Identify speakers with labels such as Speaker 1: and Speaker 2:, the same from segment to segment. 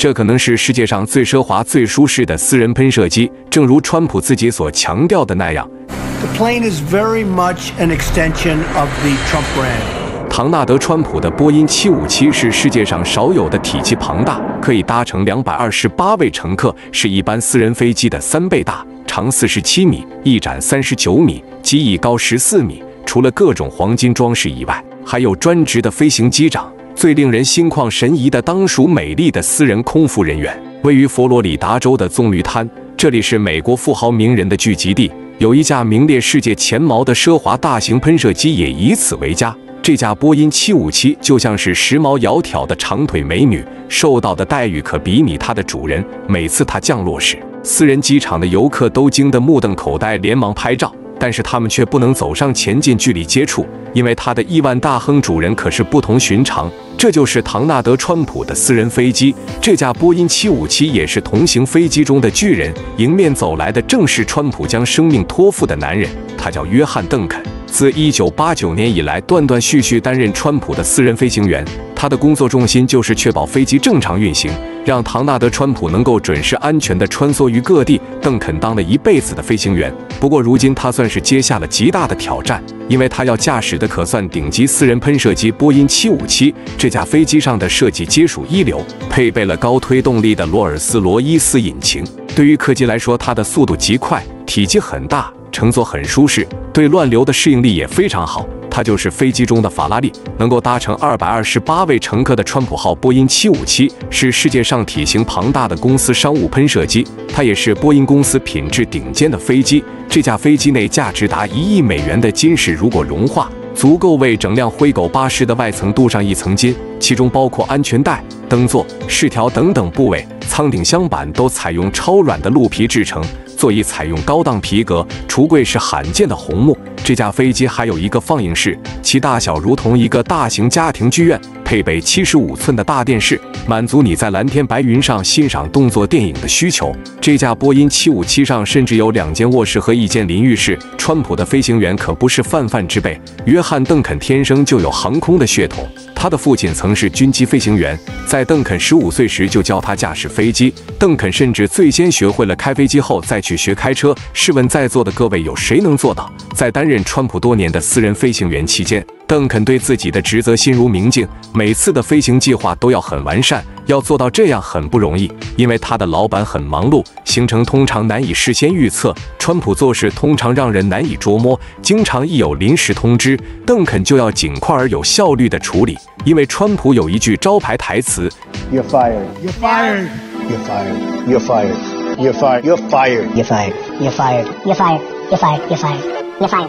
Speaker 1: 这可能是世界上最奢华、最舒适的私人喷射机，正如川普自己所强调的那样。
Speaker 2: The plane is very much an extension of the Trump brand.
Speaker 1: 唐纳德·川普的波音757是世界上少有的体积庞大，可以搭乘228位乘客，是一般私人飞机的3倍大，长47米，翼展39米，机翼高14米。除了各种黄金装饰以外，还有专职的飞行机长。最令人心旷神怡的当属美丽的私人空服人员。位于佛罗里达州的棕榈滩，这里是美国富豪名人的聚集地，有一架名列世界前茅的奢华大型喷射机也以此为家。这架波音757就像是时髦窈窕的长腿美女，受到的待遇可比拟它的主人。每次它降落时，私人机场的游客都惊得目瞪口呆，连忙拍照。但是他们却不能走上前近距离接触，因为他的亿万大亨主人可是不同寻常。这就是唐纳德·川普的私人飞机。这架波音757也是同行飞机中的巨人。迎面走来的正是川普将生命托付的男人，他叫约翰·邓肯。自1989年以来，断断续续担任川普的私人飞行员。他的工作重心就是确保飞机正常运行，让唐纳德·川普能够准时安全地穿梭于各地。邓肯当了一辈子的飞行员，不过如今他算是接下了极大的挑战，因为他要驾驶的可算顶级私人喷射机波音757。这架飞机上的设计皆属一流，配备了高推动力的罗尔斯罗伊斯引擎。对于客机来说，它的速度极快，体积很大，乘坐很舒适，对乱流的适应力也非常好。它就是飞机中的法拉利。能够搭乘228位乘客的川普号波音757是世界上体型庞大的公司商务喷射机，它也是波音公司品质顶尖的飞机。这架飞机内价值达1亿美元的金饰，如果融化，足够为整辆灰狗巴士的外层镀上一层金，其中包括安全带、灯座、饰条等等部位。舱顶箱板都采用超软的鹿皮制成，座椅采用高档皮革，橱柜是罕见的红木。这架飞机还有一个放映室，其大小如同一个大型家庭剧院，配备75寸的大电视，满足你在蓝天白云上欣赏动作电影的需求。这架波音757上甚至有2间卧室和1间淋浴室。川普的飞行员可不是泛泛之辈，约翰·邓肯天生就有航空的血统，他的父亲曾是军机飞行员，在邓肯15岁时就教他驾驶飞机。邓肯甚至最先学会了开飞机后再去学开车。试问在座的各位，有谁能做到？在担任川普多年的私人飞行员期间，邓肯对自己的职责心如明镜，每次的飞行计划都要很完善。要做到这样很不容易，因为他的老板很忙碌，行程通常难以事先预测。川普做事通常让人难以捉摸，经常一有临时通知，邓肯就要尽快而有效率地处理。因为川普有一句招牌台词
Speaker 2: You're fired. You're fired. You're fired. You're fired. You're fired. You're fired. You're fired. You're fired. You're fired. You're fired. You're fired. You're fired.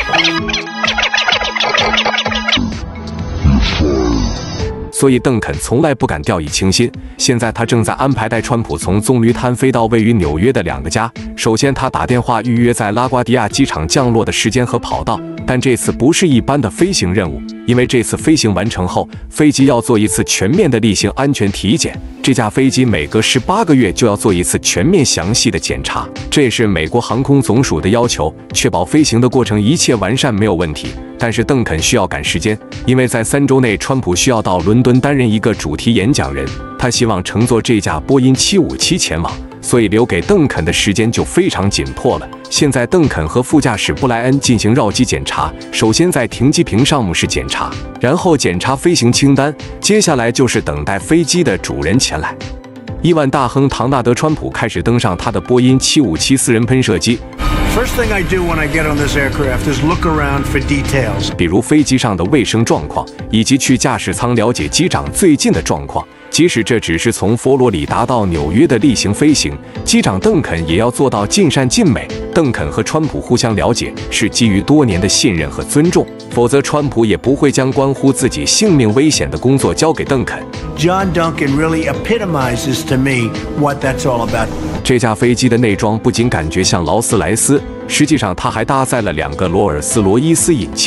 Speaker 1: 所以邓肯从来不敢掉以轻心。现在他正在安排带川普从棕榈滩飞到位于纽约的2个家。首先，他打电话预约在拉瓜迪亚机场降落的时间和跑道，但这次不是一般的飞行任务，因为这次飞行完成后，飞机要做一次全面的例行安全体检。这架飞机每隔18个月就要做一次全面详细的检查，这也是美国航空总署的要求，确保飞行的过程一切完善没有问题。但是邓肯需要赶时间，因为在3周内，川普需要到伦敦担任一个主题演讲人，他希望乘坐这架波音757前往，所以留给邓肯的时间就非常紧迫了。现在邓肯和副驾驶布莱恩进行绕机检查，首先在停机坪上目视检查，然后检查飞行清单，接下来就是等待飞机的主人前来。亿万大亨唐纳德·川普开始登上他的波音757私人喷射机。
Speaker 2: First thing I do when I get on this aircraft is look around for details.
Speaker 1: 比如飞机上的卫生状况，以及去驾驶舱了解机长最近的状况。即使这只是从佛罗里达到纽约的例行飞行，机长邓肯也要做到尽善尽美。邓肯和川普互相了解，是基于多年的信任和尊重，否则川普也不会将关乎自己性命危险的工作交给邓肯。
Speaker 2: John Duncan really epitomizes to me what that's all about.
Speaker 1: 这架飞机的内装不仅感觉像劳斯莱斯，实际上它还搭载了2个罗尔斯罗伊斯引擎。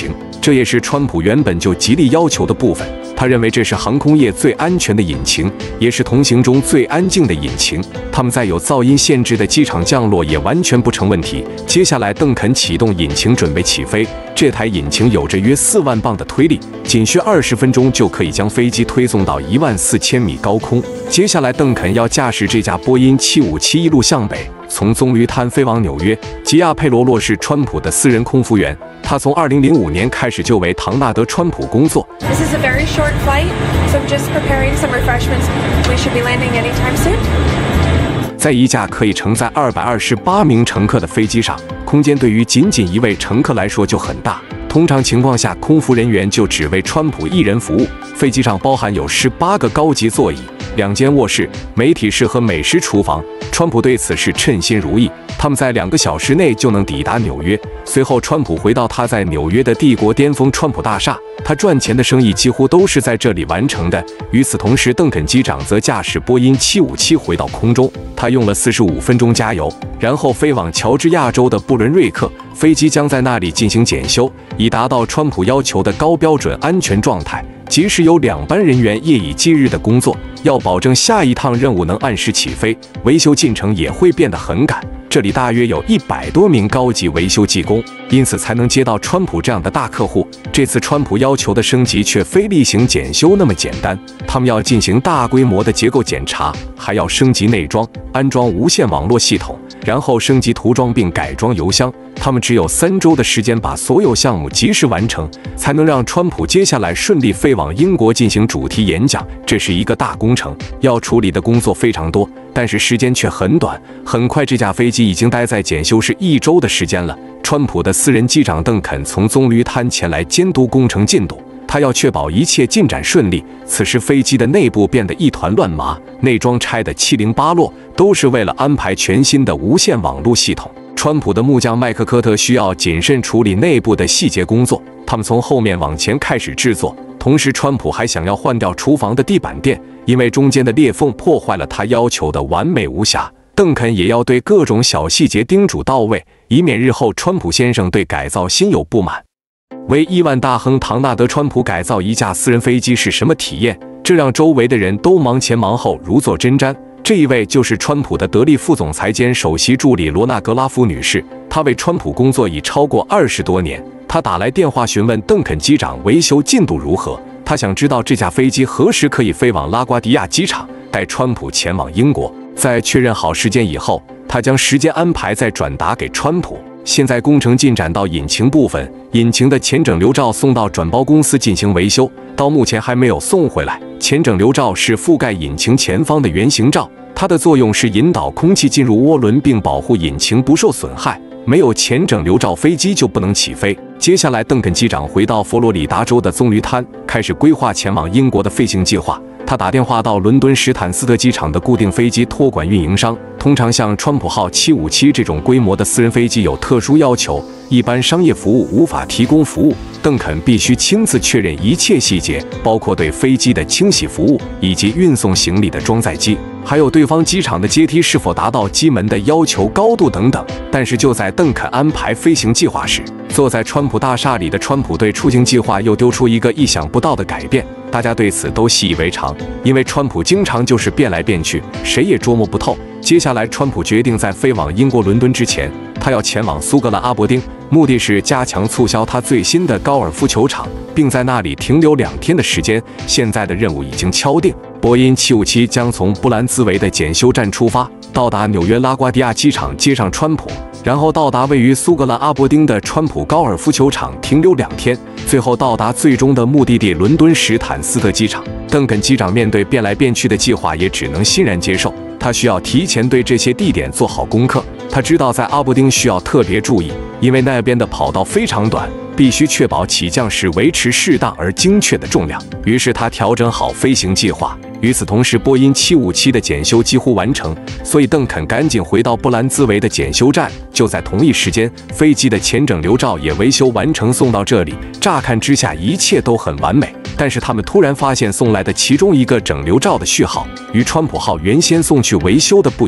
Speaker 1: 这也是川普原本就极力要求的部分。他认为这是航空业最安全的引擎，也是同行中最安静的引擎。他们在有噪音限制的机场降落也完全不成问题。接下来，邓肯启动引擎准备起飞。这台引擎有着约4万磅的推力，仅需20分钟就可以将飞机推送到14000米高空。接下来，邓肯要驾驶这架波音757一路向北，从棕榈滩飞往纽约。吉亚佩罗洛是川普的私人空服员，他从2005年开始就为唐纳德·川普工作。
Speaker 3: This is a very short flight, so I'm just preparing some refreshments. We should be landing anytime soon.
Speaker 1: 在一架可以承载228名乘客的飞机上，空间对于仅一位乘客来说就很大。通常情况下，空服人员就只为川普一人服务。飞机上包含有18个高级座椅、2间卧室、媒体室和美食厨房。川普对此是称心如意。他们在2个小时内就能抵达纽约。随后，川普回到他在纽约的帝国巅峰川普大厦，他赚钱的生意几乎都是在这里完成的。与此同时，邓肯机长则驾驶波音757回到空中，他用了45分钟加油，然后飞往乔治亚州的布伦瑞克。飞机将在那里进行检修，以达到川普要求的高标准安全状态。即使有2班人员夜以继日的工作，要保证下一趟任务能按时起飞，维修进程也会变得很赶。这里大约有100多名高级维修技工，因此才能接到川普这样的大客户。这次川普要求的升级却非例行检修那么简单，他们要进行大规模的结构检查，还要升级内装，安装无线网络系统，然后升级涂装并改装油箱。他们只有3周的时间把所有项目及时完成，才能让川普接下来顺利飞往英国进行主题演讲。这是一个大工程，要处理的工作非常多，但是时间却很短。很快，这架飞机已经待在检修室1周的时间了。川普的私人机长邓肯从棕榈滩前来监督工程进度，他要确保一切进展顺利。此时，飞机的内部变得一团乱麻，内装拆得七零八落，都是为了安排全新的无线网络系统。川普的木匠麦克科特需要谨慎处理内部的细节工作，他们从后面往前开始制作。同时，川普还想要换掉厨房的地板垫，因为中间的裂缝破坏了他要求的完美无瑕。邓肯也要对各种小细节叮嘱到位，以免日后川普先生对改造心有不满。为亿万大亨唐纳德·川普改造一架私人飞机是什么体验？这让周围的人都忙前忙后，如坐针毡。这一位就是川普的得力副总裁兼首席助理罗纳格拉夫女士，她为川普工作已超过20多年。她打来电话询问邓肯机长维修进度如何，她想知道这架飞机何时可以飞往拉瓜迪亚机场，带川普前往英国。在确认好时间以后，她将时间安排再转达给川普。现在工程进展到引擎部分，引擎的前整流罩送到转包公司进行维修，到目前还没有送回来。前整流罩是覆盖引擎前方的圆形罩，它的作用是引导空气进入涡轮并保护引擎不受损害。没有前整流罩，飞机就不能起飞。接下来，邓肯机长回到佛罗里达州的棕榈滩，开始规划前往英国的飞行计划。他打电话到伦敦史坦斯特机场的固定飞机托管运营商，通常像川普号757这种规模的私人飞机有特殊要求，一般商业服务无法提供服务。邓肯必须亲自确认一切细节，包括对飞机的清洗服务，以及运送行李的装载机，还有对方机场的阶梯是否达到机门的要求高度等等。但是就在邓肯安排飞行计划时，坐在川普大厦里的川普对出行计划又丢出一个意想不到的改变。大家对此都习以为常，因为川普经常就是变来变去，谁也捉摸不透。接下来，川普决定在飞往英国伦敦之前，他要前往苏格兰阿伯丁，目的是加强促销他最新的高尔夫球场，并在那里停留2天的时间。现在的任务已经敲定，波音757将从布兰兹维的检修站出发，到达纽约拉瓜迪亚机场接上川普，然后到达位于苏格兰阿伯丁的川普高尔夫球场停留2天，最后到达最终的目的地伦敦史坦斯特机场。邓肯机长面对变来变去的计划，也只能欣然接受。他需要提前对这些地点做好功课。他知道在阿伯丁需要特别注意，因为那边的跑道非常短，必须确保起降时维持适当而精确的重量。于是他调整好飞行计划。与此同时，波音757的检修几乎完成，所以邓肯赶紧回到布兰兹维的检修站。就在同一时间，飞机的前整流罩也维修完成，送到这里。乍看之下，一切都很完美。但是他们突然发现送来的其中一个整流罩的序号与川普号原先送去维修的不一样，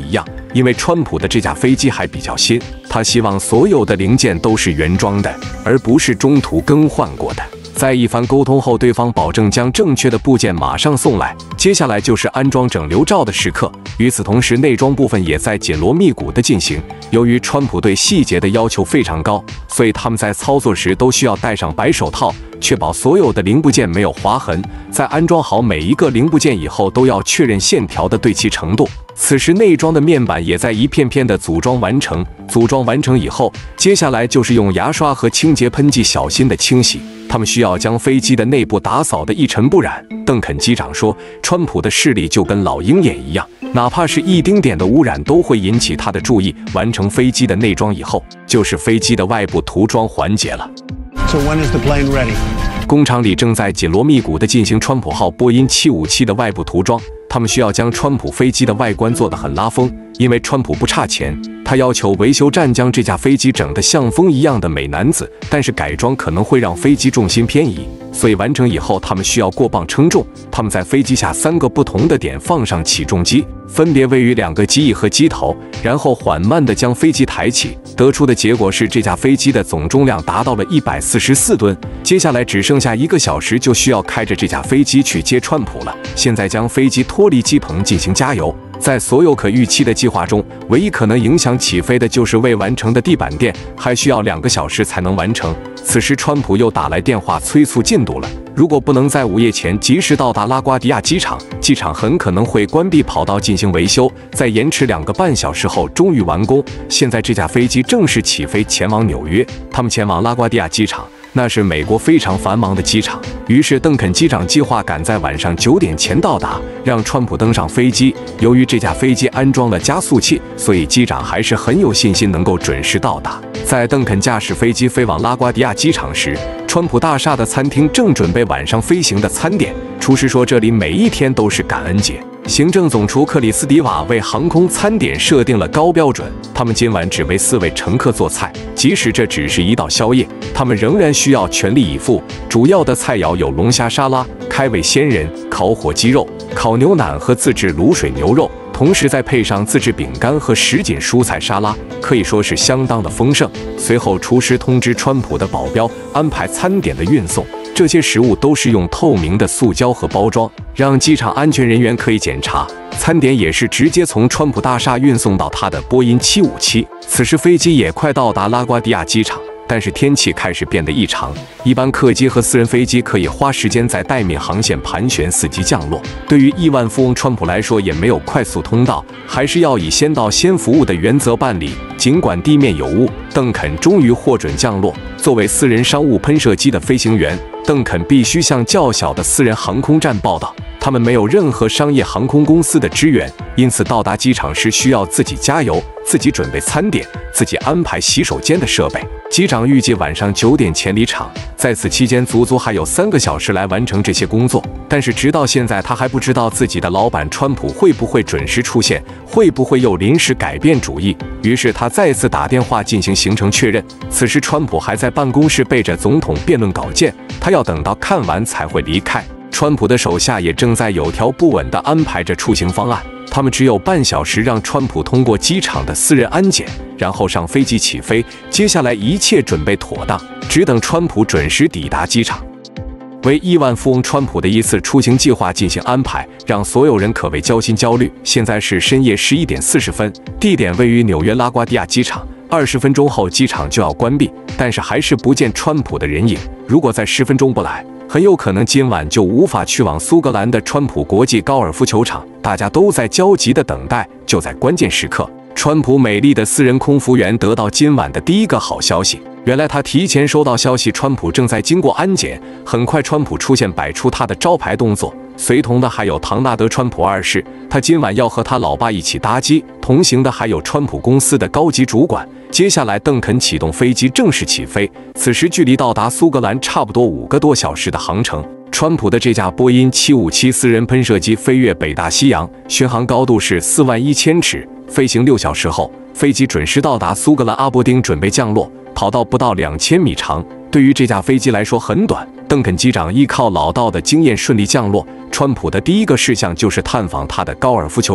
Speaker 1: 因为川普的这架飞机还比较新，他希望所有的零件都是原装的，而不是中途更换过的。在一番沟通后，对方保证将正确的部件马上送来，接下来就是安装整流罩的时刻。与此同时，内装部分也在紧锣密鼓地进行。由于川普对细节的要求非常高，所以他们在操作时都需要戴上白手套，确保所有的零部件没有划痕。在安装好每一个零部件以后，都要确认线条的对齐程度。此时内装的面板也在一片片的组装完成。组装完成以后，接下来就是用牙刷和清洁喷剂小心的清洗。他们需要将飞机的内部打扫得一尘不染。邓肯机长说，川普的视力就跟老鹰眼一样，哪怕是一丁点的污染都会引起他的注意。完成飞机的内装以后，就是飞机的外部涂装环节了。
Speaker 2: So when is the plane ready?
Speaker 1: 工厂里正在紧锣密鼓地进行川普号波音757的外部涂装，他们需要将川普飞机的外观做得很拉风，因为川普不差钱，他要求维修站将这架飞机整得像风一样的美男子，但是改装可能会让飞机重心偏移，所以完成以后他们需要过磅称重。他们在飞机下3个不同的点放上起重机，分别位于2个机翼和机头，然后缓慢地将飞机抬起，得出的结果是这架飞机的总重量达到了144吨。接下来只剩下1个小时就需要开着这架飞机去接川普了。现在将飞机脱离机棚进行加油。在所有可预期的计划中，唯一可能影响起飞的就是未完成的地板垫，还需要2个小时才能完成。此时川普又打来电话催促进度了，如果不能在午夜前及时到达拉瓜迪亚机场，机场很可能会关闭跑道进行维修，在延迟2个半小时后终于完工。现在这架飞机正式起飞前往纽约，他们前往拉瓜迪亚机场，那是美国非常繁忙的机场。于是邓肯机长计划赶在晚上9点前到达，让川普登上飞机。由于这架飞机安装了加速器，所以机长还是很有信心能够准时到达。在邓肯驾驶飞机飞往拉瓜迪亚机场时，川普大厦的餐厅正准备晚上飞行的餐点。厨师说，这里每一天都是感恩节。行政总厨克里斯蒂瓦为航空餐点设定了高标准，他们今晚只为4位乘客做菜，即使这只是一道宵夜，他们仍然需要全力以赴。主要的菜肴有龙虾沙拉、开胃鲜仁、烤火鸡肉、烤牛腩和自制卤水牛肉，同时再配上自制饼干和什锦蔬菜沙拉，可以说是相当的丰盛。随后，厨师通知川普的保镖安排餐点的运送，这些食物都是用透明的塑胶盒包装，让机场安全人员可以检查。餐点也是直接从川普大厦运送到他的波音757。此时飞机也快到达拉瓜迪亚机场，但是天气开始变得异常。一般客机和私人飞机可以花时间在待命航线盘旋4级降落，对于亿万富翁川普来说也没有快速通道，还是要以先到先服务的原则办理。尽管地面有雾，邓肯终于获准降落。作为私人商务喷射机的飞行员，邓肯必须向较小的私人航空站报到，他们没有任何商业航空公司的支援，因此到达机场时需要自己加油，自己准备餐点，自己安排洗手间的设备。机长预计晚上9点前离场，在此期间足足还有3个小时来完成这些工作。但是直到现在，他还不知道自己的老板川普会不会准时出现，会不会又临时改变主意。于是他再次打电话进行行程确认。此时川普还在办公室背着总统辩论稿件，他要等到看完才会离开。川普的手下也正在有条不紊地安排着出行方案，他们只有半小时让川普通过机场的私人安检，然后上飞机起飞。接下来一切准备妥当，只等川普准时抵达机场。为亿万富翁川普的一次出行计划进行安排，让所有人可谓焦心焦虑。现在是深夜11点40分，地点位于纽约拉瓜迪亚机场。20分钟后机场就要关闭，但是还是不见川普的人影。如果在10分钟不来，很有可能今晚就无法去往苏格兰的川普国际高尔夫球场。大家都在焦急地等待。就在关键时刻，川普美丽的私人空服员得到今晚的第一个好消息。原来他提前收到消息，川普正在经过安检。很快，川普出现，摆出他的招牌动作。随同的还有唐纳德·川普二世，他今晚要和他老爸一起搭机。同行的还有川普公司的高级主管。接下来，邓肯启动飞机正式起飞。此时距离到达苏格兰差不多5个多小时的航程。川普的这架波音757私人喷射机飞越北大西洋，巡航高度是41000尺。飞行6小时后，飞机准时到达苏格兰阿伯丁，准备降落。跑道不到2000米长，对于这架飞机来说很短。邓肯机长依靠老道的经验顺利降落。川普的第一个事项就是探访他的高尔夫球场。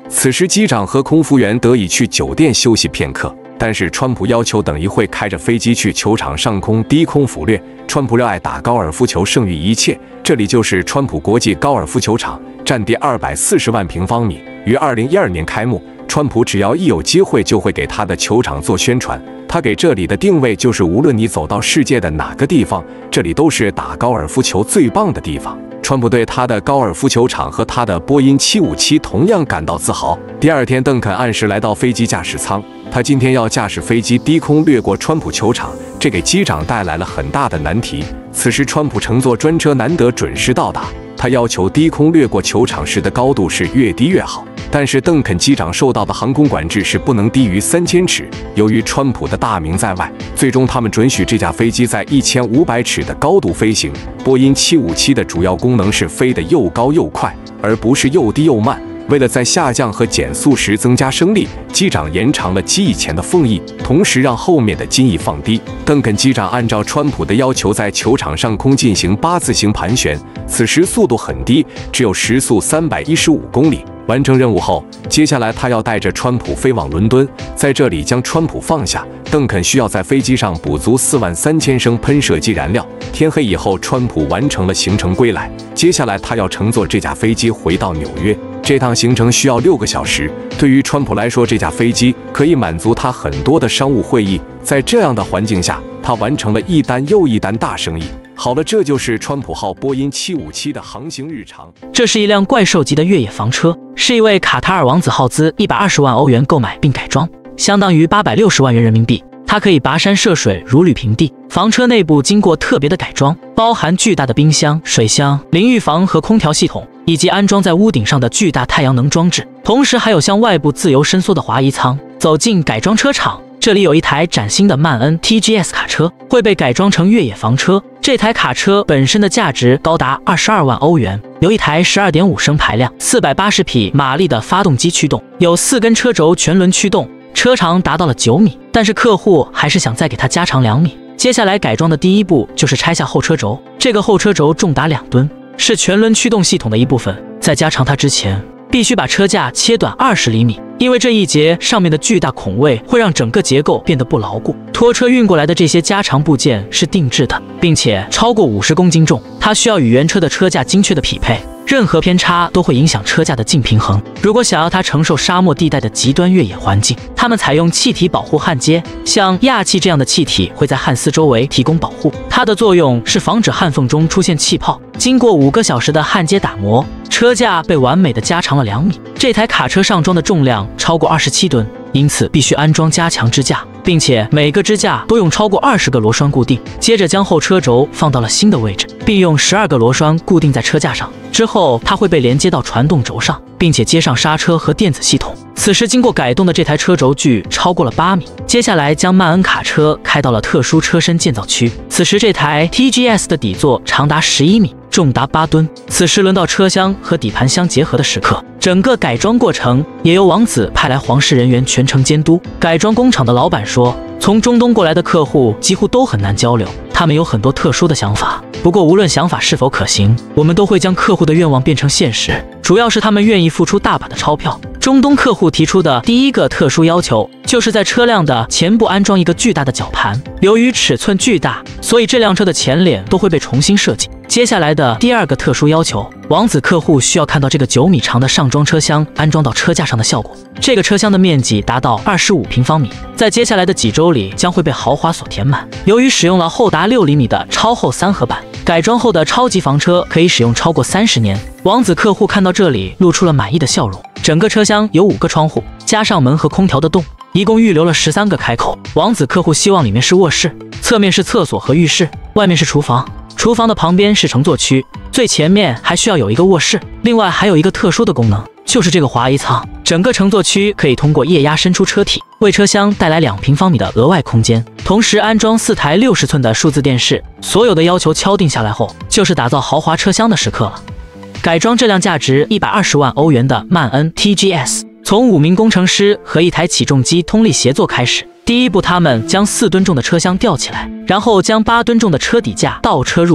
Speaker 1: 此时机长和空服员得以去酒店休息片刻。但是川普要求等一会开着飞机去球场上空低空俯掠。川普热爱打高尔夫球胜于一切，这里就是川普国际高尔夫球场，占地240万平方米，于2012年开幕。川普只要一有机会就会给他的球场做宣传，他给这里的定位就是无论你走到世界的哪个地方，这里都是打高尔夫球最棒的地方。川普对他的高尔夫球场和他的波音757同样感到自豪。第二天，邓肯按时来到飞机驾驶舱，他今天要驾驶飞机低空掠过川普球场，这给机长带来了很大的难题。此时，川普乘坐专车难得准时到达，他要求低空掠过球场时的高度是越低越好。但是邓肯机长受到的航空管制是不能低于3000尺。由于川普的大名在外，最终他们准许这架飞机在1500尺的高度飞行。波音757的主要功能是飞得又高又快，而不是又低又慢。为了在下降和减速时增加升力，机长延长了机翼前的凤翼，同时让后面的襟翼放低。邓肯机长按照川普的要求，在球场上空进行8字形盘旋，此时速度很低，只有时速315公里。完成任务后，接下来他要带着川普飞往伦敦，在这里将川普放下。邓肯需要在飞机上补足43000升喷射机燃料。天黑以后，川普完成了行程归来，接下来他要乘坐这架飞机回到纽约。这趟行程需要6个小时，对于川普来说，这架飞机可以满足他很多的商务会议。在这样的环境下，他完成了一单又一单大生意。好了，这就是川普号波音757的航行日常。
Speaker 4: 这是一辆怪兽级的越野房车，是一位卡塔尔王子耗资120万欧元购买并改装，相当于860万元人民币。它可以跋山涉水，如履平地。房车内部经过特别的改装，包含巨大的冰箱、水箱、淋浴房和空调系统，以及安装在屋顶上的巨大太阳能装置。同时还有向外部自由伸缩的滑移舱。走进改装车厂，这里有一台崭新的曼恩 TGS 卡车，会被改装成越野房车。这台卡车本身的价值高达22万欧元，由一台12.5升排量、480匹马力的发动机驱动，有4根车轴全轮驱动，车长达到了9米，但是客户还是想再给它加长2米。接下来改装的第一步就是拆下后车轴，这个后车轴重达2吨，是全轮驱动系统的一部分。在加长它之前，必须把车架切短20厘米，因为这一节上面的巨大孔位会让整个结构变得不牢固。拖车运过来的这些加长部件是定制的，并且超过50公斤重，它需要与原车的车架精确的匹配，任何偏差都会影响车架的净平衡。如果想要它承受沙漠地带的极端越野环境，他们采用气体保护焊接，像氩气这样的气体会在焊丝周围提供保护，它的作用是防止焊缝中出现气泡。经过5个小时的焊接打磨，车架被完美的加长了2米。这台卡车上装的重量超过27吨，因此必须安装加强支架，并且每个支架都用超过20个螺栓固定。接着将后车轴放到了新的位置，并用12个螺栓固定在车架上。之后它会被连接到传动轴上，并且接上刹车和电子系统。此时经过改动的这台车轴距超过了8米。接下来将曼恩卡车开到了特殊车身建造区。此时这台 TGS 的底座长达11米，重达8吨。此时轮到车厢和底盘相结合的时刻，整个改装过程也由王子派来皇室人员全程监督。改装工厂的老板说，从中东过来的客户几乎都很难交流，他们有很多特殊的想法。不过无论想法是否可行，我们都会将客户的愿望变成现实，主要是他们愿意付出大把的钞票。中东客户提出的第一个特殊要求，就是在车辆的前部安装一个巨大的绞盘。由于尺寸巨大，所以这辆车的前脸都会被重新设计。接下来的第2个特殊要求，王子客户需要看到这个9米长的上装车厢安装到车架上的效果。这个车厢的面积达到25平方米，在接下来的几周里将会被豪华所填满。由于使用了厚达6厘米的超厚3合板，改装后的超级房车可以使用超过30年。王子客户看到这里露出了满意的笑容。整个车厢有5个窗户，加上门和空调的洞，一共预留了13个开口。王子客户希望里面是卧室，侧面是厕所和浴室，外面是厨房。厨房的旁边是乘坐区，最前面还需要有一个卧室。另外还有一个特殊的功能，就是这个滑移舱。整个乘坐区可以通过液压伸出车体，为车厢带来2平方米的额外空间，同时安装4台60寸的数字电视。所有的要求敲定下来后，就是打造豪华车厢的时刻了。改装这辆价值120万欧元的曼恩 TGS， 从5名工程师和1台起重机通力协作开始。第一步，他们将4吨重的车厢吊起来，然后将8吨重的车底架倒车入库。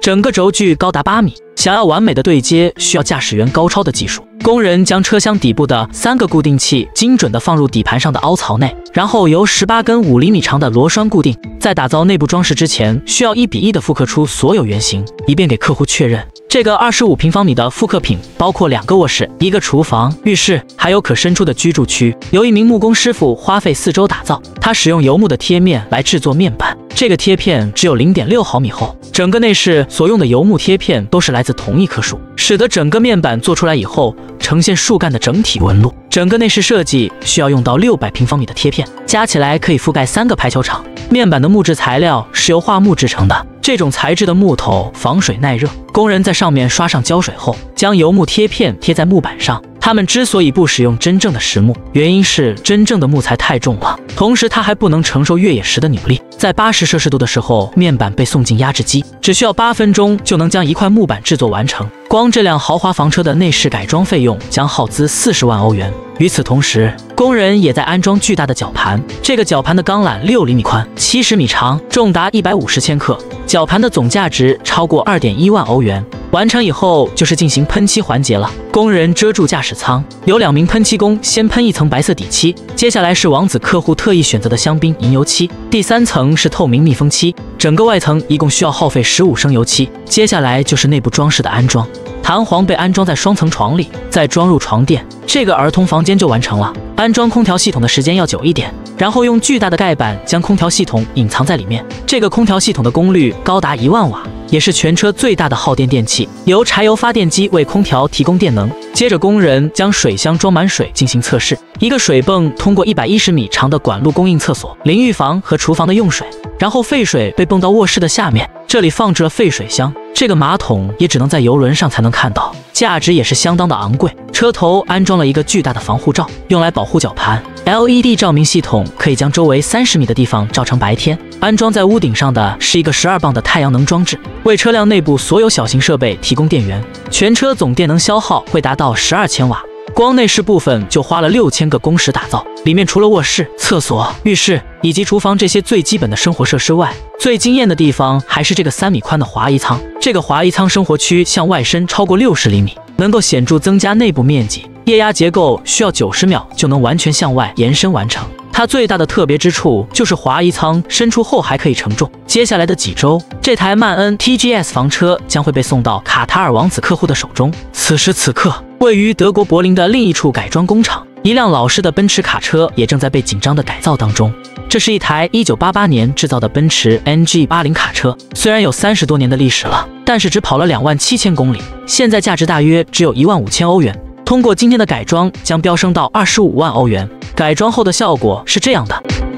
Speaker 4: 整个轴距高达8米。想要完美的对接，需要驾驶员高超的技术。工人将车厢底部的3个固定器精准地放入底盘上的凹槽内，然后由18根5厘米长的螺栓固定。在打造内部装饰之前，需要1比1地复刻出所有原型，以便给客户确认。这个25平方米的复刻品包括2个卧室、1个厨房、浴室，还有可伸出的居住区。由一名木工师傅花费4周打造，他使用油木的贴面来制作面板。这个贴片只有0.6毫米厚，整个内饰所用的油木贴片都是来自同一棵树，使得整个面板做出来以后呈现树干的整体纹路。整个内饰设计需要用到600平方米的贴片，加起来可以覆盖3个排球场。面板的木质材料是由桦木制成的，这种材质的木头防水耐热。工人在上面刷上胶水后，将油木贴片贴在木板上。他们之所以不使用真正的实木，原因是真正的木材太重了，同时它还不能承受越野时的扭力。在80摄氏度的时候，面板被送进压制机，只需要8分钟就能将一块木板制作完成。光这辆豪华房车的内饰改装费用将耗资40万欧元。与此同时，工人也在安装巨大的绞盘。这个绞盘的钢缆6厘米宽，70米长，重达150千克。绞盘的总价值超过2.1万欧元。完成以后就是进行喷漆环节了。工人遮住驾驶舱，有2名喷漆工先喷一层白色底漆，接下来是王子客户特意选择的香槟银油漆，第3层是透明密封漆。整个外层一共需要耗费15升油漆。接下来就是内部装饰的安装。弹簧被安装在双层床里，再装入床垫，这个儿童房间就完成了。安装空调系统的时间要久一点，然后用巨大的盖板将空调系统隐藏在里面。这个空调系统的功率高达1万瓦，也是全车最大的耗电电器，由柴油发电机为空调提供电能。接着工人将水箱装满水进行测试，一个水泵通过110米长的管路供应厕所、淋浴房和厨房的用水，然后废水被泵到卧室的下面，这里放置了废水箱。这个马桶也只能在邮轮上才能看到，价值也是相当的昂贵。车头安装了一个巨大的防护罩，用来保护绞盘。LED 照明系统可以将周围30米的地方照成白天。安装在屋顶上的是一个12磅的太阳能装置，为车辆内部所有小型设备提供电源。全车总电能消耗会达到12千瓦。光内饰部分就花了6000个工时打造，里面除了卧室、厕所、浴室以及厨房这些最基本的生活设施外，最惊艳的地方还是这个3米宽的滑移舱。这个滑移舱生活区向外伸超过60厘米，能够显著增加内部面积。液压结构需要90秒就能完全向外延伸完成。它最大的特别之处就是滑移舱伸出后还可以承重。接下来的几周，这台曼恩 TGS 房车将会被送到卡塔尔王子客户的手中。此时此刻，位于德国柏林的另一处改装工厂，一辆老式的奔驰卡车也正在被紧张的改造当中。这是一台1988年制造的奔驰 NG80 卡车，虽然有30多年的历史了，但是只跑了27000公里，现在价值大约只有15000欧元。通过今天的改装，将飙升到25万欧元。改装后的效果是这样的。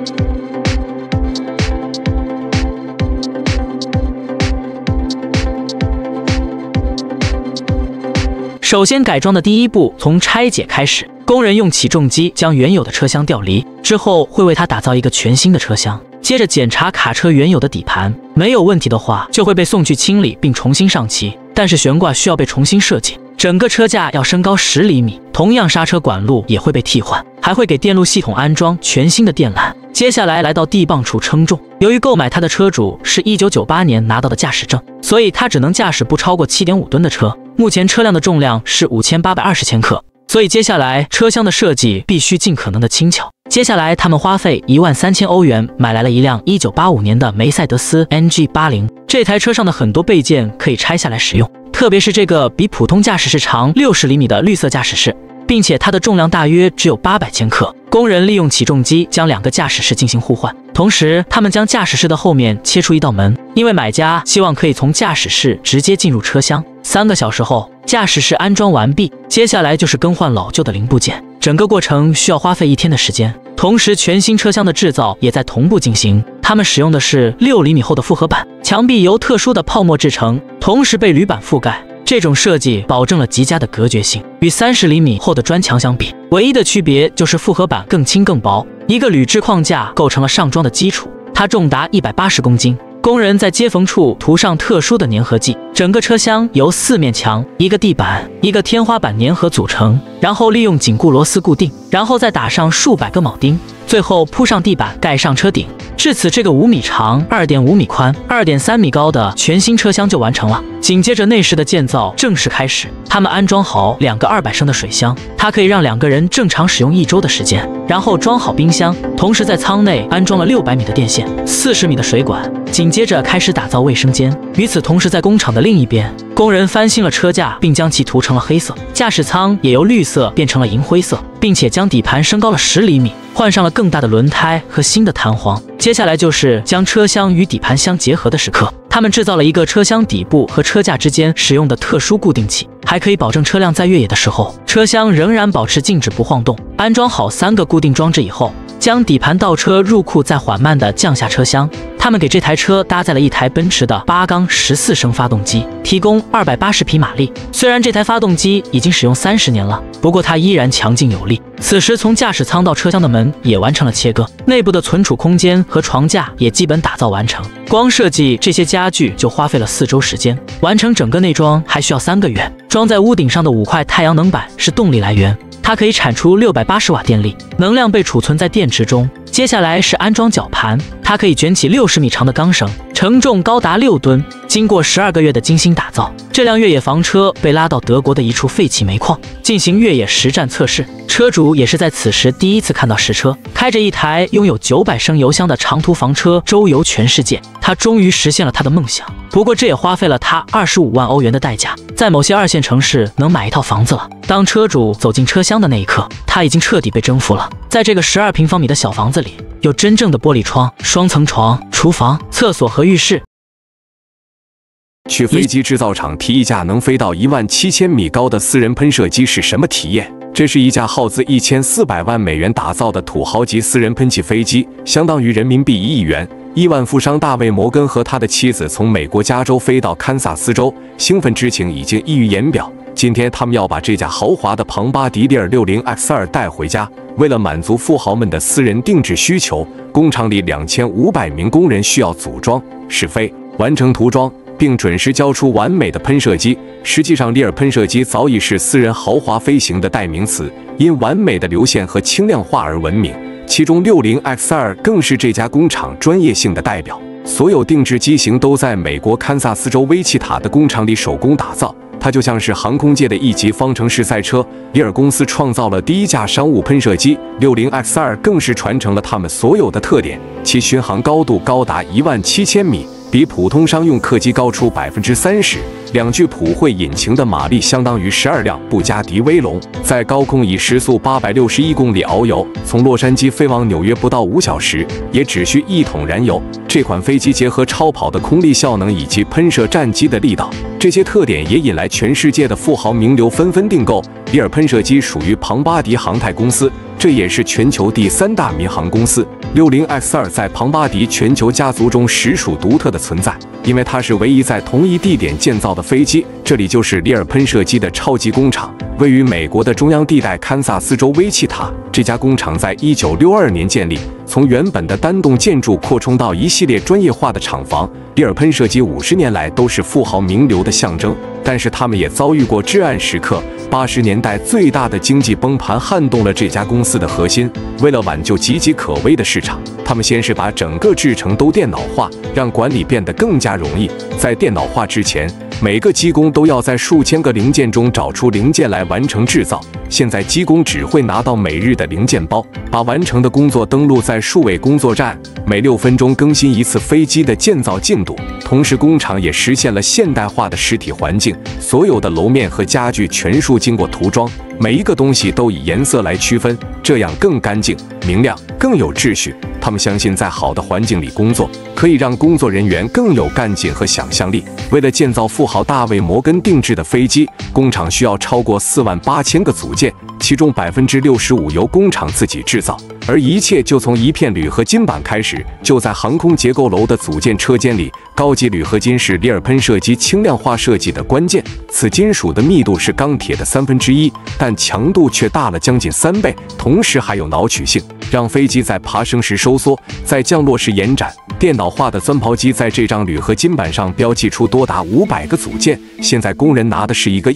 Speaker 4: 首先，改装的第一步从拆解开始，工人用起重机将原有的车厢调离，之后会为它打造一个全新的车厢。接着检查卡车原有的底盘，没有问题的话，就会被送去清理并重新上漆。但是悬挂需要被重新设计，整个车架要升高10厘米，同样刹车管路也会被替换，还会给电路系统安装全新的电缆。接下来来到地磅处称重，由于购买它的车主是1998年拿到的驾驶证，所以他只能驾驶不超过7.5吨的车。目前车辆的重量是5820千克，所以接下来车厢的设计必须尽可能的轻巧。接下来他们花费13000欧元买来了一辆1985年的梅赛德斯 NG80， 这台车上的很多备件可以拆下来使用，特别是这个比普通驾驶室长60厘米的绿色驾驶室，并且它的重量大约只有800千克。工人利用起重机将2个驾驶室进行互换，同时他们将驾驶室的后面切出一道门，因为买家希望可以从驾驶室直接进入车厢。3个小时后，驾驶室安装完毕，接下来就是更换老旧的零部件，整个过程需要花费1天的时间。同时，全新车厢的制造也在同步进行。他们使用的是6厘米厚的复合板，墙壁由特殊的泡沫制成，同时被铝板覆盖。这种设计保证了极佳的隔绝性，与30厘米厚的砖墙相比，唯一的区别就是复合板更轻更薄。一个铝制框架构成了上装的基础，它重达180公斤。工人在接缝处涂上特殊的粘合剂，整个车厢由4面墙、1个地板、1个天花板粘合组成，然后利用紧固螺丝固定，然后再打上数百个铆钉。 最后铺上地板盖上车顶。至此，这个5米长、2.5米宽、2.3米高的全新车厢就完成了。紧接着，内饰的建造正式开始。他们安装好2个200升的水箱，它可以让2个人正常使用1周的时间。然后装好冰箱，同时在舱内安装了600米的电线、40米的水管。紧接着开始打造卫生间。与此同时，在工厂的另一边，工人翻新了车架，并将其涂成了黑色。驾驶舱也由绿色变成了银灰色，并且将底盘升高了10厘米，换上了更大的轮胎和新的弹簧。接下来就是将车厢与底盘相结合的时刻。他们制造了一个车厢底部和车架之间使用的特殊固定器，还可以保证车辆在越野的时候，车厢仍然保持静止不晃动。安装好3个固定装置以后，将底盘倒车入库，再缓慢地降下车厢。他们给这台车搭载了一台奔驰的8缸14升发动机，提供280匹马力。虽然这台发动机已经使用30年了，不过它依然强劲有力。此时，从驾驶舱到车厢的门也完成了切割，内部的存储空间和床架也基本打造完成。光设计这些家具就花费了4周时间，完成整个内装还需要3个月。装在屋顶上的5块太阳能板是动力来源，它可以产出680瓦电力，能量被储存在电池中。接下来是安装绞盘，它可以卷起60米长的钢绳，承重高达6吨。经过12个月的精心打造，这辆越野房车被拉到德国的一处废弃煤矿进行越野实战测试。车主也是在此时第一次看到实车，开着一台拥有900升油箱的长途房车周游全世界。他终于实现了他的梦想，不过这也花费了他25万欧元的代价，在某些2线城市能买一套房子了。当车主走进车厢的那一刻，他已经彻底被征服了。在这个12平方米的小房子里，有真正的玻璃窗、双层床、厨房、厕所和浴室。
Speaker 1: 去飞机制造厂提一架能飞到17000米高的私人喷射机是什么体验？这是一架耗资1400万美元打造的土豪级私人喷气飞机，相当于人民币1亿元。亿万富商大卫·摩根和他的妻子从美国加州飞到堪萨斯州，兴奋之情已经溢于言表。今天他们要把这架豪华的庞巴迪利尔60X2带回家。为了满足富豪们的私人定制需求，工厂里2500名工人需要组装、试飞、完成涂装，并准时交出完美的喷射机。实际上，利尔喷射机早已是私人豪华飞行的代名词，因完美的流线和轻量化而闻名。其中60X2更是这家工厂专业性的代表。所有定制机型都在美国堪萨斯州威奇塔的工厂里手工打造，它就像是航空界的一级方程式赛车。利尔公司创造了第一架商务喷射机，60X2更是传承了他们所有的特点。其巡航高度高达17000米，比普通商用客机高出30%。2具普惠引擎的马力相当于12辆布加迪威龙，在高空以时速861公里遨游，从洛杉矶飞往纽约不到5小时，也只需1桶燃油。这款飞机结合超跑的空力效能以及喷射战机的力道，这些特点也引来全世界的富豪名流纷纷订购。利尔喷射机属于庞巴迪航太公司，这也是全球第3大民航公司。60X2在庞巴迪全球家族中实属独特的存在，因为它是唯一在同一地点建造的飞机。这里就是利尔喷射机的超级工厂，位于美国的中央地带堪萨斯州威奇塔。这家工厂在1962年建立，从原本的单栋建筑扩充到一系列专业化的厂房。利尔喷射机50年来都是富豪名流的象征，但是他们也遭遇过至暗时刻。80年代最大的经济崩盘撼动了这家公司的核心。为了挽救岌岌可危的市场，他们先是把整个制程都电脑化，让管理变得更加容易。在电脑化之前，每个机工都要在数千个零件中找出零件来完成制造。现在机工只会拿到每日的零件包，把完成的工作登录在数位工作站，每6分钟更新一次飞机的建造进度。同时，工厂也实现了现代化的实体环境，所有的楼面和家具全数经过涂装，每一个东西都以颜色来区分，这样更干净、明亮、更有秩序。他们相信，在好的环境里工作，可以让工作人员更有干劲和想象力。为了建造富豪大卫·摩根定制的飞机，工厂需要超过48000个组件，其中65%由工厂自己制造，而一切就从一片铝合金板开始。就在航空结构楼的组件车间里，高级铝合金是利尔喷射机轻量化设计的关键。此金属的密度是钢铁的1/3，但强度却大了将近3倍，同时还有挠取性，让飞机在爬升时收缩，在降落时延展。电脑化的钻刨机在这张铝合金板上标记出多达500个组件。现在工人拿的是一个异类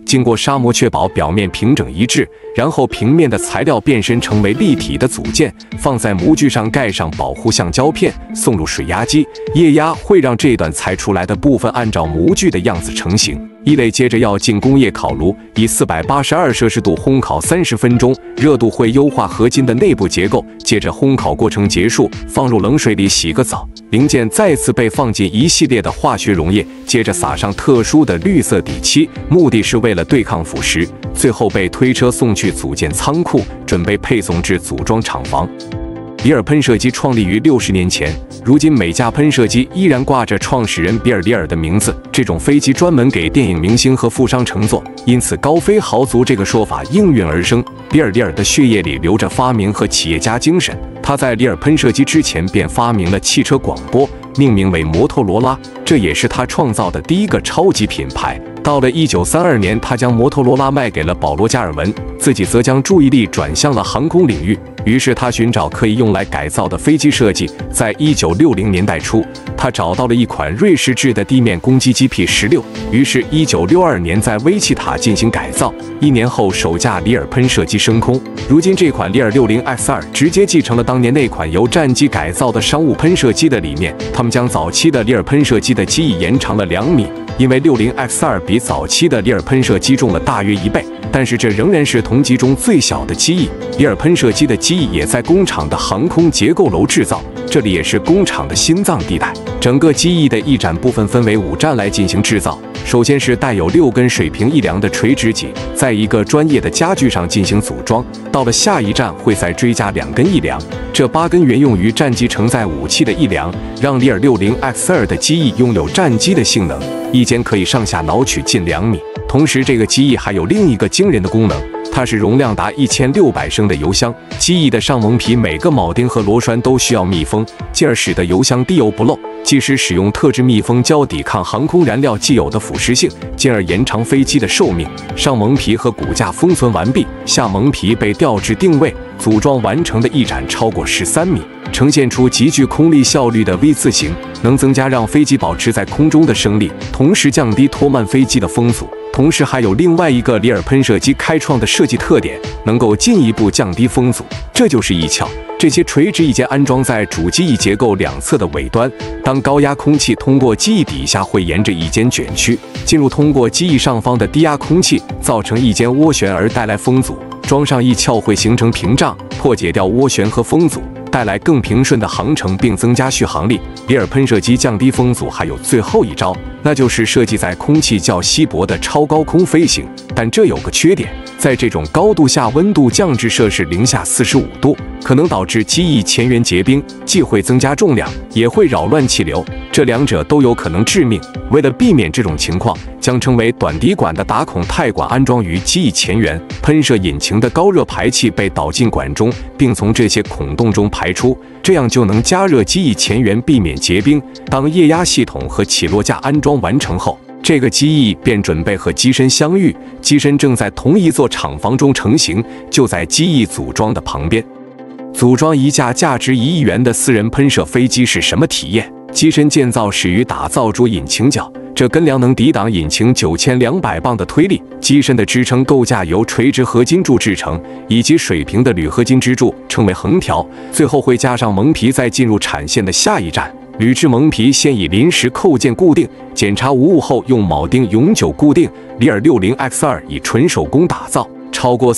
Speaker 1: 经过砂磨确保表面平整一致，然后平面的材料变身成为立体的组件，放在模具上盖上保护橡胶片，送入水压机。液压会让这段裁出来的部分按照模具的样子成型。一类接着要进工业烤炉，以482摄氏度烘烤30分钟，热度会优化合金的内部结构。接着烘烤过程结束，放入冷水里洗个澡，零件再次被放进一系列的化学溶液，接着撒上特殊的绿色底漆，目的是为了对抗腐蚀。最后被推车送去组件仓库，准备配送至组装厂房。里尔喷射机创立于60年前，如今每架喷射机依然挂着创始人比尔·里尔的名字。这种飞机专门给电影明星和富商乘坐，因此高飞豪族这个说法应运而生。比尔·里尔的血液里流着发明和企业家精神，他在里尔喷射机之前便发明了汽车广播，命名为摩托罗拉，这也是他创造的第一个超级品牌。到了1932年，他将摩托罗拉卖给了保罗·加尔文，自己则将注意力转向了航空领域。于是他寻找可以用来改造的飞机设计。在1960年代初，他找到了一款瑞士制的地面攻击机 P-16，于是1962年在威奇塔进行改造。1年后，首架里尔喷射机升空。如今这款里尔 60X2 直接继承了当年那款由战机改造的商务喷射机的理念，他们将早期的里尔喷射机的机翼延长了2米。因为 60X2 比早期的里尔喷射机重了大约1倍，但是这仍然是同级中最小的机翼。里尔喷射机的机翼也在工厂的航空结构楼制造，这里也是工厂的心脏地带。整个机翼的翼展部分分为5站来进行制造。首先是带有6根水平翼梁的垂直脊，在一个专业的家具上进行组装。到了下一站会再追加2根翼梁，这8根原用于战机承载武器的翼梁，让里尔 60X2 的机翼拥有战机的性能。翼尖可以上下挠取近2米，同时这个机翼还有另一个惊人的功能，它是容量达1600升的油箱。机翼的上蒙皮每个铆钉和螺栓都需要密封，进而使得油箱滴油不漏。即使使用特制密封胶抵抗航空燃料既有的腐蚀性，进而延长飞机的寿命。上蒙皮和骨架封存完毕，下蒙皮被调至定位，组装完成的翼展超过13米，呈现出极具空力效率的 V 字形，能增加让飞机保持在空中的升力，同时降低拖慢飞机的风阻。同时还有另外一个里尔喷射机开创的设计特点，能够进一步降低风阻，这就是翼鞘。这些垂直翼尖安装在主机翼结构2侧的尾端，当高压空气通过机翼底下，会沿着翼尖卷曲，进入通过机翼上方的低压空气，造成翼尖涡旋而带来风阻。装上翼鞘会形成屏障，破解掉涡旋和风阻，带来更平顺的航程，并增加续航力。里尔喷射机降低风阻还有最后一招，那就是设计在空气较稀薄的超高空飞行。但这有个缺点，在这种高度下，温度降至摄氏-45度，可能导致机翼前缘结冰，既会增加重量，也会扰乱气流，这2者都有可能致命。为了避免这种情况，将称为短底管的打孔钛管安装于机翼前缘，喷射引擎的高热排气被导进管中，并从这些孔洞中排出，这样就能加热机翼前缘，避免结冰。当液压系统和起落架安装完成后，这个机翼便准备和机身相遇，机身正在同一座厂房中成型，就在机翼组装的旁边。组装一架价值1亿元的私人喷射飞机是什么体验？机身建造始于打造出引擎角，这根梁能抵挡引擎9200磅的推力。机身的支撑构架由垂直合金柱制成，以及水平的铝合金支柱，称为横条。最后会加上蒙皮，再进入产线的下一站。铝制蒙皮先以临时扣件固定，检查无误后用铆钉永久固定。里尔 60X2 以纯手工打造，超过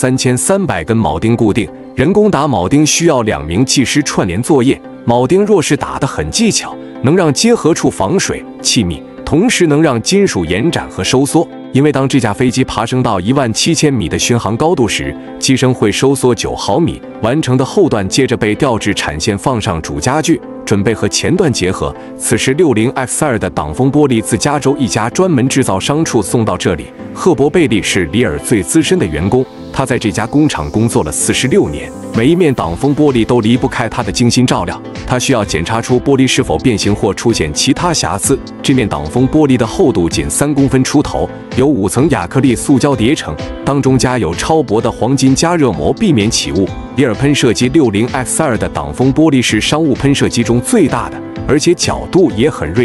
Speaker 1: 43300根铆钉固定。人工打铆钉需要2名技师串联作业，铆钉若是打得很技巧，能让结合处防水、气密，同时能让金属延展和收缩。因为当这架飞机爬升到17000米的巡航高度时，机身会收缩9毫米，完成的后段接着被调至产线，放上主家具，准备和前段结合。此时 60X2 的挡风玻璃自加州一家专门制造商处送到这里。赫伯·贝利是里尔最资深的员工，他在这家工厂工作了46年，每一面挡风玻璃都离不开他的精心照料。他需要检查出玻璃是否变形或出现其他瑕疵。这面挡风玻璃的厚度仅3公分出头，由5层亚克力塑胶叠成，当中加有超薄的黄金加热膜，避免起雾。里尔喷射机 60X2 的挡风玻璃是商务喷射机中最大的，而且角度也很锐利。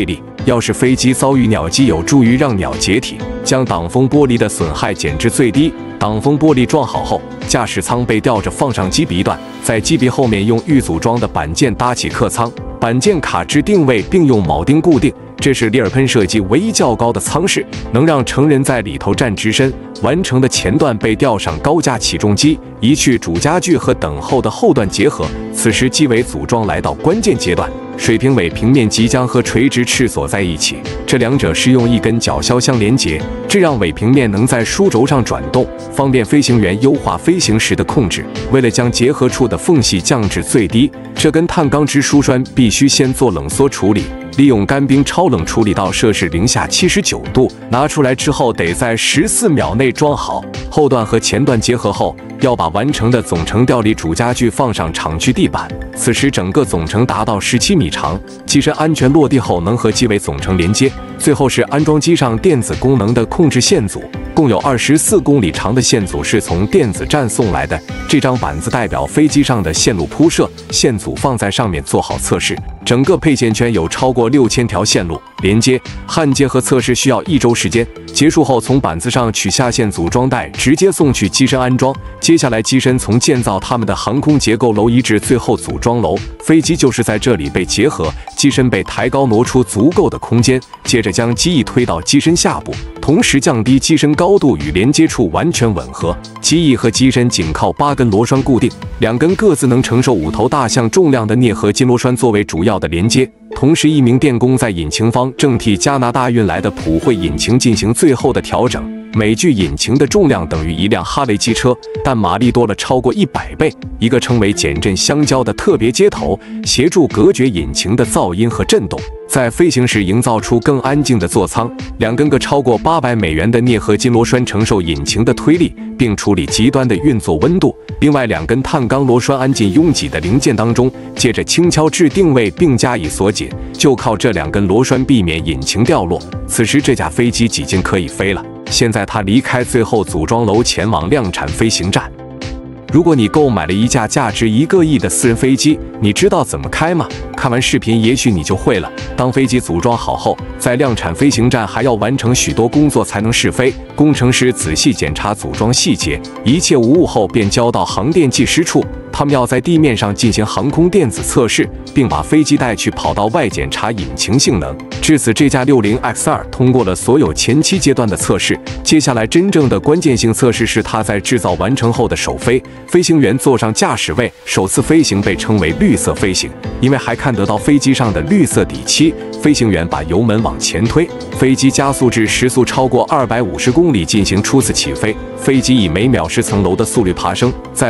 Speaker 1: 要是飞机遭遇鸟击，有助于让鸟解体，将挡风玻璃的损害减至最低。挡风玻璃装好后，驾驶舱被吊着放上机鼻段，在机鼻后面用预组装的板件搭起客舱，板件卡至定位并用铆钉固定。这是利尔喷射机唯一较高的舱室，能让成人在里头站直身。完成的前段被吊上高架起重机，移去主家具和等候的后段结合。此时机尾组装来到关键阶段，水平尾平面即将和垂直翅锁在一起，这两者是用一根角销相连接，这让尾平面能在书轴上转动，方便飞行员优化飞行时的控制。为了将结合处的缝隙降至最低，这根碳钢支疏栓必须先做冷缩处理，利用干冰超冷处理到摄氏零下79度，拿出来之后得在14秒内装好。后段和前段结合后，要把完成的总成吊离主家具放上厂区地板。此时整个总成达到17米长，机身安全落地后能和机尾总成连接。最后是安装机上电子功能的控制线组，共有24公里长的线组是从电子站送来的。这张板子代表飞机上的线路铺设，线组放在上面做好测试。整个配线圈有超过6000条线路连接，焊接和测试需要1周时间。结束后，从板子上取下线组装带，直接送去机身安装。接下来，机身从建造他们的航空结构楼移至最后组装楼，飞机就是在这里被结合，机身被抬高挪出足够的空间，接着将机翼推到机身下部，同时降低机身高度与连接处完全吻合。机翼和机身仅靠8根螺栓固定，2根各自能承受5头大象重量的镍合金螺栓作为主要的连接。同时，一名电工在引擎方正替加拿大运来的普惠引擎进行最后的调整。每具引擎的重量等于一辆哈雷机车，但马力多了超过100倍。一个称为减震香蕉的特别接头，协助隔绝引擎的噪音和震动，在飞行时营造出更安静的座舱。2根个超过$800的镍合金螺栓承受引擎的推力，并处理极端的运作温度。另外2根碳钢螺栓安进拥挤的零件当中，接着轻敲至定位并加以锁紧，就靠这2根螺栓避免引擎掉落。此时这架飞机已经可以飞了。现在它离开最后组装楼，前往量产飞行站。如果你购买了一架价值1个亿的私人飞机，你知道怎么开吗？看完视频，也许你就会了。当飞机组装好后，在量产飞行站还要完成许多工作才能试飞。工程师仔细检查组装细节，一切无误后便交到航电技师处。他们要在地面上进行航空电子测试，并把飞机带去跑道外检查引擎性能。至此，这架60X2通过了所有前期阶段的测试。接下来真正的关键性测试是它在制造完成后的首飞。飞行员坐上驾驶位，首次飞行被称为绿色飞行，因为还看得到飞机上的绿色底漆。飞行员把油门往前推，飞机加速至时速超过250公里进行初次起飞。飞机以每秒10层楼的速率爬升，在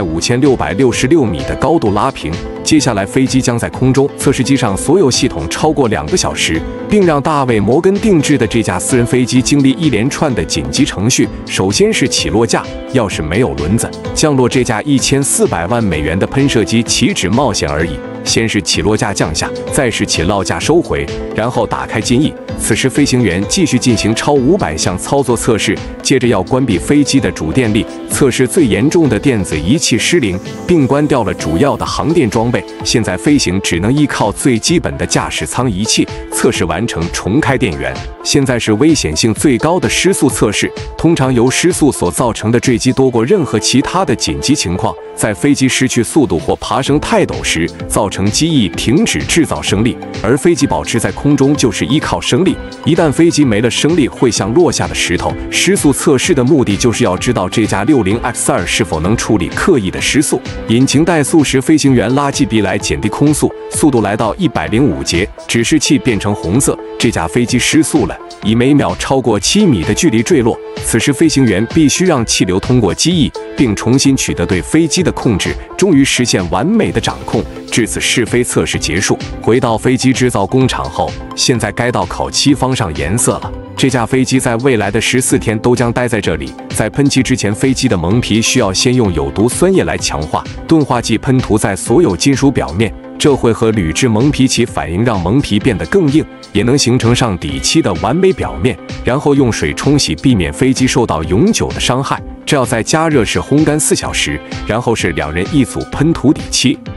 Speaker 1: 5666米的高度拉平。接下来，飞机将在空中测试机上所有系统超过2个小时，并让大卫·摩根定制的这架私人飞机经历一连串的紧急程序。首先是起落架，要是没有轮子，降落这架$1400万的喷射机岂止冒险而已。先是起落架降下，再是起落架收回，然后打开襟翼。此时，飞行员继续进行超500项操作测试，接着要关闭飞机的主电力，测试最严重的电子仪器失灵，并关掉了主要的航电装备。现在飞行只能依靠最基本的驾驶舱仪器。测试完成，重开电源。现在是危险性最高的失速测试，通常由失速所造成的坠机多过任何其他的紧急情况。在飞机失去速度或爬升太陡时，造成机翼停止制造升力，而飞机保持在空中就是依靠升力。一旦飞机没了升力，会像落下的石头。失速测试的目的就是要知道这架60X2是否能处理刻意的失速。引擎怠速时，飞行员拉机鼻来减低空速，速度来到105节，指示器变成红色，这架飞机失速了，以每秒超过7米的距离坠落。此时，飞行员必须让气流通过机翼，并重新取得对飞机的控制，终于实现完美的掌控。至此，试飞测试结束。回到飞机制造工厂后，现在该到烤漆方上颜色了。这架飞机在未来的14天都将待在这里。在喷漆之前，飞机的蒙皮需要先用有毒酸液来强化，钝化剂喷涂在所有金属表面，这会和铝制蒙皮起反应，让蒙皮变得更硬，也能形成上底漆的完美表面。然后用水冲洗，避免飞机受到永久的伤害。这要在加热室烘干4小时，然后是2人一组喷涂底漆。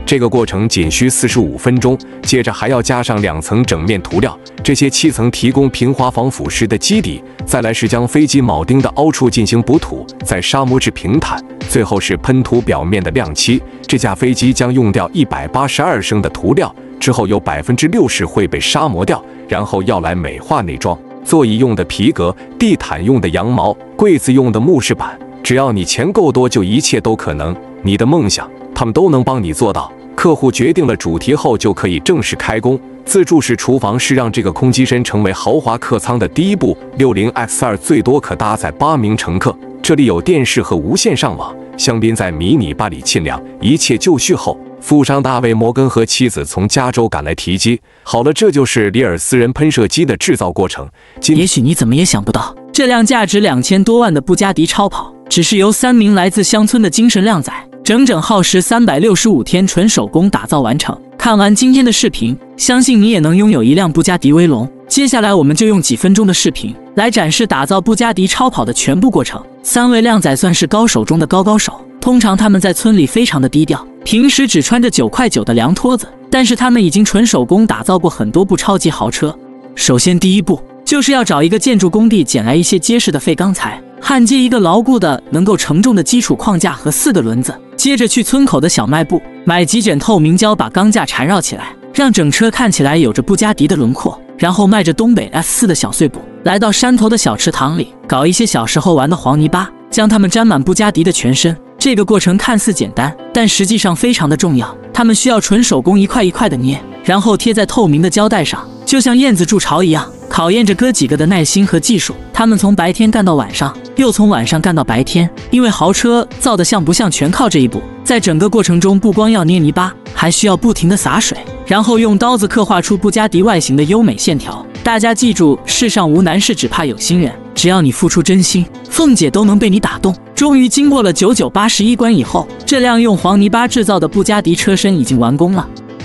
Speaker 1: 这个过程仅需45分钟。接着还要加上2层整面涂料，这些7层提供平滑防腐蚀的基底。再来是将飞机铆钉的凹处进行补土，再砂模至平坦。最后是喷涂表面的亮漆。这架飞机将用掉182升的涂料，之后有60%会被砂磨掉，然后要来美化内装。座椅用的皮革，地毯用的羊毛，柜子用的木饰板。只要你钱够多，就一切都可能。你的梦想，他们都能帮你做到。客户决定了主题后，就可以正式开工。自助式厨房是让这个空机身成为豪华客舱的第一步。60X2 最多可搭载8名乘客，这里有电视和无线上网。香槟在迷你巴里沁凉，一切就绪后，富商大卫·摩根和妻子从加州赶来提机。好了，这就是里尔私人喷射机的制造过程。
Speaker 4: 也许你怎么也想不到，这辆价值2000多万的布加迪超跑，只是由3名来自乡村的精神靓仔，整整耗时365天纯手工打造完成。看完今天的视频，相信你也能拥有一辆布加迪威龙。接下来我们就用几分钟的视频来展示打造布加迪超跑的全部过程。3位靓仔算是高手中的高手，通常他们在村里非常的低调，平时只穿着9块9的凉拖子，但是他们已经纯手工打造过很多部超级豪车。首先第一步就是要找一个建筑工地捡来一些结实的废钢材，焊接一个牢固的能够承重的基础框架和4个轮子，接着去村口的小卖部买几卷透明胶，把钢架缠绕起来，让整车看起来有着布加迪的轮廓。然后迈着东北 F4 的小碎步，来到山头的小池塘里，搞一些小时候玩的黄泥巴，将它们沾满布加迪的全身。这个过程看似简单，但实际上非常的重要。他们需要纯手工一块一块的捏，然后贴在透明的胶带上，就像燕子筑巢一样，考验着哥几个的耐心和技术。他们从白天干到晚上，又从晚上干到白天，因为豪车造得像不像全靠这一步。在整个过程中，不光要捏泥巴，还需要不停地洒水，然后用刀子刻画出布加迪外形的优美线条。大家记住，世上无难事，只怕有心人。只要你付出真心，凤姐都能被你打动。终于经过了9981关以后，这辆用黄泥巴制造的布加迪车身已经完工了。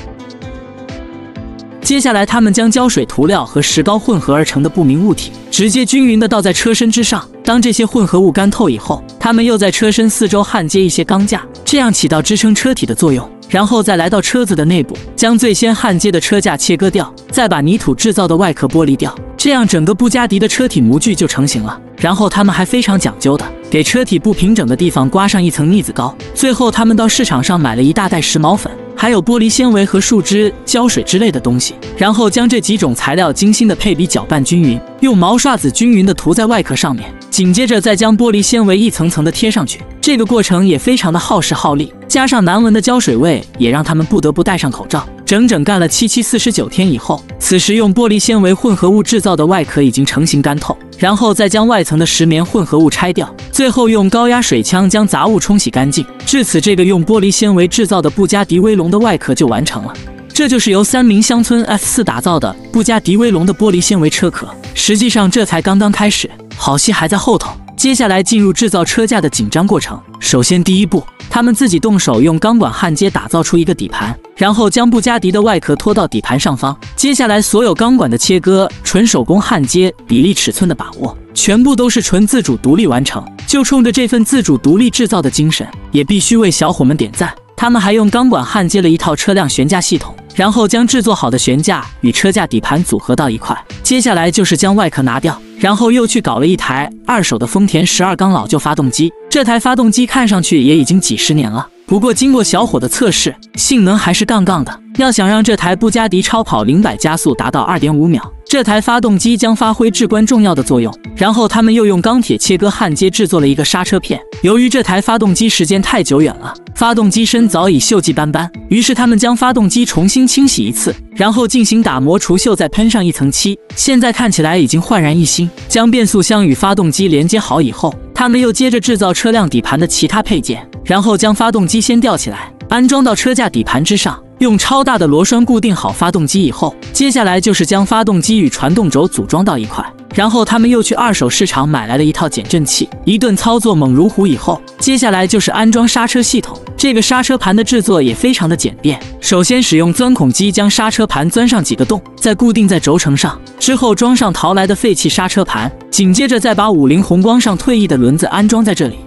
Speaker 4: 接下来他们将胶水涂料和石膏混合而成的不明物体直接均匀地倒在车身之上。当这些混合物干透以后，他们又在车身四周焊接一些钢架，这样起到支撑车体的作用。然后再来到车子的内部，将最先焊接的车架切割掉，再把泥土制造的外壳剥离掉，这样整个布加迪的车体模具就成型了。然后他们还非常讲究的给车体不平整的地方刮上一层腻子膏。最后他们到市场上买了一大袋石毛粉，还有玻璃纤维和树脂、胶水之类的东西，然后将这几种材料精心的配比搅拌均匀，用毛刷子均匀的涂在外壳上面，紧接着再将玻璃纤维一层层的贴上去。这个过程也非常的耗时耗力，加上难闻的胶水味，也让他们不得不戴上口罩。整整干了749天以后，此时用玻璃纤维混合物制造的外壳已经成型干透，然后再将外层的石棉混合物拆掉，最后用高压水枪将杂物冲洗干净。至此，这个用玻璃纤维制造的布加迪威龙的外壳就完成了。这就是由3名乡村 F4 打造的布加迪威龙的玻璃纤维车壳。实际上这才刚刚开始，好戏还在后头。接下来进入制造车架的紧张过程。首先第一步，他们自己动手用钢管焊接打造出一个底盘，然后将布加迪的外壳拖到底盘上方。接下来所有钢管的切割、纯手工焊接、比例尺寸的把握，全部都是纯自主独立完成。就冲着这份自主独立制造的精神，也必须为小伙们点赞。他们还用钢管焊接了一套车辆悬架系统，然后将制作好的悬架与车架底盘组合到一块。接下来就是将外壳拿掉，然后又去搞了一台2手的丰田12缸老旧发动机。这台发动机看上去也已经几十年了，不过经过小伙的测试，性能还是杠杠的。要想让这台布加迪超跑0-100加速达到2.5秒，这台发动机将发挥至关重要的作用。然后他们又用钢铁切割焊接制作了一个刹车片。由于这台发动机时间太久远了，发动机身早已锈迹斑斑，于是他们将发动机重新清洗一次，然后进行打磨除锈，再喷上一层漆。现在看起来已经焕然一新。将变速箱与发动机连接好以后，他们又接着制造车辆底盘的其他配件，然后将发动机先吊起来，安装到车架底盘之上。用超大的螺栓固定好发动机以后，接下来就是将发动机与传动轴组装到一块。然后他们又去2手市场买来了一套减震器，一顿操作猛如虎以后，接下来就是安装刹车系统。这个刹车盘的制作也非常的简便，首先使用钻孔机将刹车盘钻上几个洞，再固定在轴承上，之后装上淘来的废弃刹车盘，紧接着再把50宏光上退役的轮子安装在这里，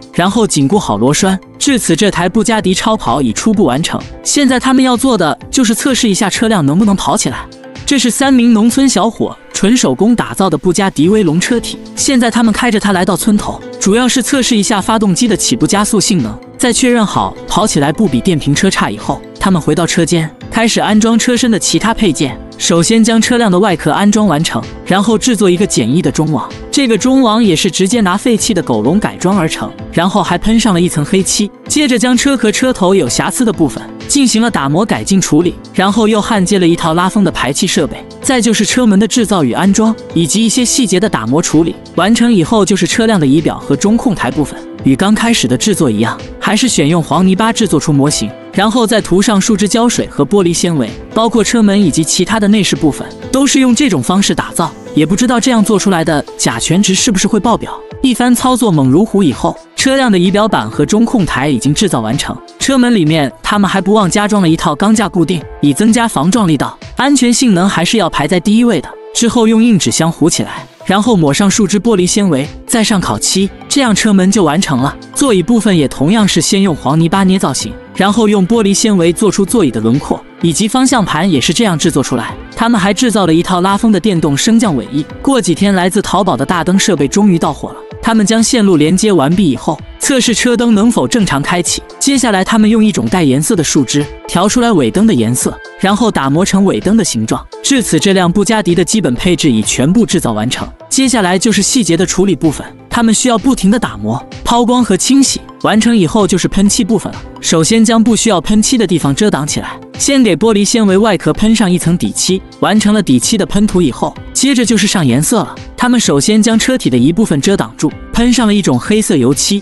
Speaker 4: 然后紧固好螺栓。至此，这台布加迪超跑已初步完成。现在他们要做的就是测试一下车辆能不能跑起来。这是3名农村小伙纯手工打造的布加迪威龙车体，现在他们开着它来到村头，主要是测试一下发动机的起步加速性能。在确认好跑起来不比电瓶车差以后，他们回到车间，开始安装车身的其他配件。首先将车辆的外壳安装完成，然后制作一个简易的中网。这个中网也是直接拿废弃的狗笼改装而成，然后还喷上了一层黑漆。接着将车壳车头有瑕疵的部分进行了打磨改进处理，然后又焊接了一套拉风的排气设备。再就是车门的制造与安装，以及一些细节的打磨处理。完成以后就是车辆的仪表和中控台部分。与刚开始的制作一样，还是选用黄泥巴制作出模型，然后再涂上树脂胶水和玻璃纤维，包括车门以及其他的内饰部分都是用这种方式打造。也不知道这样做出来的甲醛值是不是会爆表。一番操作猛如虎以后，车辆的仪表板和中控台已经制造完成。车门里面他们还不忘加装了一套钢架固定，以增加防撞力道。安全性能还是要排在第一位的。之后用硬纸箱糊起来，然后抹上树脂玻璃纤维，再上烤漆，这样车门就完成了。座椅部分也同样是先用黄泥巴捏造型，然后用玻璃纤维做出座椅的轮廓，以及方向盘也是这样制作出来。他们还制造了一套拉风的电动升降尾翼。过几天来自淘宝的大灯设备终于到货了，他们将线路连接完毕以后，测试车灯能否正常开启。接下来他们用一种带颜色的树脂调出来尾灯的颜色，然后打磨成尾灯的形状。至此，这辆布加迪的基本配置已全部制造完成。接下来就是细节的处理部分，他们需要不停的打磨、抛光和清洗。完成以后就是喷漆部分了。首先将不需要喷漆的地方遮挡起来，先给玻璃纤维外壳喷上一层底漆。完成了底漆的喷涂以后，接着就是上颜色了。他们首先将车体的一部分遮挡住，喷上了一种黑色油漆，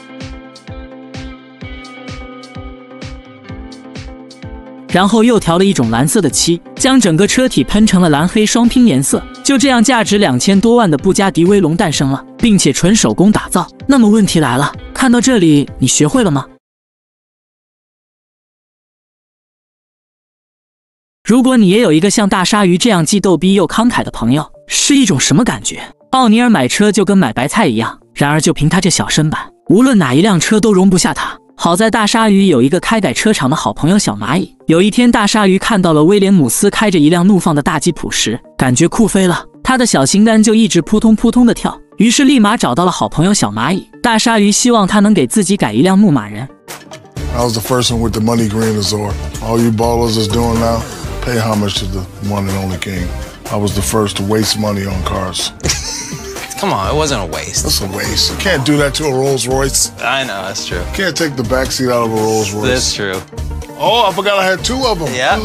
Speaker 4: 然后又调了一种蓝色的漆，将整个车体喷成了蓝黑双拼颜色。就这样，价值2000多万的布加迪威龙诞生了，并且纯手工打造。那么问题来了，看到这里你学会了吗？如果你也有一个像大鲨鱼这样既逗逼又慷慨的朋友，是一种什么感觉？奥尼尔买车就跟买白菜一样，然而就凭他这小身板，无论哪一辆车都容不下他。好在大鲨鱼有一个开改车厂的好朋友小蚂蚁。有一天，大鲨鱼看到了威廉姆斯开着一辆怒放的大吉普时，感觉酷飞了，他的小心肝就一直扑通扑通的跳，于是立马找到了好朋友小蚂蚁。大鲨鱼希望他能给自己改一辆牧马人。
Speaker 5: I was the first one with the money green Azor. All you ballers is doing now, pay homage to the one and only king. I was the first to waste money on cars.
Speaker 6: Come on, it wasn't a waste.
Speaker 5: That's a waste. You can't do that to a Rolls Royce.
Speaker 6: I know, that's true.
Speaker 5: You can't take the backseat out of a Rolls Royce.
Speaker 6: That's true.
Speaker 5: Oh, I forgot I had two of them.
Speaker 6: Yeah.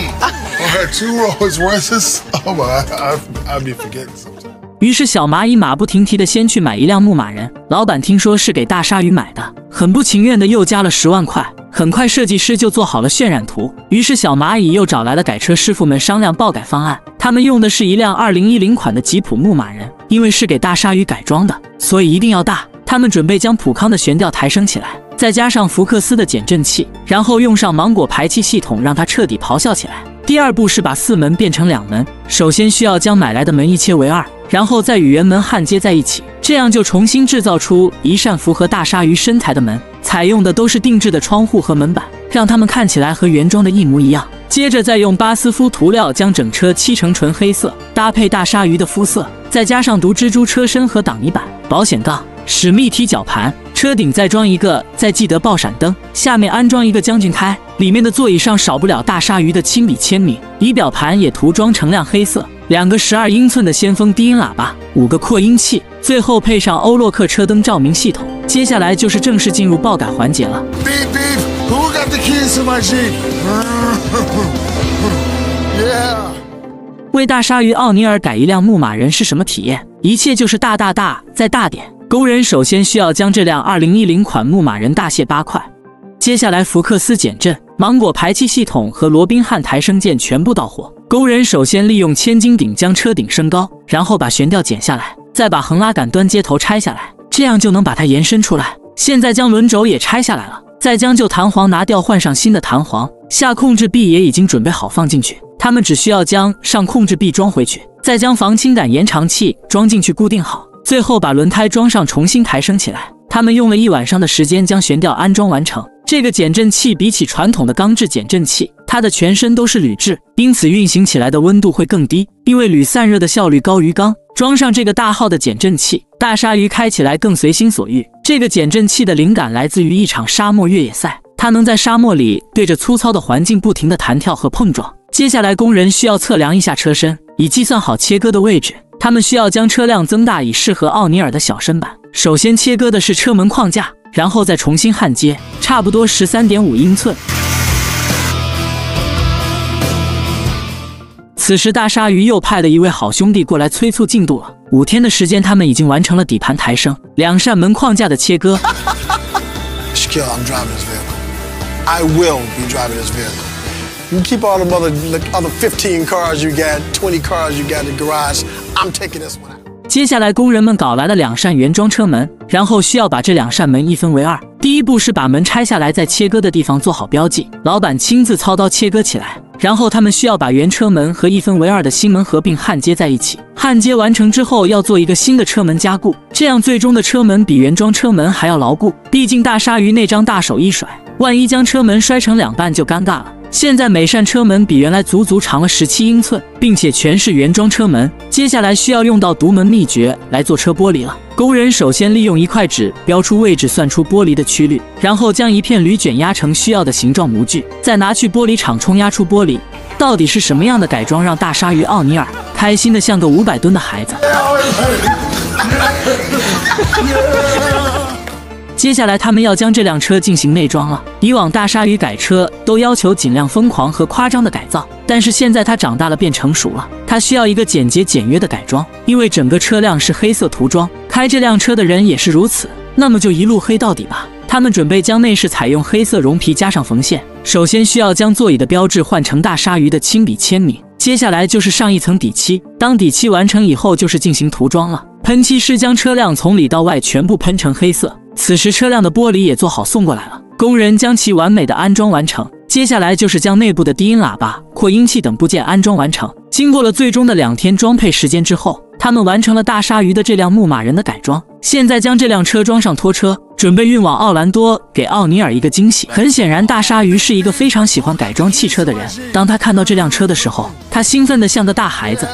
Speaker 5: I had two Rolls Royces. Oh my, I'd be forgetting sometimes.
Speaker 4: 于是小蚂蚁马不停蹄地先去买一辆牧马人，老板听说是给大鲨鱼买的，很不情愿的又加了10万块。很快设计师就做好了渲染图，于是小蚂蚁又找来了改车师傅们商量爆改方案。他们用的是一辆2010款的吉普牧马人，因为是给大鲨鱼改装的，所以一定要大。他们准备将普康的悬吊抬升起来，再加上福克斯的减震器，然后用上芒果排气系统，让它彻底咆哮起来。第二步是把4门变成2门，首先需要将买来的门一切为2，然后再与原门焊接在一起，这样就重新制造出一扇符合大鲨鱼身材的门。采用的都是定制的窗户和门板，让它们看起来和原装的一模一样。接着再用巴斯夫涂料将整车漆成纯黑色，搭配大鲨鱼的肤色，再加上毒蜘蛛车身和挡泥板、保险杠、史密体绞盘，车顶再装一个，再记得爆闪灯，下面安装一个将军胎，里面的座椅上少不了大鲨鱼的亲笔签名，仪表盘也涂装成亮黑色，2个12英寸的先锋低音喇叭，5个扩音器，最后配上欧洛克车灯照明系统。接下来就是正式进入爆改环节了。
Speaker 5: Beep beep, who got the keys to my Jeep? Yeah.
Speaker 4: 为大鲨鱼奥尼尔改一辆牧马人是什么体验？一切就是大再大点。工人首先需要将这辆2010款牧马人大卸8块，接下来福克斯减震、芒果排气系统和罗宾汉抬升件全部到货。工人首先利用千斤顶将车顶升高，然后把悬吊剪下来，再把横拉杆端接头拆下来，这样就能把它延伸出来。现在将轮轴也拆下来了，再将旧弹簧拿掉，换上新的弹簧。下控制臂也已经准备好放进去，他们只需要将上控制臂装回去，再将防倾杆延长器装进去固定好，最后把轮胎装上重新抬升起来。 他们用了1晚上的时间将悬吊安装完成。这个减震器比起传统的钢制减震器，它的全身都是铝制，因此运行起来的温度会更低，因为铝散热的效率高于钢。装上这个大号的减震器，大鲨鱼开起来更随心所欲。这个减震器的灵感来自于一场沙漠越野赛，它能在沙漠里对着粗糙的环境不停地弹跳和碰撞。接下来工人需要测量一下车身，以计算好切割的位置。他们需要将车辆增大以适合奥尼尔的小身板。首先切割的是车门框架，然后再重新焊接，差不多 13.5 英寸。此时大鲨鱼又派了一位好兄弟过来催促进度了。5天的时间，他们已经完成了底盘抬升、2扇门框架的切割。
Speaker 5: Shaquille, I'm driving this vehicle. I will be driving this vehicle. You keep all the other 15 cars you got, 20 cars you got in the garage. I'm taking this one out.
Speaker 4: 接下来，工人们搞来了2扇原装车门，然后需要把这2扇门一分为2。第一步是把门拆下来，在切割的地方做好标记，老板亲自操刀切割起来。然后他们需要把原车门和1分为2的新门合并焊接在一起。焊接完成之后，要做一个新的车门加固，这样最终的车门比原装车门还要牢固。毕竟大鲨鱼那张大手一甩，万一将车门摔成2半就尴尬了。现在每扇车门比原来足足长了17英寸，并且全是原装车门。接下来需要用到独门秘诀来做车玻璃了。工人首先利用1块纸标出位置，算出玻璃的曲率，然后将1片铝卷压成需要的形状模具，再拿去玻璃厂冲压出玻璃。到底是什么样的改装让大鲨鱼奥尼尔开心的像个500吨的孩子？接下来他们要将这辆车进行内装了。以往大鲨鱼改车都要求尽量疯狂和夸张的改造，但是现在他长大了变成熟了，他需要一个简洁简约的改装。因为整个车辆是黑色涂装，开这辆车的人也是如此，那么就一路黑到底吧。他们准备将内饰采用黑色绒皮加上缝线。首先需要将座椅的标志换成大鲨鱼的亲笔签名，接下来就是上一层底漆。当底漆完成以后，就是进行涂装了。喷漆师将车辆从里到外全部喷成黑色。此时车辆的玻璃也做好送过来了，工人将其完美的安装完成。接下来就是将内部的低音喇叭、扩音器等部件安装完成。经过了最终的2天装配时间之后，他们完成了大鲨鱼的这辆牧马人的改装。现在将这辆车装上拖车，准备运往奥兰多，给奥尼尔一个惊喜。很显然，大鲨鱼是一个非常喜欢改装汽车的人。当他看到这辆车的时候，他兴奋得像个大孩子。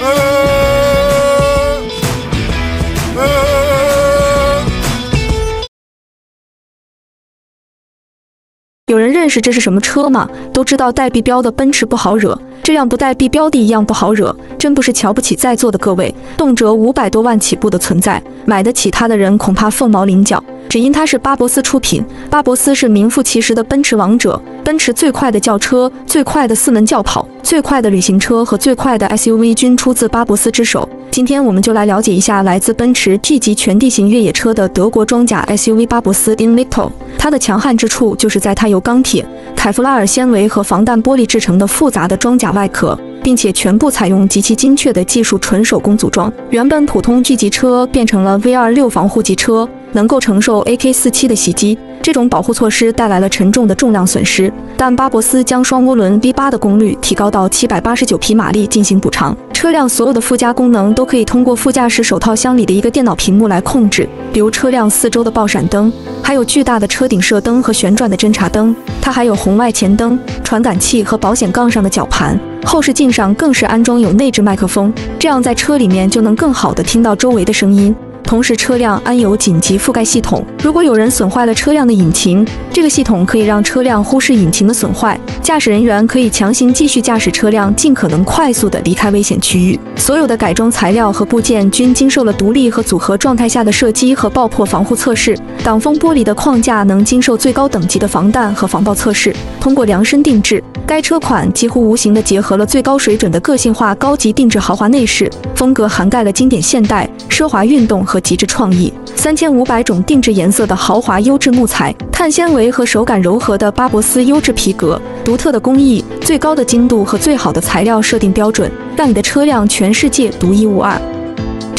Speaker 7: 有人认识这是什么车吗？都知道带地标的奔驰不好惹，这辆不带地标的一样不好惹，真不是瞧不起在座的各位，动辄500多万起步的存在，买得起它的人恐怕凤毛麟角。只因它是巴博斯出品，巴博斯是名副其实的奔驰王者，奔驰最快的轿车、最快的4门轿跑、最快的旅行车和最快的 SUV 均出自巴博斯之手。今天我们就来了解一下来自奔驰 G 级全地形越野车的德国装甲 SUV 巴博斯 Invicto。它的强悍之处就是在它由钢铁、凯夫拉尔纤维和防弹玻璃制成的复杂的装甲外壳，并且全部采用极其精确的技术纯手工组装。原本普通 G 级车变成了 V26 防护级车，能够承受 AK47 的袭击。这种保护措施带来了沉重的重量损失，但巴博斯将双涡轮 V8 的功率提高到789匹马力进行补偿。车辆所有的附加功能都可以通过副驾驶手套箱里的一个电脑屏幕来控制，比如车辆4周的爆闪灯，还有巨大的车顶射灯和旋转的侦察灯。它还有红外前灯、传感器和保险杠上的绞盘。后视镜上更是安装有内置麦克风，这样在车里面就能更好地听到周围的声音。同时车辆安有紧急覆盖系统，如果有人损坏了车辆的引擎，这个系统可以让车辆忽视引擎的损坏，驾驶人员可以强行继续驾驶车辆，尽可能快速地离开危险区域。所有的改装材料和部件均经受了独立和组合状态下的射击和爆破防护测试，挡风玻璃的框架能经受最高等级的防弹和防爆测试。通过量身定制，该车款几乎无形地结合了最高水准的个性化高级定制豪华内饰，风格涵盖了经典现代、奢华运动和极致创意。3500种定制颜色的豪华优质木材、碳纤维和手感柔和的巴博斯优质皮革，独特的工艺、最高的精度和最好的材料设定标准，让你的车辆全世界独一无二。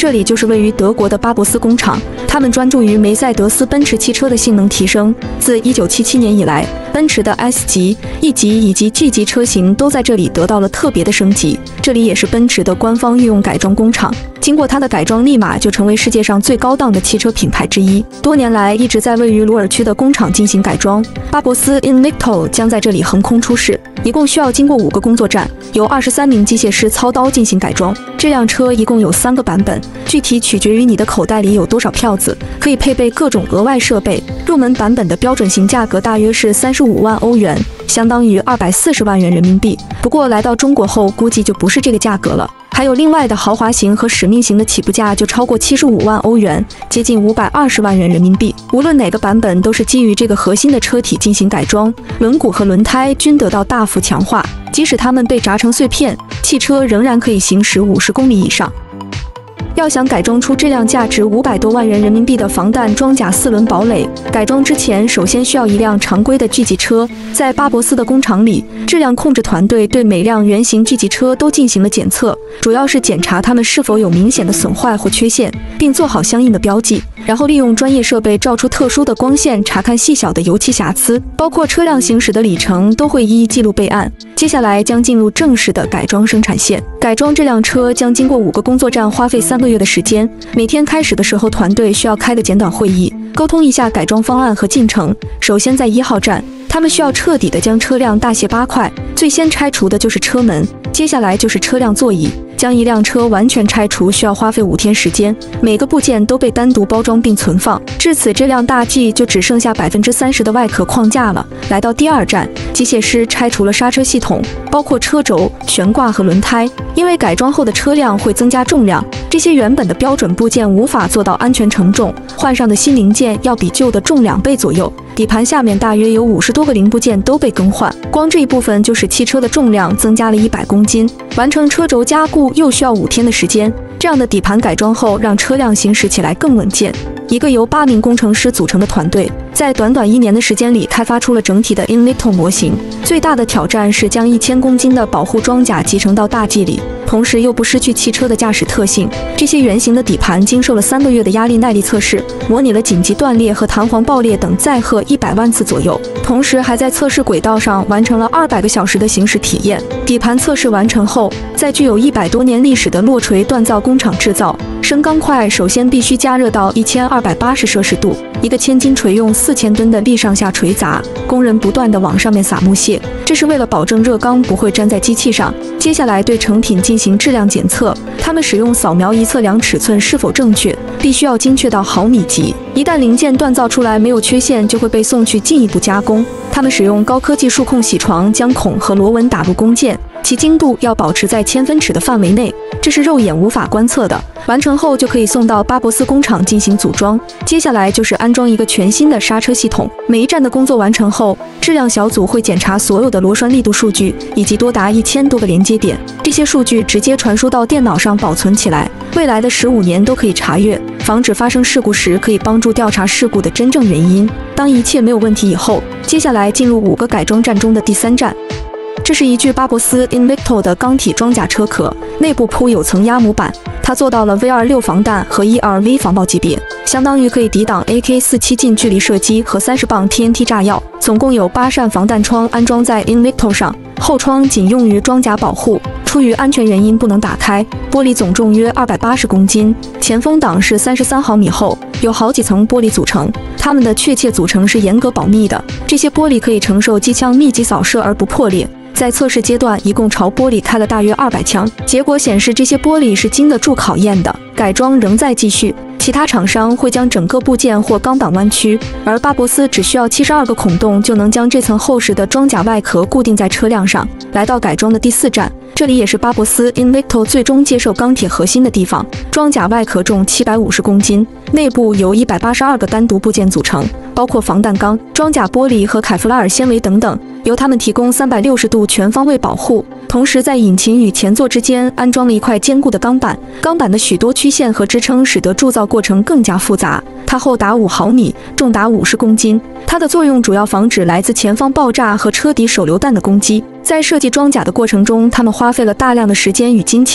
Speaker 7: 这里就是位于德国的巴博斯工厂，他们专注于梅赛德斯奔驰汽车的性能提升。自1977年以来，奔驰的 S 级、E 级以及 G 级车型都在这里得到了特别的升级。这里也是奔驰的官方御用改装工厂，经过它的改装，立马就成为世界上最高档的汽车品牌之一。多年来一直在位于鲁尔区的工厂进行改装。巴博斯 Invicto 将在这里横空出世，一共需要经过5个工作站，由23名机械师操刀进行改装。这辆车一共有3个版本，具体取决于你的口袋里有多少票子，可以配备各种额外设备。入门版本的标准型价格大约是35万欧元，相当于240万元人民币。不过来到中国后，估计就不是这个价格了。还有另外的豪华型和使命型的起步价就超过75万欧元，接近520万元人民币。无论哪个版本都是基于这个核心的车体进行改装，轮毂和轮胎均得到大幅强化，即使它们被炸成碎片，汽车仍然可以行驶50公里以上。要想改装出这辆价值500多万元人民币的防弹装甲4轮堡垒，改装之前首先需要一辆常规的 G 级车。在巴博斯的工厂里，质量控制团队对每辆原型 G 级车都进行了检测，主要是检查它们是否有明显的损坏或缺陷，并做好相应的标记，然后利用专业设备照出特殊的光线查看细小的油漆瑕疵，包括车辆行驶的里程都会一一记录备案。接下来将进入正式的改装生产线。改装这辆车将经过5个工作站，花费3个月的时间。每天开始的时候，团队需要开个简短会议，沟通一下改装方案和进程。首先在1号站，他们需要彻底的将车辆大卸8块，最先拆除的就是车门，接下来就是车辆座椅。将一辆车完全拆除需要花费5天时间，每个部件都被单独包装并存放。至此，这辆大 G 就只剩下30%的外壳框架了。来到第2站，机械师拆除了刹车系统，包括车轴、悬挂和轮胎。因为改装后的车辆会增加重量，这些原本的标准部件无法做到安全承重，换上的新零件要比旧的重2倍左右。底盘下面大约有50多个零部件都被更换，光这一部分就使汽车的重量增加了100公斤。完成车轴加固又需要5天的时间。这样的底盘改装后，让车辆行驶起来更稳健。一个由8名工程师组成的团队，在短短1年的时间里开发出了整体的 Invicto 模型。最大的挑战是将1000公斤的保护装甲集成到大 G 里，同时又不失去汽车的驾驶特性。这些原型的底盘经受了3个月的压力耐力测试，模拟了紧急断裂和弹簧爆裂等载荷100万次左右，同时还在测试轨道上完成了200个小时的行驶体验。底盘测试完成后，在具有100多年历史的落锤锻造工厂制造。升钢块首先必须加热到1280摄氏度，一个1000斤锤用4000吨的力上下锤砸，工人不断地往上面撒木屑，这是为了保证热钢不会粘在机器上。接下来对成品进行质量检测，他们使用扫描仪测量尺寸是否正确，必须要精确到毫米级。一旦零件锻造出来没有缺陷，就会被送去进一步加工。他们使用高科技数控铣床将孔和螺纹打入工件，其精度要保持在1000分尺的范围内，这是肉眼无法观测的。完成后就可以送到巴博斯工厂进行组装。接下来就是安装一个全新的刹车系统。每一站的工作完成后，质量小组会检查所有的螺栓力度数据以及多达1000多个连接点，这些数据直接传输到电脑上保存起来，未来的15年都可以查阅，防止发生事故时可以帮助调查事故的真正原因。当一切没有问题以后，接下来进入5个改装站中的第3站。这是一具巴博斯 Invicto 的钢体装甲车壳，内部铺有层鸭母板，它做到了 V26 防弹和 ERV 防爆级别，相当于可以抵挡 AK-47 近距离射击和30磅 TNT 炸药。总共有8扇防弹窗安装在 Invicto 上，后窗仅用于装甲保护，出于安全原因不能打开。玻璃总重约280公斤，前风挡是33毫米厚，有好几层玻璃组成，它们的确切组成是严格保密的。这些玻璃可以承受机枪密集扫射而不破裂。在测试阶段，一共朝玻璃开了大约200枪，结果显示这些玻璃是经得住考验的。改装仍在继续，其他厂商会将整个部件或钢板弯曲，而巴博斯只需要72个孔洞就能将这层厚实的装甲外壳固定在车辆上。来到改装的第4站，这里也是巴博斯 Invicto 最终接受钢铁核心的地方。装甲外壳重750公斤，内部由182个单独部件组成，包括防弹钢、装甲玻璃和凯夫拉尔纤维等等，由它们提供360度全方位保护。同时在引擎与前座之间安装了一块坚固的钢板，钢板的许多曲线和支撑使得铸造过程更加复杂。它厚达5毫米，重达50公斤。它的作用主要防止来自前方爆炸和车底手榴弹的攻击。在设计装甲的过程中，他们花费了大量的时间与金钱，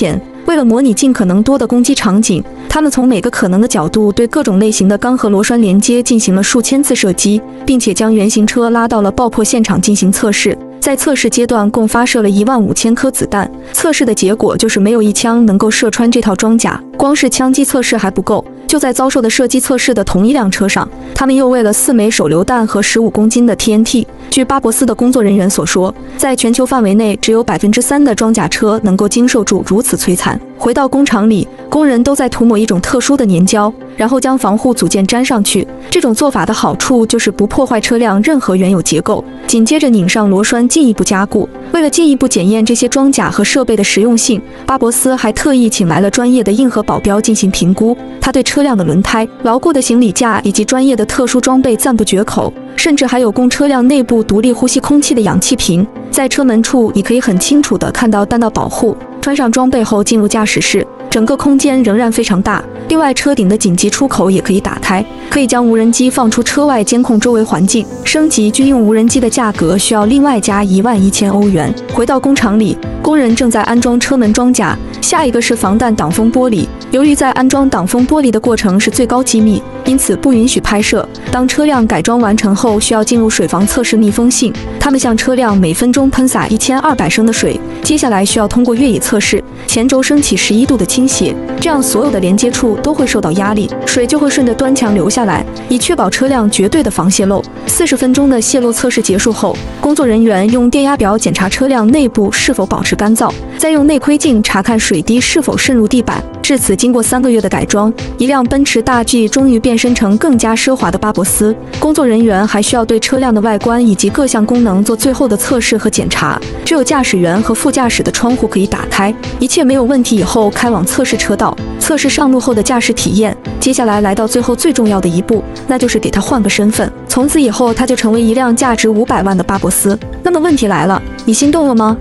Speaker 7: 为了模拟尽可能多的攻击场景，他们从每个可能的角度对各种类型的钢和螺栓连接进行了数千次射击，并且将原型车拉到了爆破现场进行测试。在测试阶段共发射了15000颗子弹，测试的结果就是没有一枪能够射穿这套装甲。光是枪击测试还不够，就在遭受的射击测试的同一辆车上，他们又喂了4枚手榴弹和15公斤的 TNT。据巴博斯的工作人员所说，在全球范围内只有3%的装甲车能够经受住如此摧残。回到工厂里，工人都在涂抹一种特殊的粘胶，然后将防护组件粘上去。这种做法的好处就是不破坏车辆任何原有结构。紧接着拧上螺栓进一步加固。为了进一步检验这些装甲和设备的实用性，巴博斯还特意请来了专业的硬核保镖进行评估。他对车辆的轮胎、牢固的行李架以及专业的特殊装备赞不绝口，甚至还有供车辆内部独立呼吸空气的氧气瓶。在车门处，你可以很清楚地看到弹道保护。穿上装备后进入驾驶室，整个空间仍然非常大。另外，车顶的紧急出口也可以打开，可以将无人机放出车外监控周围环境。升级军用无人机的价格需要另外加11000欧元。回到工厂里，工人正在安装车门装甲，下一个是防弹挡风玻璃。由于在安装挡风玻璃的过程是最高机密，因此不允许拍摄。当车辆改装完成后，需要进入水房测试密封性。他们向车辆每分钟喷洒1200升的水，接下来需要通过越野测试，前轴升起11度的倾斜，这样所有的连接处都会受到压力，水就会顺着端墙流下来，以确保车辆绝对的防泄漏。40分钟的泄漏测试结束后，工作人员用电压表检查车辆内部是否保持干燥，再用内窥镜查看水滴是否渗入地板。至此，经过3个月的改装，一辆奔驰大 G 终于变身成更加奢华的巴博斯。工作人员还需要对车辆的外观以及各项功能做最后的测试和检查。只有驾驶员和副驾驶的窗户可以打开，一切没有问题以后开往测试车道。测试上路后的驾驶体验，接下来来到最后最重要的一步，那就是给他换个身份。从此以后，他就成为一辆价值500万的巴博斯。那么问题来了，你心动了吗？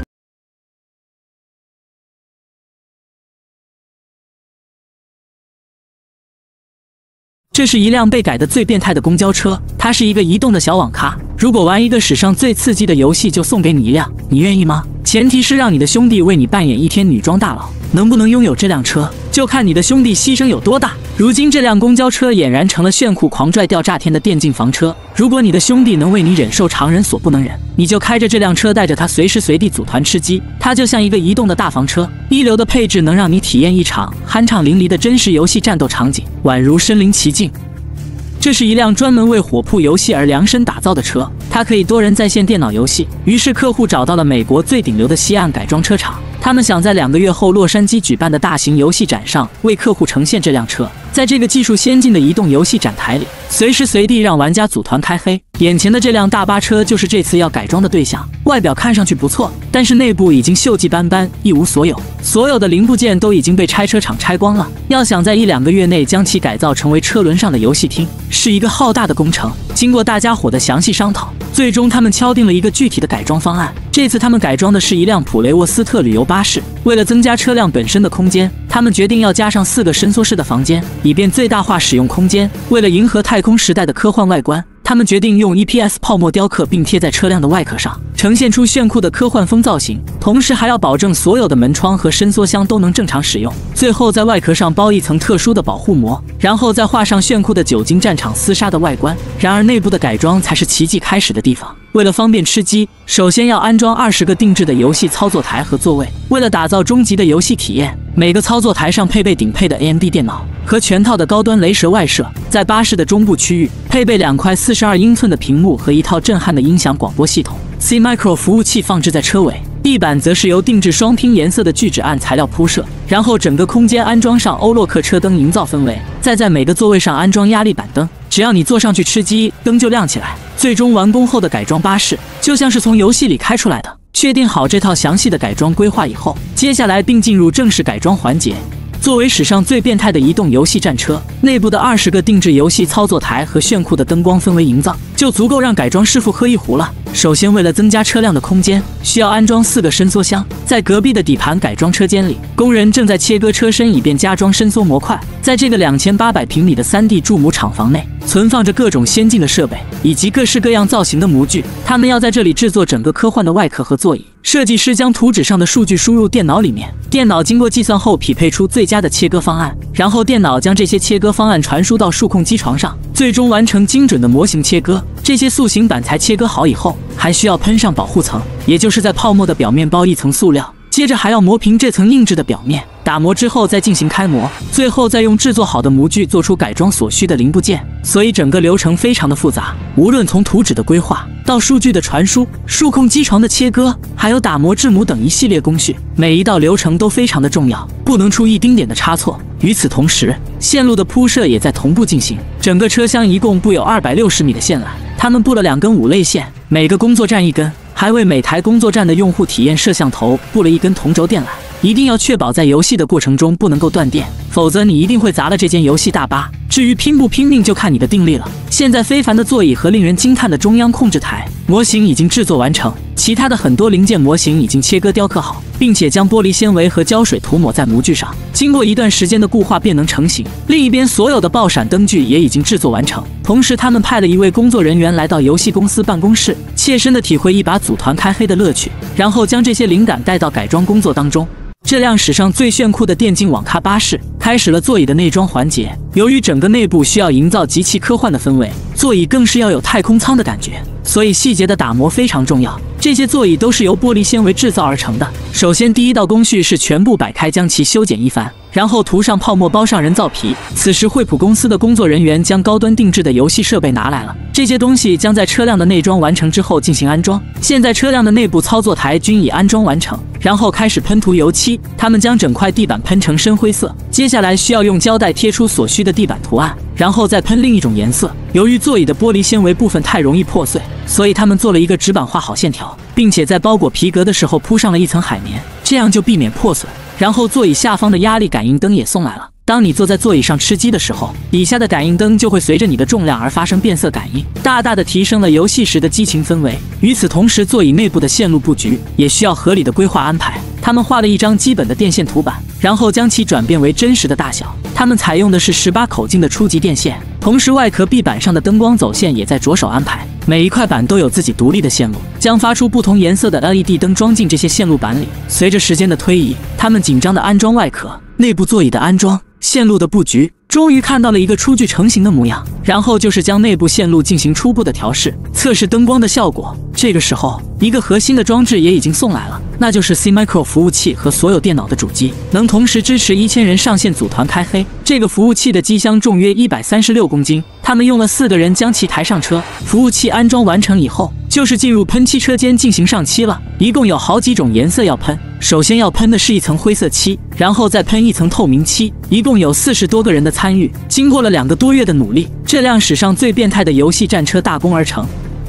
Speaker 4: 这是一辆被改得最变态的公交车，它是一个移动的小网咖。如果玩一个史上最刺激的游戏，就送给你一辆，你愿意吗？前提是让你的兄弟为你扮演1天女装大佬。能不能拥有这辆车，就看你的兄弟牺牲有多大。如今这辆公交车俨然成了炫酷狂拽吊炸天的电竞房车。如果你的兄弟能为你忍受常人所不能忍，你就开着这辆车，带着它随时随地组团吃鸡。它就像一个移动的大房车，一流的配置能让你体验一场酣畅淋漓的真实游戏战斗场景，宛如身临其境。这是一辆专门为火铺游戏而量身打造的车，它可以多人在线电脑游戏。于是客户找到了美国最顶流的西岸改装车厂，他们想在2个月后洛杉矶举办的大型游戏展上为客户呈现这辆车。在这个技术先进的移动游戏展台里，随时随地让玩家组团开黑。眼前的这辆大巴车就是这次要改装的对象，外表看上去不错，但是内部已经锈迹斑斑，一无所有，所有的零部件都已经被拆车厂拆光了。要想在1-2个月内将其改造成为车轮上的游戏厅，是一个浩大的工程。经过大家伙的详细商讨，最终他们敲定了一个具体的改装方案。这次他们改装的是一辆普雷沃斯特旅游巴士。为了增加车辆本身的空间，他们决定要加上4个伸缩式的房间，以便最大化使用空间。为了迎合太空时代的科幻外观，他们决定用 EPS 泡沫雕刻并贴在车辆的外壳上，呈现出炫酷的科幻风造型，同时还要保证所有的门窗和伸缩箱都能正常使用。最后在外壳上包一层特殊的保护膜，然后再画上炫酷的久经战场厮杀的外观。然而内部的改装才是奇迹开始的地方。为了方便吃鸡，首先要安装20个定制的游戏操作台和座位。为了打造终极的游戏体验，每个操作台上配备顶配的 AMD 电脑和全套的高端雷蛇外设。在巴士的中部区域，配备2块42英寸的屏幕和一套震撼的音响广播系统。C-Micro 服务器放置在车尾，地板则是由定制双拼颜色的聚酯胺材料铺设，然后整个空间安装上欧洛克车灯营造氛围，再在每个座位上安装压力板灯，只要你坐上去吃鸡，灯就亮起来。最终完工后的改装巴士就像是从游戏里开出来的。确定好这套详细的改装规划以后，接下来并进入正式改装环节。作为史上最变态的移动游戏战车，内部的20个定制游戏操作台和炫酷的灯光氛围营造，就足够让改装师傅喝一壶了。 首先，为了增加车辆的空间，需要安装4个伸缩箱。在隔壁的底盘改装车间里，工人正在切割车身，以便加装伸缩模块。在这个2800平米的3D 铸模厂房内，存放着各种先进的设备以及各式各样造型的模具。他们要在这里制作整个科幻的外壳和座椅。设计师将图纸上的数据输入电脑里面，电脑经过计算后匹配出最佳的切割方案，然后电脑将这些切割方案传输到数控机床上，最终完成精准的模型切割。这些塑形板材切割好以后，还需要喷上保护层，也就是在泡沫的表面包一层塑料，接着还要磨平这层硬质的表面，打磨之后再进行开模，最后再用制作好的模具做出改装所需的零部件。所以整个流程非常的复杂，无论从图纸的规划到数据的传输、数控机床的切割，还有打磨制模等一系列工序，每一道流程都非常的重要，不能出一丁点的差错。与此同时，线路的铺设也在同步进行，整个车厢一共布有260米的线缆，他们布了2根5类线，每个工作站1根，还为每台工作站的用户体验摄像头布了1根同轴电缆。一定要确保在游戏的过程中不能够断电，否则你一定会砸了这间游戏大巴。至于拼不拼命就看你的定力了。现在非凡的座椅和令人惊叹的中央控制台模型已经制作完成，其他的很多零件模型已经切割雕刻好，并且将玻璃纤维和胶水涂抹在模具上，经过一段时间的固化便能成型。另一边所有的爆闪灯具也已经制作完成，同时他们派了一位工作人员来到游戏公司办公室，切身的体会一把组团开黑的乐趣，然后将这些灵感带到改装工作当中。这辆史上最炫酷的电竞网咖巴士开始了座椅的内装环节。由于整个内部需要营造极其科幻的氛围，座椅更是要有太空舱的感觉，所以细节的打磨非常重要。这些座椅都是由玻璃纤维制造而成的。首先，第一道工序是全部摆开，将其修剪一番，然后涂上泡沫，包上人造皮。此时，惠普公司的工作人员将高端定制的游戏设备拿来了，这些东西将在车辆的内装完成之后进行安装。现在车辆的内部操作台均已安装完成，然后开始喷涂油漆。他们将整块地板喷成深灰色，接下来需要用胶带贴出所需的地板图案，然后再喷另一种颜色。由于座椅的玻璃纤维部分太容易破碎，所以他们做了一个纸板画好线条，并且在包裹皮革的时候铺上了一层海绵，这样就避免破损。然后座椅下方的压力感应灯也送来了，当你坐在座椅上吃鸡的时候，底下的感应灯就会随着你的重量而发生变色感应，大大的提升了游戏时的激情氛围。与此同时，座椅内部的线路布局也需要合理的规划安排。他们画了一张基本的电线图板，然后将其转变为真实的大小。他们采用的是18口径的初级电线，同时外壳壁板上的灯光走线也在着手安排。每一块板都有自己独立的线路，将发出不同颜色的 LED 灯装进这些线路板里。随着时间的推移，他们紧张地安装外壳、内部座椅的安装、线路的布局，终于看到了一个初具成型的模样。然后就是将内部线路进行初步的调试，测试灯光的效果。这个时候，一个核心的装置也已经送来了，那就是 C-Micro 服务器和所有电脑的主机，能同时支持1000人上线组团开黑。这个服务器的机箱重约136公斤，他们用了4个人将其抬上车。服务器安装完成以后，就是进入喷漆车间进行上漆了。一共有好几种颜色要喷，首先要喷的是一层灰色漆，然后再喷一层透明漆。一共有40多个人的参与，经过了2个多月的努力，这辆史上最变态的游戏战车大功而成。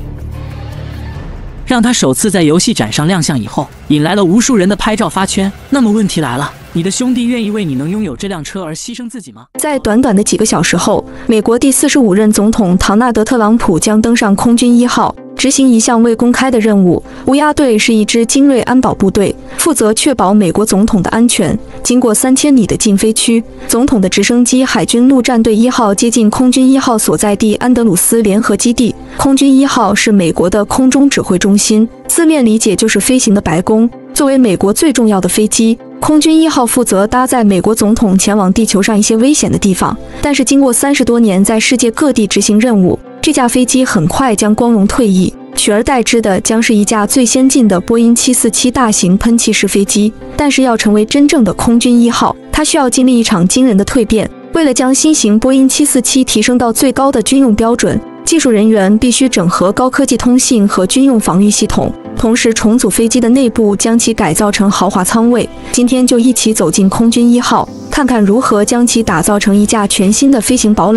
Speaker 4: 让它首次在游戏展上亮相以后，引来了无数人的拍照发圈。那么问题来了，你的兄弟愿意为你能拥有这辆车而牺牲自己吗？
Speaker 7: 在短短的几个小时后，美国第45任总统唐纳德·特朗普将登上空军1号，执行一项未公开的任务。乌鸦队是一支精锐安保部队，负责确保美国总统的安全。经过3000米的禁飞区，总统的直升机海军陆战队1号接近空军1号所在地安德鲁斯联合基地。空军1号是美国的空中指挥中心，字面理解就是飞行的白宫。作为美国最重要的飞机，空军1号负责搭载美国总统前往地球上一些危险的地方。但是经过30多年在世界各地执行任务，这架飞机很快将光荣退役，取而代之的将是一架最先进的波音747大型喷气式飞机。但是要成为真正的空军1号，它需要经历一场惊人的蜕变。为了将新型波音747提升到最高的军用标准，技术人员必须整合高科技通信和军用防御系统，同时重组飞机的内部，将其改造成豪华舱位。今天就一起走进空军1号，看看如何将其打造成一架全新的飞行堡垒。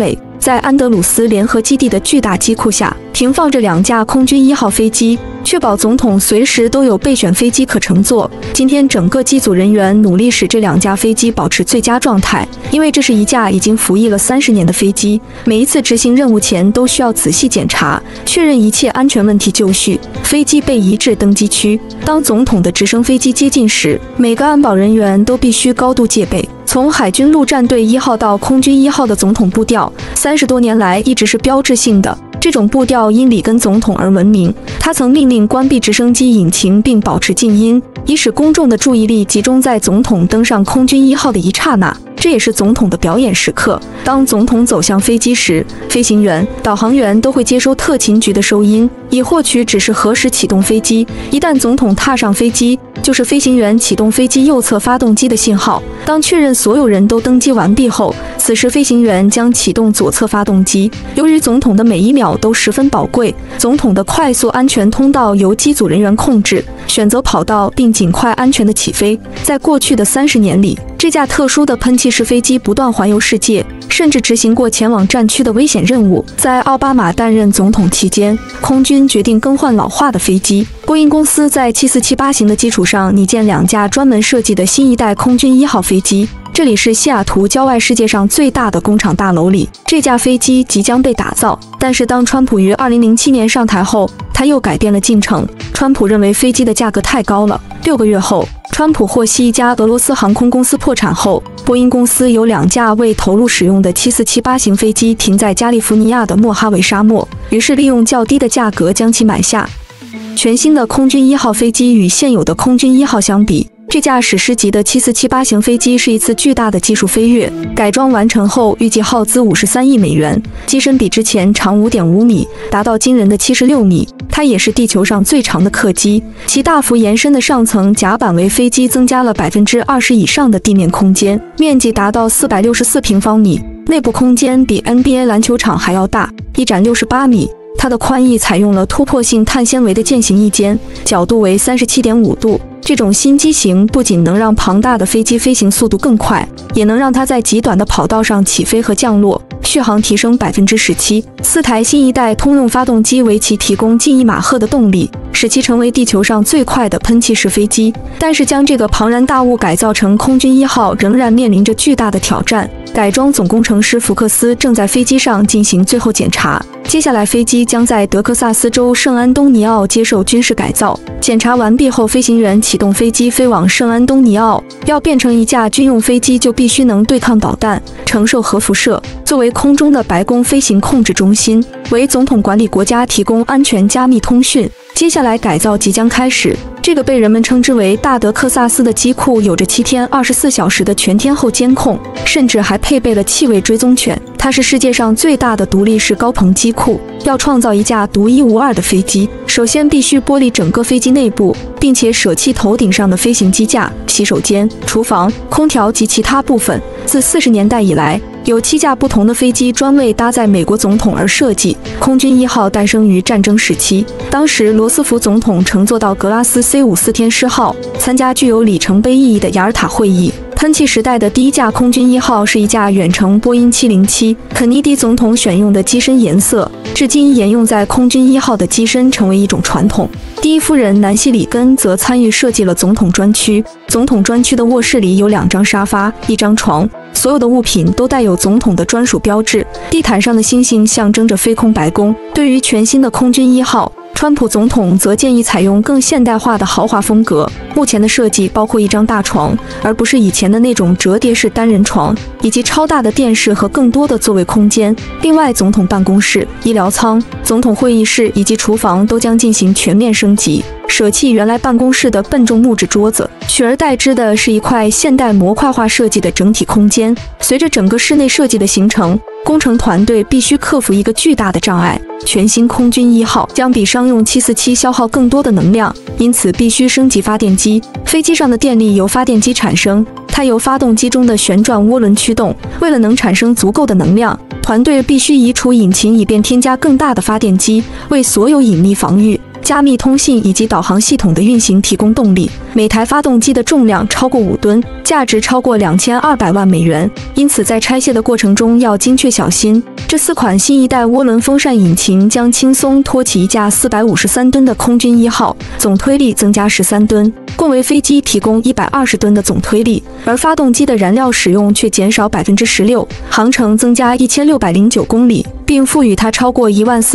Speaker 7: 在安德鲁斯联合基地的巨大机库下，停放着2架空军1号飞机，确保总统随时都有备选飞机可乘坐。今天，整个机组人员努力使这2架飞机保持最佳状态，因为这是一架已经服役了30年的飞机。每一次执行任务前都需要仔细检查，确认一切安全问题就绪。飞机被移至登机区。当总统的直升飞机接近时，每个安保人员都必须高度戒备。从海军陆战队1号到空军1号的总统步调，30多年来一直是标志性的。这种步调因里根总统而闻名。他曾命令关闭直升机引擎并保持静音，以使公众的注意力集中在总统登上空军1号的一刹那。这也是总统的表演时刻。当总统走向飞机时，飞行员、导航员都会接收特勤局的收音，以获取指示何时启动飞机。一旦总统踏上飞机，就是飞行员启动飞机右侧发动机的信号。当确认所有人都登机完毕后，此时飞行员将启动左侧发动机。由于总统的每一秒都十分宝贵，总统的快速安全通道由机组人员控制，选择跑道并尽快安全地起飞。在过去的30年里，这架特殊的喷气式飞机不断环游世界，甚至执行过前往战区的危险任务。在奥巴马担任总统期间，空军决定更换老化的飞机。波音公司在7478型的基础上拟建2架专门设计的新一代空军1号飞机。这里是西雅图郊外世界上最大的工厂大楼里，这架飞机即将被打造。但是当川普于2007年上台后，他又改变了进程。川普认为飞机的价格太高了。6个月后，川普获悉一家俄罗斯航空公司破产后，波音公司有2架未投入使用的7478型飞机停在加利福尼亚的莫哈维沙漠，于是利用较低的价格将其买下。全新的空军1号飞机与现有的空军1号相比，这架史诗级的7478型飞机是一次巨大的技术飞跃。改装完成后，预计耗资53亿美元，机身比之前长 5.5 米，达到惊人的76米。它也是地球上最长的客机，其大幅延伸的上层甲板为飞机增加了20%以上的地面空间，面积达到464平方米，内部空间比 NBA 篮球场还要大，一展68米。它的宽翼采用了突破性碳纤维的渐行翼尖，角度为37.5度。这种新机型不仅能让庞大的飞机飞行速度更快，也能让它在极短的跑道上起飞和降落，续航提升17%。4台新一代通用发动机为其提供近1马赫的动力，使其成为地球上最快的喷气式飞机。但是将这个庞然大物改造成空军1号仍然面临着巨大的挑战。改装总工程师福克斯正在飞机上进行最后检查，接下来飞机将在德克萨斯州圣安东尼奥接受军事改造。检查完毕后，飞行员启动飞机飞往圣安东尼奥。要变成一架军用飞机，就必须能对抗导弹，承受核辐射。作为空中的白宫飞行控制中心，为总统管理国家提供安全加密通讯。接下来改造即将开始。这个被人们称之为大德克萨斯的机库有着7天24小时的全天候监控，甚至还配备了气味追踪犬。它是世界上最大的独立式高棚机库。要创造一架独一无二的飞机，首先必须剥离整个飞机内部，并且舍弃头顶上的飞行机架、洗手间、厨房、空调及其他部分。自40年代以来，有7架不同的飞机专为搭载美国总统而设计。空军1号诞生于战争时期，当时罗斯福总统乘坐到格拉斯 C-54天狮号，参加具有里程碑意义的雅尔塔会议。喷气时代的第一架空军1号是一架远程波音707，肯尼迪总统选用的机身颜色，至今沿用在空军1号的机身成为一种传统。第一夫人南希·里根则参与设计了总统专区。总统专区的卧室里有2张沙发、1张床，所有的物品都带有总统的专属标志。地毯上的星星象征着飞空白宫。对于全新的空军1号，川普总统则建议采用更现代化的豪华风格。目前的设计包括1张大床，而不是以前的那种折叠式单人床，以及超大的电视和更多的座位空间。另外，总统办公室、医疗舱、总统会议室以及厨房都将进行全面升级，舍弃原来办公室的笨重木质桌子，取而代之的是一块现代模块化设计的整体空间。随着整个室内设计的形成，工程团队必须克服一个巨大的障碍。全新空军1号将比商用747消耗更多的能量，因此必须升级发电机。飞机上的电力由发电机产生，它由发动机中的旋转涡轮驱动。为了能产生足够的能量，团队必须移除引擎，以便添加更大的发电机。为所有隐秘防御， 加密通信以及导航系统的运行提供动力。每台发动机的重量超过5吨，价值超过2200万美元，因此在拆卸的过程中要精确小心。这4款新一代涡轮风扇引擎将轻松托起一架453吨的空军1号，总推力增加13吨，共为飞机提供120吨的总推力，而发动机的燃料使用却减少16%，航程增加1609公里，并赋予它超过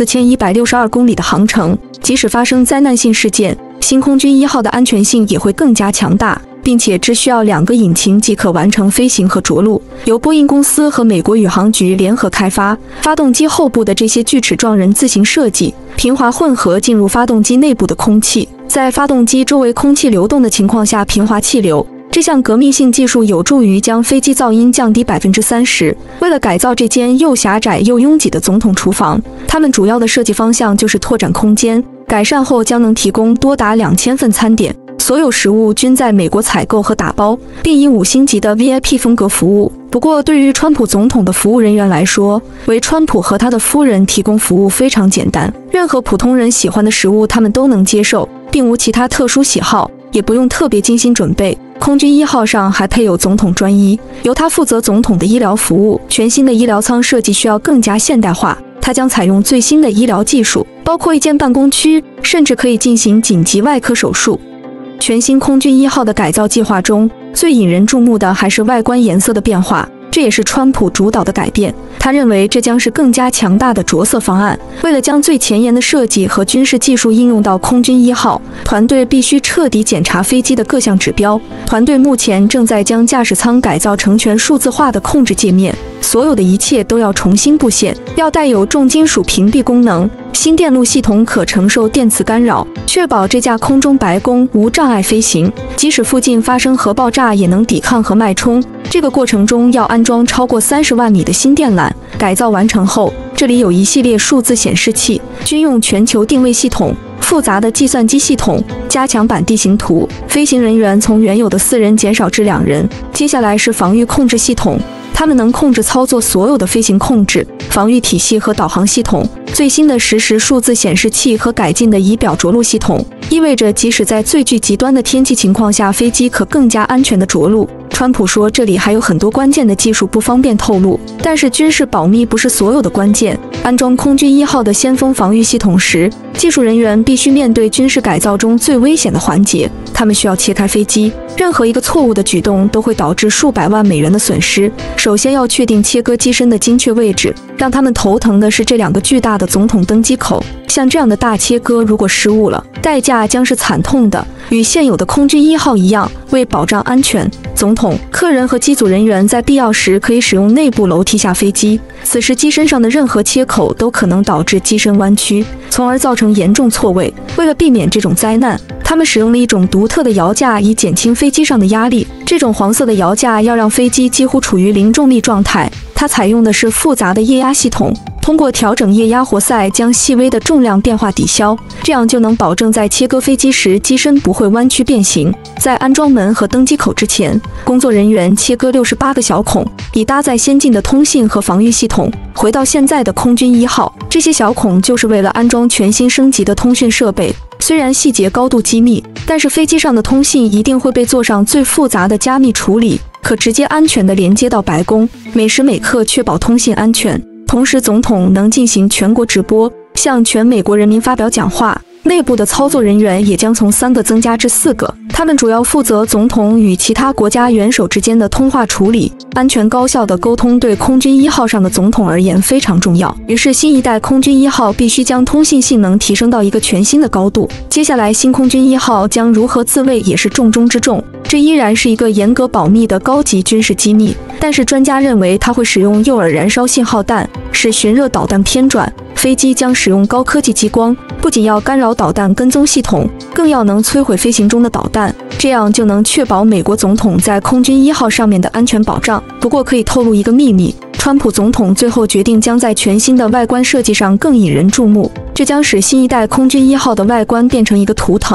Speaker 7: 14162公里的航程。即使发生灾难性事件，新空军1号的安全性也会更加强大，并且只需要2个引擎即可完成飞行和着陆。由波音公司和美国宇航局联合开发，发动机后部的这些锯齿状人自行设计，平滑混合进入发动机内部的空气，在发动机周围空气流动的情况下平滑气流。这项革命性技术有助于将飞机噪音降低30%。为了改造这间又狭窄又拥挤的总统厨房，他们主要的设计方向就是拓展空间，改善后将能提供多达2000份餐点。所有食物均在美国采购和打包，并以5星级的 VIP 风格服务。不过，对于川普总统的服务人员来说，为川普和他的夫人提供服务非常简单，任何普通人喜欢的食物他们都能接受，并无其他特殊喜好，也不用特别精心准备。空军1号上还配有总统专医，由他负责总统的医疗服务。全新的医疗舱设计需要更加现代化，它将采用最新的医疗技术，包括一间办公区，甚至可以进行紧急外科手术。全新空军1号的改造计划中，最引人注目的还是外观颜色的变化，这也是川普主导的改变。他认为这将是更加强大的着色方案。为了将最前沿的设计和军事技术应用到空军1号，团队必须彻底检查飞机的各项指标。团队目前正在将驾驶舱改造成全数字化的控制界面，所有的一切都要重新布线，要带有重金属屏蔽功能。新电路系统可承受电磁干扰，确保这架空中白宫无障碍飞行，即使附近发生核爆炸也能抵抗核脉冲。这个过程中要安装超过30万米的新电缆。改造完成后，这里有一系列数字显示器，军用全球定位系统、复杂的计算机系统、加强版地形图。飞行人员从原有的4人减少至2人。接下来是防御控制系统，他们能控制操作所有的飞行控制、防御体系和导航系统。最新的实时数字显示器和改进的仪表着陆系统，意味着即使在最具极端的天气情况下，飞机可更加安全地着陆。川普说，这里还有很多关键的技术不方便透露，但是军事保密不是所有的关键。安装空军1号的先锋防御系统时，技术人员必须面对军事改造中最危险的环节，他们需要切开飞机。任何一个错误的举动都会导致数百万美元的损失。首先要确定切割机身的精确位置，让他们头疼的是这2个巨大的总统登机口。像这样的大切割如果失误了，代价将是惨痛的。与现有的空军1号一样，为保障安全，总统、客人和机组人员在必要时可以使用内部楼梯下飞机。此时机身上的任何切口都可能导致机身弯曲，从而造成严重错位。为了避免这种灾难，他们使用了一种独特的摇架以减轻飞机上的压力。这种黄色的摇架要让飞机几乎处于零重力状态。它采用的是复杂的液压系统，通过调整液压活塞将细微的重量变化抵消，这样就能保证在切割飞机时机身不会弯曲变形。在安装门和登机口之前，工作人员切割68个小孔，以搭载先进的通信和防御系统。回到现在的空军1号，这些小孔就是为了安装全新升级的通讯设备。虽然细节高度机密，但是飞机上的通信一定会被做上最复杂的加密处理，可直接安全地连接到白宫，每时每刻确保通信安全。同时，总统能进行全国直播，向全美国人民发表讲话。内部的操作人员也将从3个增加至4个，他们主要负责总统与其他国家元首之间的通话处理。安全高效的沟通对空军1号上的总统而言非常重要，于是新一代空军1号必须将通信性能提升到一个全新的高度。接下来，新空军1号将如何自卫也是重中之重，这依然是一个严格保密的高级军事机密。但是专家认为它会使用诱饵燃烧信号弹，使巡热导弹偏转。飞机将使用高科技激光，不仅要干扰导弹跟踪系统，更要能摧毁飞行中的导弹，这样就能确保美国总统在空军1号上面的安全保障。不过可以透露一个秘密，川普总统最后决定将在全新的外观设计上更引人注目，这将使新一代空军1号的外观变成一个图腾。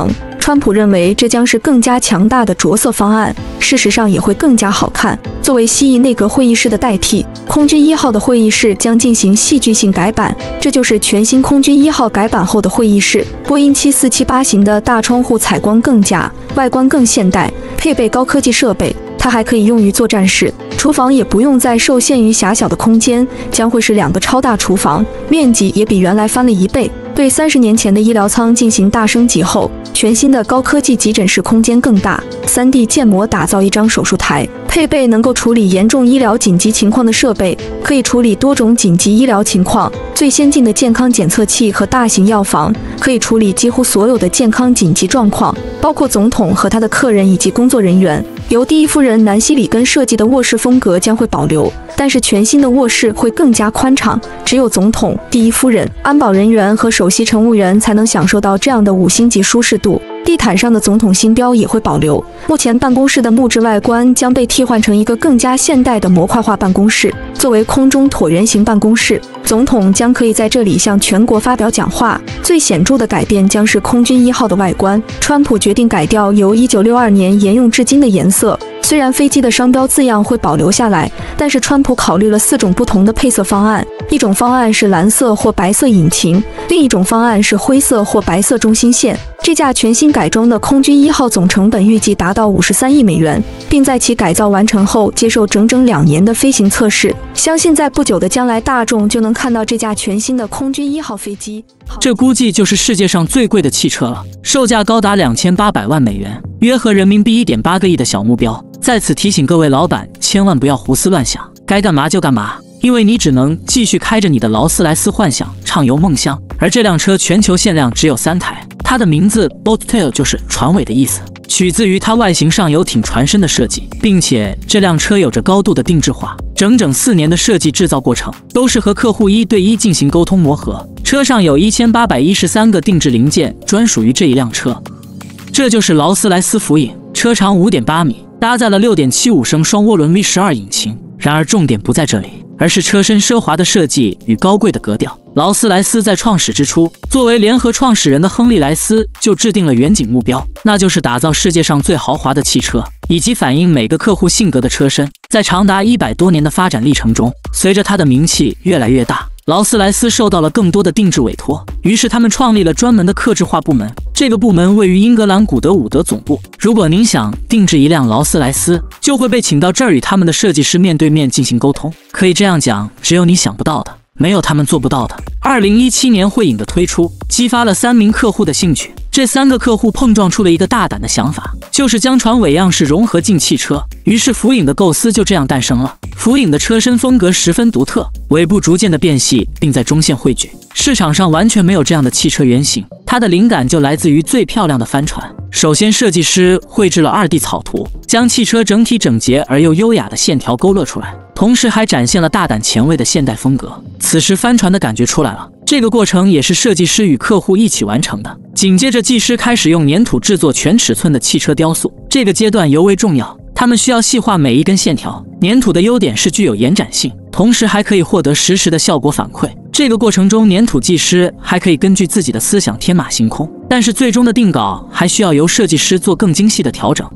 Speaker 7: 川普认为这将是更加强大的着色方案，事实上也会更加好看。作为蜥蜴内阁会议室的代替，空军1号的会议室将进行戏剧性改版，这就是全新空军1号改版后的会议室。波音7478型的大窗户采光更佳，外观更现代，配备高科技设备。它还可以用于作战室，厨房也不用再受限于狭小的空间，将会是2个超大厨房，面积也比原来翻了1倍。对30年前的医疗舱进行大升级后，全新的高科技急诊室空间更大，3D 建模打造一张手术台，配备能够处理严重医疗紧急情况的设备，可以处理多种紧急医疗情况。最先进的健康检测器和大型药房，可以处理几乎所有的健康紧急状况，包括总统和他的客人以及工作人员。由第一夫人南希·里根设计的卧室风格将会保留，但是全新的卧室会更加宽敞，只有总统、第一夫人、安保人员和首席乘务员才能享受到这样的5星级舒适度。地毯上的总统星标也会保留。目前办公室的木质外观将被替换成一个更加现代的模块化办公室。作为空中椭圆形办公室，总统将可以在这里向全国发表讲话。最显著的改变将是空军1号的外观，川普决定改掉由1962年沿用至今的颜色。虽然飞机的商标字样会保留下来，但是川普考虑了4种不同的配色方案。一种方案是蓝色或白色引擎，另一种方案是灰色或白色中心线。这架全新改装的空军1号总成本预计达到53亿美元，并在其改造完成后接受整整2年的飞行测试。相信在不久的将来，大众就能看到这架全新的空军1号飞机。
Speaker 4: 这估计就是世界上最贵的汽车了，售价高达2800万美元，约合人民币1.8个亿的小目标。在此提醒各位老板，千万不要胡思乱想，该干嘛就干嘛，因为你只能继续开着你的劳斯莱斯幻想，畅游梦乡。而这辆车全球限量只有3台，它的名字 Boattail 就是船尾的意思，取自于它外形上有挺船身的设计，并且这辆车有着高度的定制化，整整4年的设计制造过程都是和客户1对1进行沟通磨合。车上有1813个定制零件，专属于这一辆车。这就是劳斯莱斯福影，车长5.8米，搭载了6.75升双涡轮 V12 引擎。然而重点不在这里，而是车身奢华的设计与高贵的格调。劳斯莱斯在创始之初，作为联合创始人的亨利·莱斯就制定了远景目标，那就是打造世界上最豪华的汽车，以及反映每个客户性格的车身。在长达100多年的发展历程中，随着他的名气越来越大，劳斯莱斯受到了更多的定制委托，于是他们创立了专门的客制化部门。这个部门位于英格兰古德伍德总部。如果您想定制一辆劳斯莱斯，就会被请到这儿与他们的设计师面对面进行沟通。可以这样讲，只有你想不到的，没有他们做不到的。2017年慧影的推出，激发了3名客户的兴趣。这3个客户碰撞出了一个大胆的想法，就是将船尾样式融合进汽车。于是福影的构思就这样诞生了。福影的车身风格十分独特，尾部逐渐的变细，并在中线汇聚。市场上完全没有这样的汽车原型，它的灵感就来自于最漂亮的帆船。首先，设计师绘制了2D 草图，将汽车整体整洁而又优雅的线条勾勒出来，同时还展现了大胆前卫的现代风格。此时帆船的感觉出来了。这个过程也是设计师与客户一起完成的。紧接着，技师开始用粘土制作全尺寸的汽车雕塑，这个阶段尤为重要，他们需要细化每一根线条。粘土的优点是具有延展性，同时还可以获得实时的效果反馈。这个过程中，粘土技师还可以根据自己的思想天马行空，但是最终的定稿还需要由设计师做更精细的调整。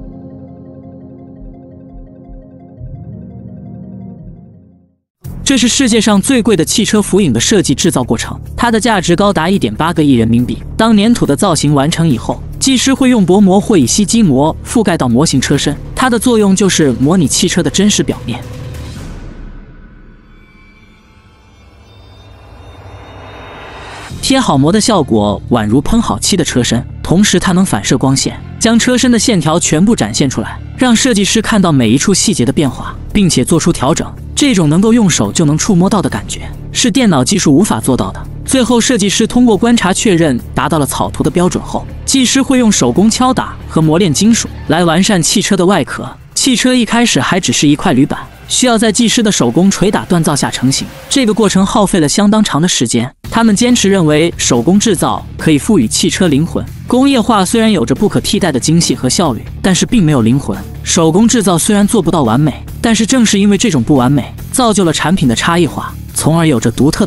Speaker 4: 这是世界上最贵的汽车福影的设计制造过程，它的价值高达1.8个亿人民币。当粘土的造型完成以后，技师会用薄膜或以锡基膜覆盖到模型车身，它的作用就是模拟汽车的真实表面。贴好膜的效果宛如喷好漆的车身，同时它能反射光线，将车身的线条全部展现出来，让设计师看到每一处细节的变化，并且做出调整。这种能够用手就能触摸到的感觉，是电脑技术无法做到的。最后，设计师通过观察确认达到了草图的标准后，技师会用手工敲打和磨练金属来完善汽车的外壳。汽车一开始还只是一块铝板，需要在技师的手工捶打锻造下成型。这个过程耗费了相当长的时间。他们坚持认为手工制造可以赋予汽车灵魂。工业化虽然有着不可替代的精细和效率，但是并没有灵魂。手工制造虽然做不到完美，但是正是因为这种不完美，造就了产品的差异化，从而有着独特的美。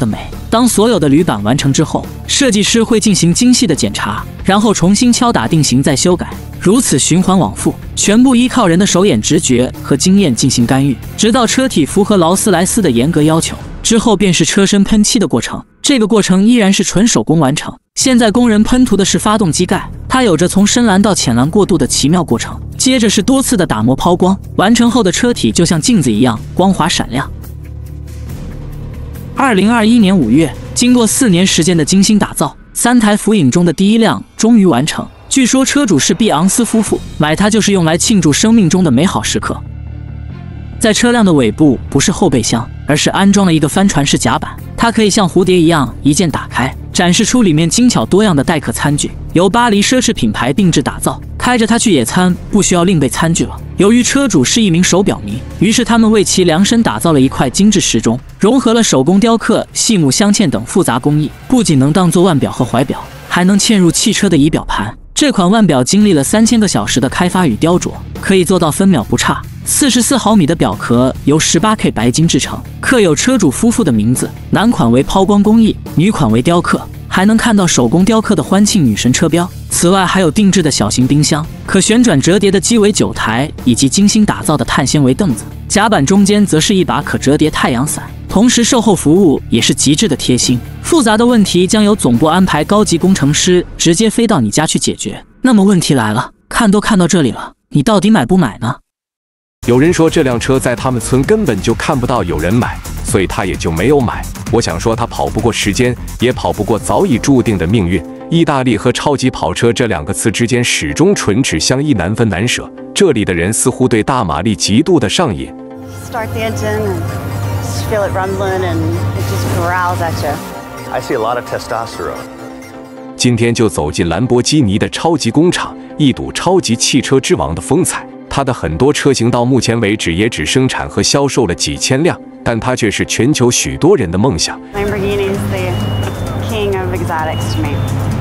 Speaker 4: 当所有的铝板完成之后，设计师会进行精细的检查，然后重新敲打定型再修改，如此循环往复，全部依靠人的手眼直觉和经验进行干预，直到车体符合劳斯莱斯的严格要求。之后便是车身喷漆的过程，这个过程依然是纯手工完成。现在工人喷涂的是发动机盖，它有着从深蓝到浅蓝过渡的奇妙过程。接着是多次的打磨抛光，完成后的车体就像镜子一样光滑闪亮。2021年5月，经过4年时间的精心打造，3台福影中的第一辆终于完成。据说车主是毕昂斯夫妇，买它就是用来庆祝生命中的美好时刻。在车辆的尾部不是后备箱，而是安装了一个帆船式甲板，它可以像蝴蝶一样一键打开，展示出里面精巧多样的待客餐具，由巴黎奢侈品牌定制打造。开着它去野餐不需要另备餐具了。由于车主是一名手表迷，于是他们为其量身打造了一块精致时钟，融合了手工雕刻、细木镶嵌等复杂工艺，不仅能当作腕表和怀表，还能嵌入汽车的仪表盘。这款腕表经历了3000个小时的开发与雕琢，可以做到分秒不差。44毫米的表壳由 18K 白金制成，刻有车主夫妇的名字，男款为抛光工艺，女款为雕刻，还能看到手工雕刻的欢庆女神车标。此外还有定制的小型冰箱、可旋转折叠的鸡尾酒台以及精心打造的碳纤维凳子。甲板中间则是一把可折叠太阳伞，同时售后服务也是极致的贴心。复杂的问题将由总部安排高级工程师直接飞到你家去解决。那么问题来了，看到这里了，你到底买不买呢？
Speaker 1: 有人说这辆车在他们村根本就看不到有人买，所以他也就没有买。我想说他跑不过时间，也跑不过早已注定的命运。意大利和超级跑车这2个词之间始终唇齿相依，难分难舍。这里的人似乎对大马力极度的上瘾。
Speaker 8: Start the engine and just feel it rumbling and it just growls at you.
Speaker 9: I see a lot of testosterone.
Speaker 1: 今天就走进兰博基尼的超级工厂，一睹超级汽车之王的风采。它的很多车型到目前为止也只生产和销售了几千辆，但它却是全球许多人的梦想。
Speaker 8: Lamborghini is the king of exotics to me.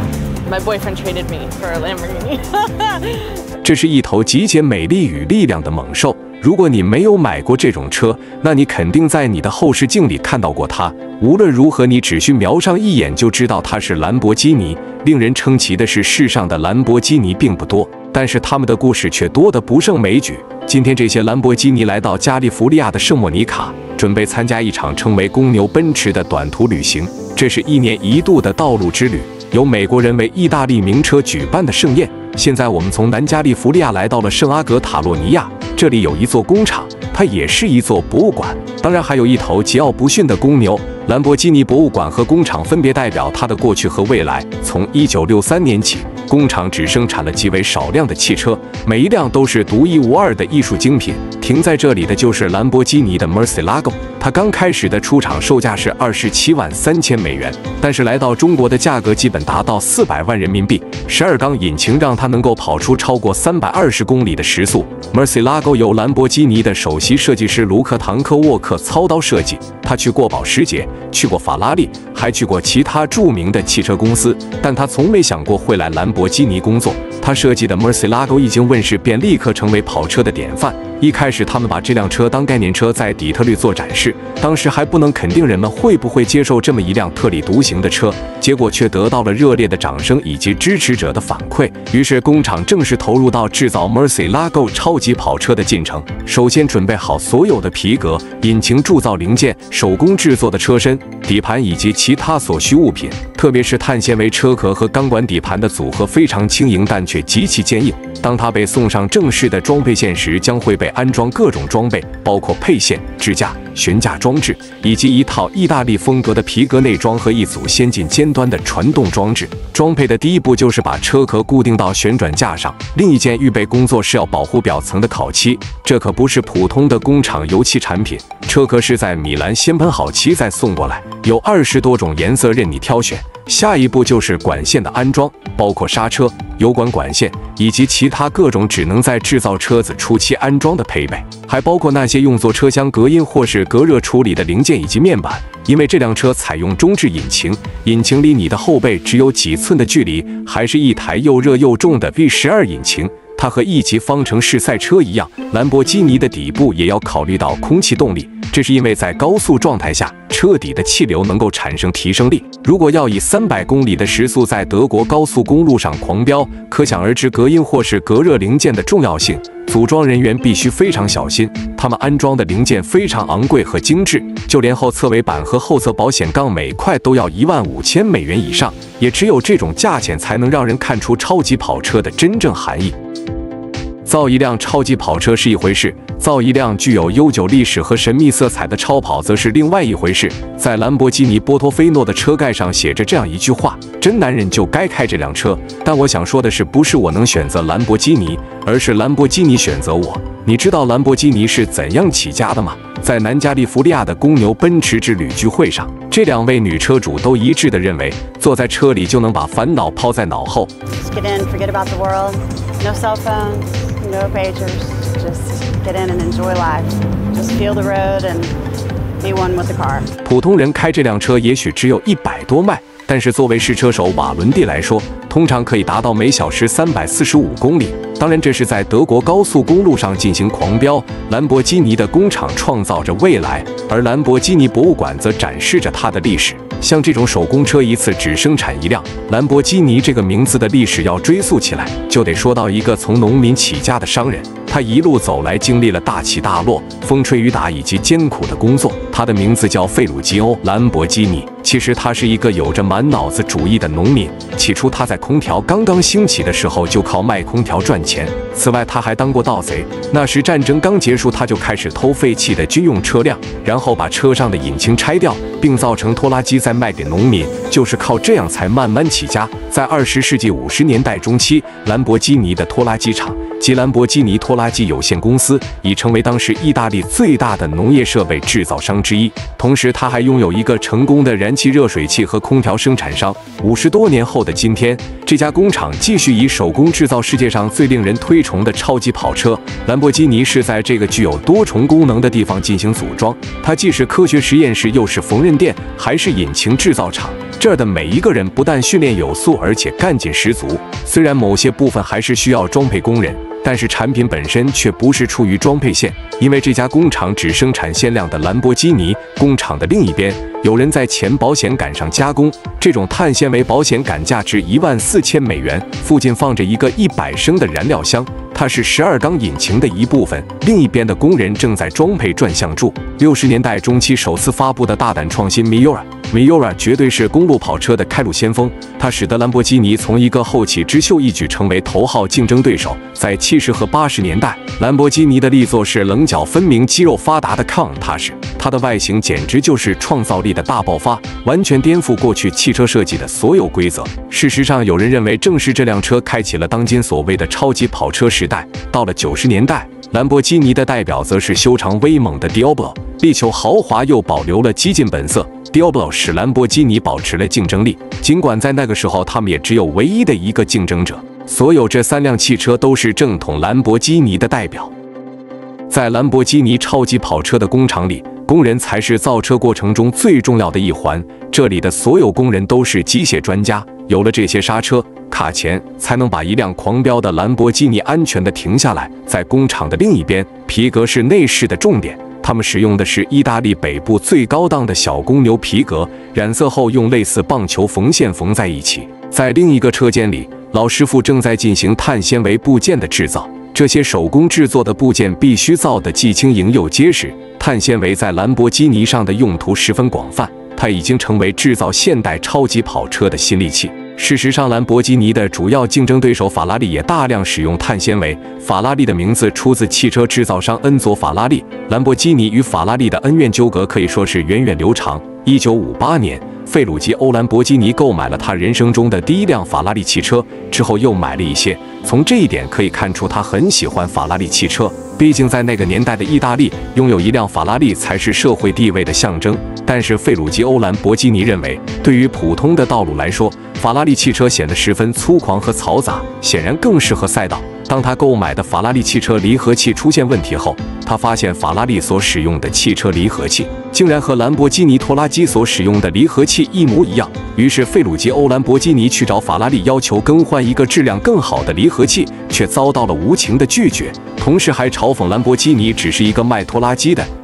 Speaker 3: My boyfriend traded me for a Lamborghini.
Speaker 1: 这是一头集结美丽与力量的猛兽。如果你没有买过这种车，那你肯定在你的后视镜里看到过它。无论如何，你只需瞄上一眼就知道它是兰博基尼。令人称奇的是，世上的兰博基尼并不多，但是他们的故事却多得不胜枚举。今天，这些兰博基尼来到加利福利亚的圣莫尼卡，准备参加一场称为公牛奔驰的短途旅行。这是1年1度的道路之旅，由美国人为意大利名车举办的盛宴。现在我们从南加利福利亚来到了圣阿格塔洛尼亚，这里有一座工厂，它也是一座博物馆，当然还有一头桀骜不驯的公牛。兰博基尼博物馆和工厂分别代表它的过去和未来。从1963年起，工厂只生产了极为少量的汽车，每一辆都是独一无二的艺术精品。停在这里的就是兰博基尼的 Murcielago， 它刚开始的出厂售价是27万3千美元，但是来到中国的价格基本达到400万人民币。12缸引擎让它能够跑出超过320公里的时速。Murcielago 由兰博基尼的首席设计师卢克·唐科沃克操刀设计，他去过保时捷，去过法拉利，还去过其他著名的汽车公司，但他从没想过会来兰博基尼工作。他设计的 Murcielago 一经问世，便立刻成为跑车的典范。一开始，他们把这辆车当概念车在底特律做展示，当时还不能肯定人们会不会接受这么一辆特立独行的车，结果却得到了热烈的掌声以及支持者的反馈。于是，工厂正式投入到制造 Murcielago 超级跑车的进程。首先准备好所有的皮革、引擎铸造零件、手工制作的车身、底盘以及其他所需物品，特别是碳纤维车壳和钢管底盘的组合非常轻盈，但却极其坚硬。当它被送上正式的装配线时，将会被安装各种装备，包括配线、支架、悬架装置，以及一套意大利风格的皮革内装和一组先进尖端的传动装置。装配的第一步就是把车壳固定到旋转架上。另一件预备工作是要保护表层的烤漆，这可不是普通的工厂油漆产品，车壳是在米兰先喷好漆再送过来，有20多种颜色任你挑选。下一步就是管线的安装，包括刹车、油管管线以及其他各种只能在制造车子初期安装的配备，还包括那些用作车厢隔音或是隔热处理的零件以及面板。因为这辆车采用中置引擎，引擎离你的后背只有几寸的距离，还是一台又热又重的 V12 引擎。它和一级方程式赛车一样，兰博基尼的底部也要考虑到空气动力。 这是因为在高速状态下，车底的气流能够产生提升力。如果要以300公里的时速在德国高速公路上狂飙，可想而知隔音或是隔热零件的重要性。组装人员必须非常小心，他们安装的零件非常昂贵和精致，就连后侧尾板和后侧保险杠每块都要15000美元以上。也只有这种价钱才能让人看出超级跑车的真正含义。造一辆超级跑车是一回事，造一辆具有悠久历史和神秘色彩的超跑则是另外一回事。在兰博基尼波托菲诺的车盖上写着这样一句话：真男人就该开这辆车。但我想说的是，不是我能选择兰博基尼，而是兰博基尼选择我。你知道兰博基尼是怎样起家的吗？在南加利福尼亚的公牛奔驰之旅聚会上，这2位女车主都一致地认为，坐在车里就能把烦恼抛在脑后。
Speaker 8: Just get in, forget about the world. No cell phones, no pagers. Just get in and enjoy life. Just feel the road and be one with the car.
Speaker 1: 普通人开这辆车也许只有100多迈，但是作为试车手瓦伦蒂来说，通常可以达到每小时345公里。当然，这是在德国高速公路上进行狂飙。兰博基尼的工厂创造着未来，而兰博基尼博物馆则展示着它的历史。像这种手工车一次只生产1辆，兰博基尼这个名字的历史要追溯起来，就得说到一个从农民起家的商人。他一路走来，经历了大起大落、风吹雨打以及艰苦的工作。他的名字叫费鲁吉欧·兰博基尼。其实他是一个有着满脑子主意的农民。起初他在空调刚刚兴起的时候就靠卖空调赚钱。此外，他还当过盗贼。那时战争刚结束，他就开始偷废弃的军用车辆，然后把车上的引擎拆掉，并造成拖拉机再卖给农民。就是靠这样才慢慢起家。在20世纪50年代中期，兰博基尼的拖拉机厂及兰博基尼拖拉机有限公司已成为当时意大利最大的农业设备制造商之一。同时，他还拥有一个成功的燃气热水器和空调生产商。50多年后的今天，这家工厂继续以手工制造世界上最令人推崇的超级跑车。兰博基尼是在这个具有多重功能的地方进行组装，它既是科学实验室，又是缝纫店，还是引擎制造厂。这儿的每一个人不但训练有素，而且干劲十足。虽然某些部分还是需要装配工人，但是产品本身却不是处于装配线，因为这家工厂只生产限量的兰博基尼。工厂的另一边，有人在前保险杆上加工，这种碳纤维保险杆价值14000美元。附近放着一个100升的燃料箱，它是12缸引擎的一部分。另一边的工人正在装配转向柱。60年代中期首次发布的大胆创新 Miura 绝对是公路跑车的开路先锋，它使得兰博基尼从一个后起之秀一举成为头号竞争对手。在70和80年代，兰博基尼的力作是棱角分明、肌肉发达的抗踏实，它的外形简直就是创造力的大爆发，完全颠覆过去汽车设计的所有规则。事实上，有人认为正是这辆车开启了当今所谓的超级跑车时代。到了90年代，兰博基尼的代表则是修长威猛的 Diablo， 力求豪华又保留了激进本色。Diablo 使兰博基尼保持了竞争力，尽管在那个时候他们也只有唯一的一个竞争者。所有这3辆汽车都是正统兰博基尼的代表。在兰博基尼超级跑车的工厂里，工人才是造车过程中最重要的一环。这里的所有工人都是机械专家，有了这些刹车、卡钳，才能把一辆狂飙的兰博基尼安全地停下来。在工厂的另一边，皮革是内饰的重点。他们使用的是意大利北部最高档的小公牛皮革，染色后用类似棒球缝线缝在一起。在另一个车间里，老师傅正在进行碳纤维部件的制造。这些手工制作的部件必须造得既轻盈又结实。碳纤维在兰博基尼上的用途十分广泛，它已经成为制造现代超级跑车的新利器。事实上，兰博基尼的主要竞争对手法拉利也大量使用碳纤维。法拉利的名字出自汽车制造商恩佐·法拉利。兰博基尼与法拉利的恩怨纠葛可以说是源远流长。1958年，费鲁吉欧·兰博基尼购买了他人生中的第一辆法拉利汽车，之后又买了一些。从这一点可以看出，他很喜欢法拉利汽车。毕竟在那个年代的意大利，拥有一辆法拉利才是社会地位的象征。但是费鲁吉欧·兰博基尼认为，对于普通的道路来说，法拉利汽车显得十分粗犷和嘈杂，显然更适合赛道。当他购买的法拉利汽车离合器出现问题后，他发现法拉利所使用的汽车离合器竟然和兰博基尼拖拉机所使用的离合器一模一样。于是费鲁吉欧·兰博基尼去找法拉利要求更换一个质量更好的离合器，却遭到了无情的拒绝，同时还嘲讽兰博基尼只是一个卖拖拉机的，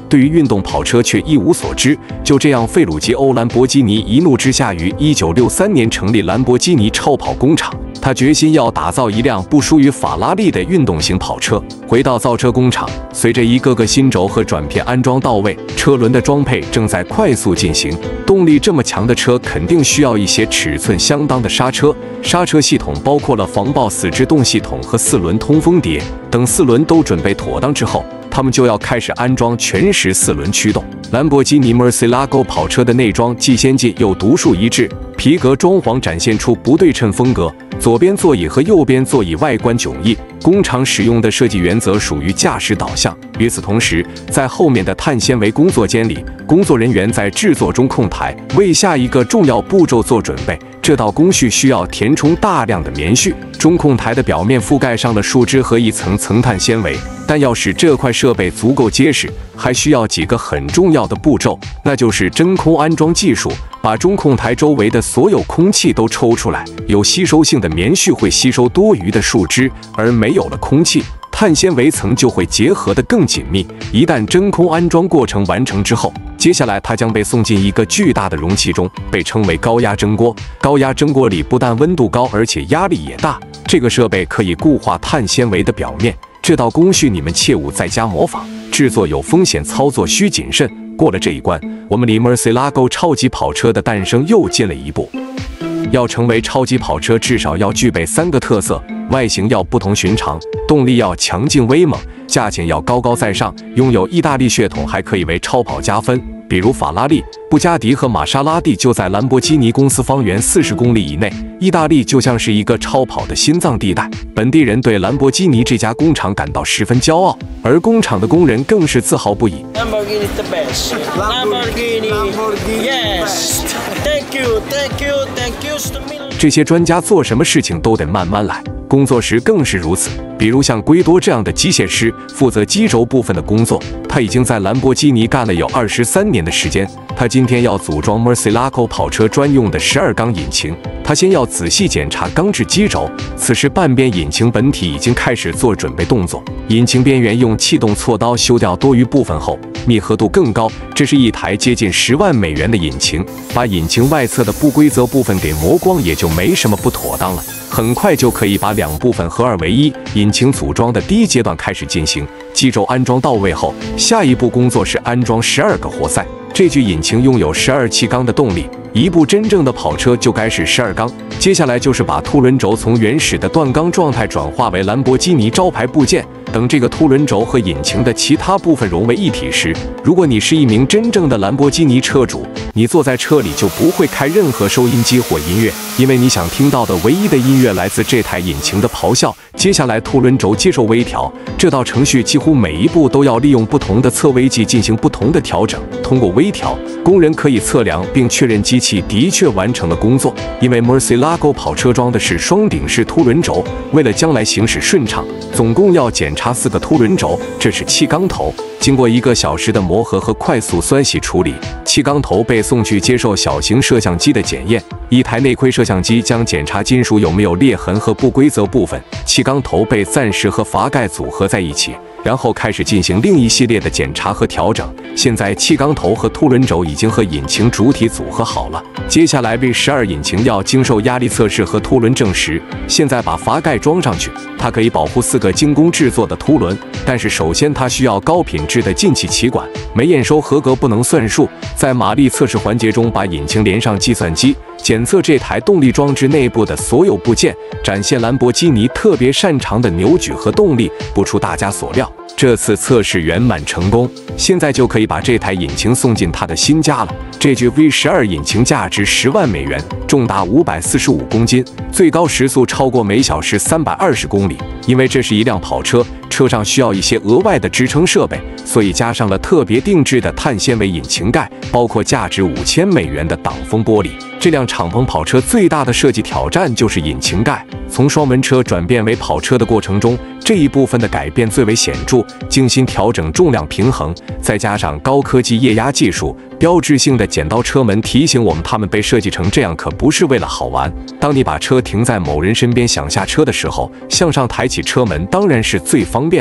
Speaker 1: 对于运动跑车却一无所知。就这样，费鲁吉欧·兰博基尼一怒之下于1963年成立兰博基尼超跑工厂。他决心要打造一辆不输于法拉利的运动型跑车。回到造车工厂，随着一个个新轴和转片安装到位，车轮的装配正在快速进行。动力这么强的车肯定需要一些尺寸相当的刹车。刹车系统包括了防爆死制动系统和4轮通风碟。等4轮都准备妥当之后，他们就要开始安装全时4轮驱动。兰博基尼 Murcielago 跑车的内装既先进又独树一帜，皮革装潢展现出不对称风格，左边座椅和右边座椅外观迥异。工厂使用的设计原则属于驾驶导向。与此同时，在后面的碳纤维工作间里，工作人员在制作中控台，为下一个重要步骤做准备。这道工序需要填充大量的棉絮，中控台的表面覆盖上了树枝和一层层碳纤维。但要使这块设备足够结实，还需要几个很重要的步骤，那就是真空安装技术。把中控台周围的所有空气都抽出来，有吸收性的棉絮会吸收多余的树枝，而没有了空气，碳纤维层就会结合得更紧密。一旦真空安装过程完成之后，接下来它将被送进一个巨大的容器中，被称为高压蒸锅。高压蒸锅里不但温度高，而且压力也大。这个设备可以固化碳纤维的表面。这道工序你们切勿在家模仿，制作有风险，操作需谨慎。过了这一关，我们离 Murcielago 超级跑车的诞生又近了一步。要成为超级跑车，至少要具备3个特色：外形要不同寻常，动力要强劲威猛，价钱要高高在上。拥有意大利血统还可以为超跑加分，比如法拉利、布加迪和玛莎拉蒂就在兰博基尼公司方圆40公里以内。意大利就像是一个超跑的心脏地带，本地人对兰博基尼这家工厂感到十分骄傲，而工厂的工人更是自豪不已。
Speaker 10: Lamborghini is the best. Lamborghini, yes. Thank you, thank you, thank you.
Speaker 1: 这些专家做什么事情都得慢慢来，工作时更是如此。比如像圭多这样的机械师，负责机轴部分的工作，他已经在兰博基尼干了有23年的时间。他今天要组装 Murcielago 跑车专用的12缸引擎，他先要仔细检查钢制机轴。此时半边引擎本体已经开始做准备动作，引擎边缘用气动锉刀修掉多余部分后，密合度更高。这是一台接近10万美元的引擎，把引擎外侧的不规则部分给磨光，也就没什么不妥当了。很快就可以把2部分合二为一。引擎组装的第一阶段开始进行，机轴安装到位后，下一步工作是安装12个活塞。这具引擎拥有12气缸的动力，一部真正的跑车就该是12缸。接下来就是把凸轮轴从原始的断缸状态转化为兰博基尼招牌部件。等这个凸轮轴和引擎的其他部分融为一体时，如果你是一名真正的兰博基尼车主，你坐在车里就不会开任何收音机或音乐，因为你想听到的唯一的音乐来自这台引擎的咆哮。接下来凸轮轴接受微调，这道程序几乎每一步都要利用不同的测微计进行不同的调整。通过微调，工人可以测量并确认机器的确完成了工作。因为 Murcielago 跑车装的是双顶式凸轮轴，为了将来行驶顺畅，总共要检查4个凸轮轴，这是气缸头。经过1个小时的磨合和快速酸洗处理，气缸头被送去接受小型摄像机的检验。一台内窥摄像机将检查金属有没有裂痕和不规则部分。气缸头被暂时和阀盖组合在一起，然后开始进行另一系列的检查和调整。现在气缸头和凸轮轴已经和引擎主体组合好了，接下来 V12 引擎要经受压力测试和凸轮证实。现在把阀盖装上去，它可以保护4个精工制作的凸轮，但是首先它需要高品质的进气气管，没验收合格不能算数。在马力测试环节中，把引擎连上计算机，检测这台动力装置内部的所有部件，展现兰博基尼特别擅长的扭矩和动力。不出大家所料，这次测试圆满成功，现在就可以把这台引擎送进它的新家了。这具 V12 引擎价值10万美元，重达545公斤，最高时速超过每小时320公里。因为这是一辆跑车，车上需要一些额外的支撑设备，所以加上了特别定制的碳纤维引擎盖，包括价值5000美元的挡风玻璃。这辆敞篷跑车最大的设计挑战就是引擎盖。从双门车转变为跑车的过程中，这一部分的改变最为显著。精心调整重量平衡，再加上高科技液压技术，标志性的剪刀车门提醒我们，它们被设计成这样可不是为了好玩。当你把车停在某人身边想下车的时候，向上抬起车门当然是最方便的。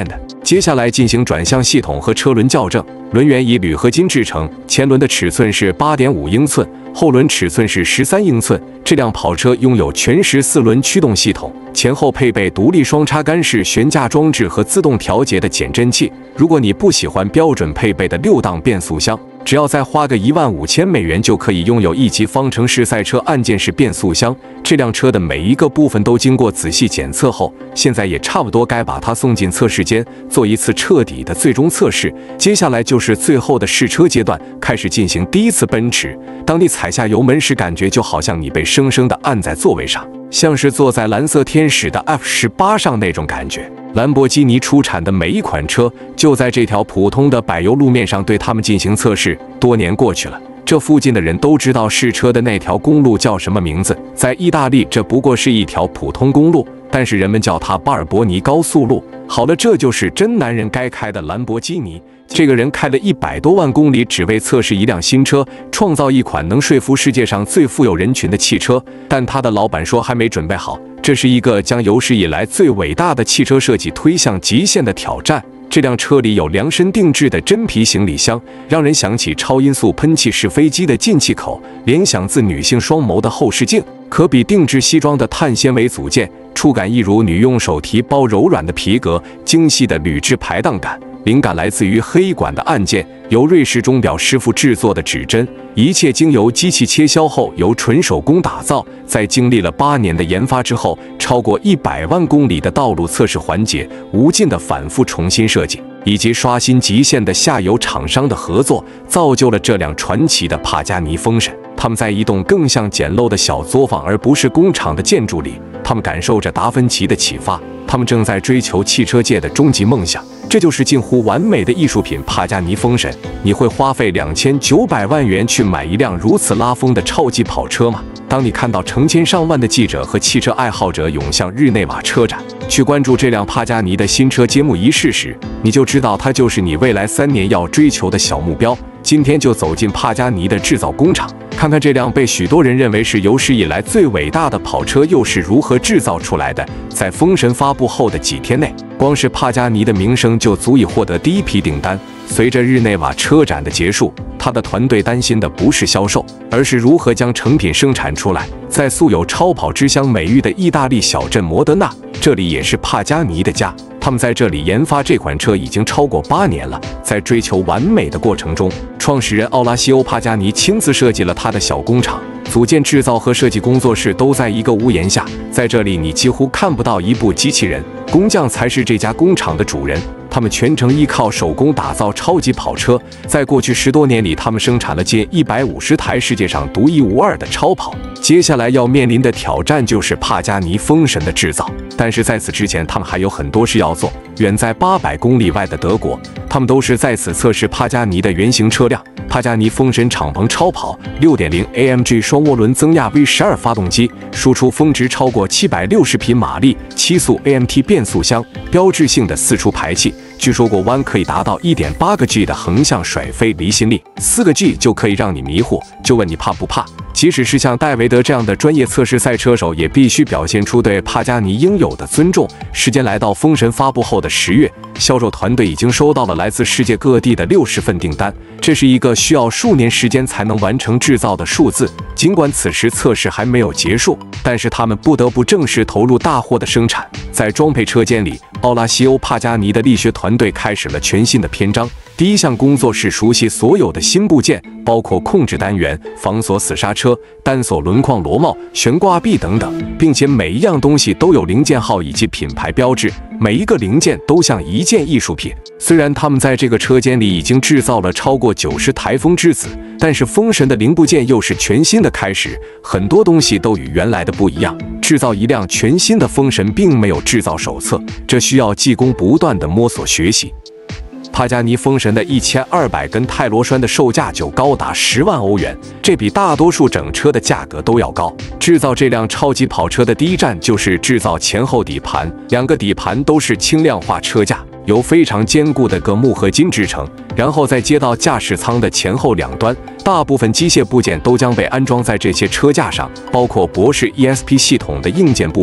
Speaker 1: 接下来进行转向系统和车轮校正。轮缘以铝合金制成，前轮的尺寸是 8.5 英寸，后轮尺寸是13英寸。这辆跑车拥有全时4轮驱动系统，前后配备独立双插杆式悬架装置和自动调节的减震器。如果你不喜欢标准配备的6档变速箱，只要再花个15000美元就可以拥有1级方程式赛车按键式变速箱。这辆车的每一个部分都经过仔细检测后，现在也差不多该把它送进测试间，做一次彻底的最终测试。接下来就是最后的试车阶段，开始进行第一次奔驰。当你踩下油门时，感觉就好像你被生生的按在座位上，像是坐在蓝色天使的 F18 上那种感觉。兰博基尼出产的每一款车就在这条普通的柏油路面上对它们进行测试。多年过去了，这附近的人都知道试车的那条公路叫什么名字。在意大利，这不过是一条普通公路，但是人们叫它巴尔博尼高速路。好了，这就是真男人该开的兰博基尼。这个人开了100多万公里，只为测试一辆新车，创造一款能说服世界上最富有人群的汽车。但他的老板说还没准备好，这是一个将有史以来最伟大的汽车设计推向极限的挑战。这辆车里有量身定制的真皮行李箱，让人想起超音速喷气式飞机的进气口，联想自女性双眸的后视镜，可比定制西装的碳纤维组件，触感一如女用手提包柔软的皮革，精细的铝制排档感。灵感来自于黑管的按键，由瑞士钟表师傅制作的指针，一切经由机器切削后由纯手工打造。在经历了8年的研发之后，超过100万公里的道路测试环节，无尽的反复重新设计，以及刷新极限的下游厂商的合作，造就了这辆传奇的帕加尼风神。他们在一栋更像简陋的小作坊而不是工厂的建筑里，他们感受着达芬奇的启发，他们正在追求汽车界的终极梦想。这就是近乎完美的艺术品帕加尼风神。你会花费2900万元去买一辆如此拉风的超级跑车吗？当你看到成千上万的记者和汽车爱好者涌向日内瓦车展，去关注这辆帕加尼的新车揭幕仪式时，你就知道它就是你未来3年要追求的小目标。今天就走进帕加尼的制造工厂，看看这辆被许多人认为是有史以来最伟大的跑车又是如何制造出来的。在风神发布后的几天内，光是帕加尼的名声就足以获得第一批订单。随着日内瓦车展的结束，他的团队担心的不是销售，而是如何将成品生产出来。在素有超跑之乡美誉的意大利小镇摩德纳，这里也是帕加尼的家。他们在这里研发这款车已经超过8年了。在追求完美的过程中，创始人奥拉西欧·帕加尼亲自设计了他的小工厂，组件制造和设计工作室都在一个屋檐下。在这里，你几乎看不到一部机器人，工匠才是这家工厂的主人。他们全程依靠手工打造超级跑车。在过去10多年里，他们生产了近150台世界上独一无二的超跑。接下来要面临的挑战就是帕加尼风神的制造。但是在此之前，他们还有很多事要做。远在800公里外的德国，他们都是在此测试帕加尼的原型车辆。帕加尼风神敞篷超跑 6.0 AMG 双涡轮增压 V12 发动机，输出峰值超过760匹马力，7速 AMT 变速箱，标志性的4出排气。据说过弯可以达到1.8个 G 的横向甩飞离心力，4个 G 就可以让你迷糊。就问你怕不怕？即使是像戴维德这样的专业测试赛车手，也必须表现出对帕加尼应有的尊重。时间来到风神发布后的10月，销售团队已经收到了来自世界各地的60份订单，这是一个需要数年时间才能完成制造的数字。尽管此时测试还没有结束，但是他们不得不正式投入大货的生产。在装配车间里，奥拉西欧·帕加尼的力学团队开始了全新的篇章。第一项工作是熟悉所有的新部件，包括控制单元、防锁死刹车、单锁轮框螺帽、悬挂臂等等，并且每一样东西都有零件号以及品牌标志，每一个零件都像一件艺术品。虽然他们在这个车间里已经制造了超过90台风之子，但是风神的零部件又是全新的开始，很多东西都与原来的不一样。制造一辆全新的风神并没有制造手册，这需要技工不断的摸索学习。帕加尼风神的1200根钛螺栓的售价就高达10万欧元，这比大多数整车的价格都要高。制造这辆超级跑车的第一站就是制造前后底盘，2个底盘都是轻量化车架，由非常坚固的铬钼合金制成，然后再接到驾驶舱的前后两端。大部分机械部件都将被安装在这些车架上，包括博世 ESP 系统的硬件部分。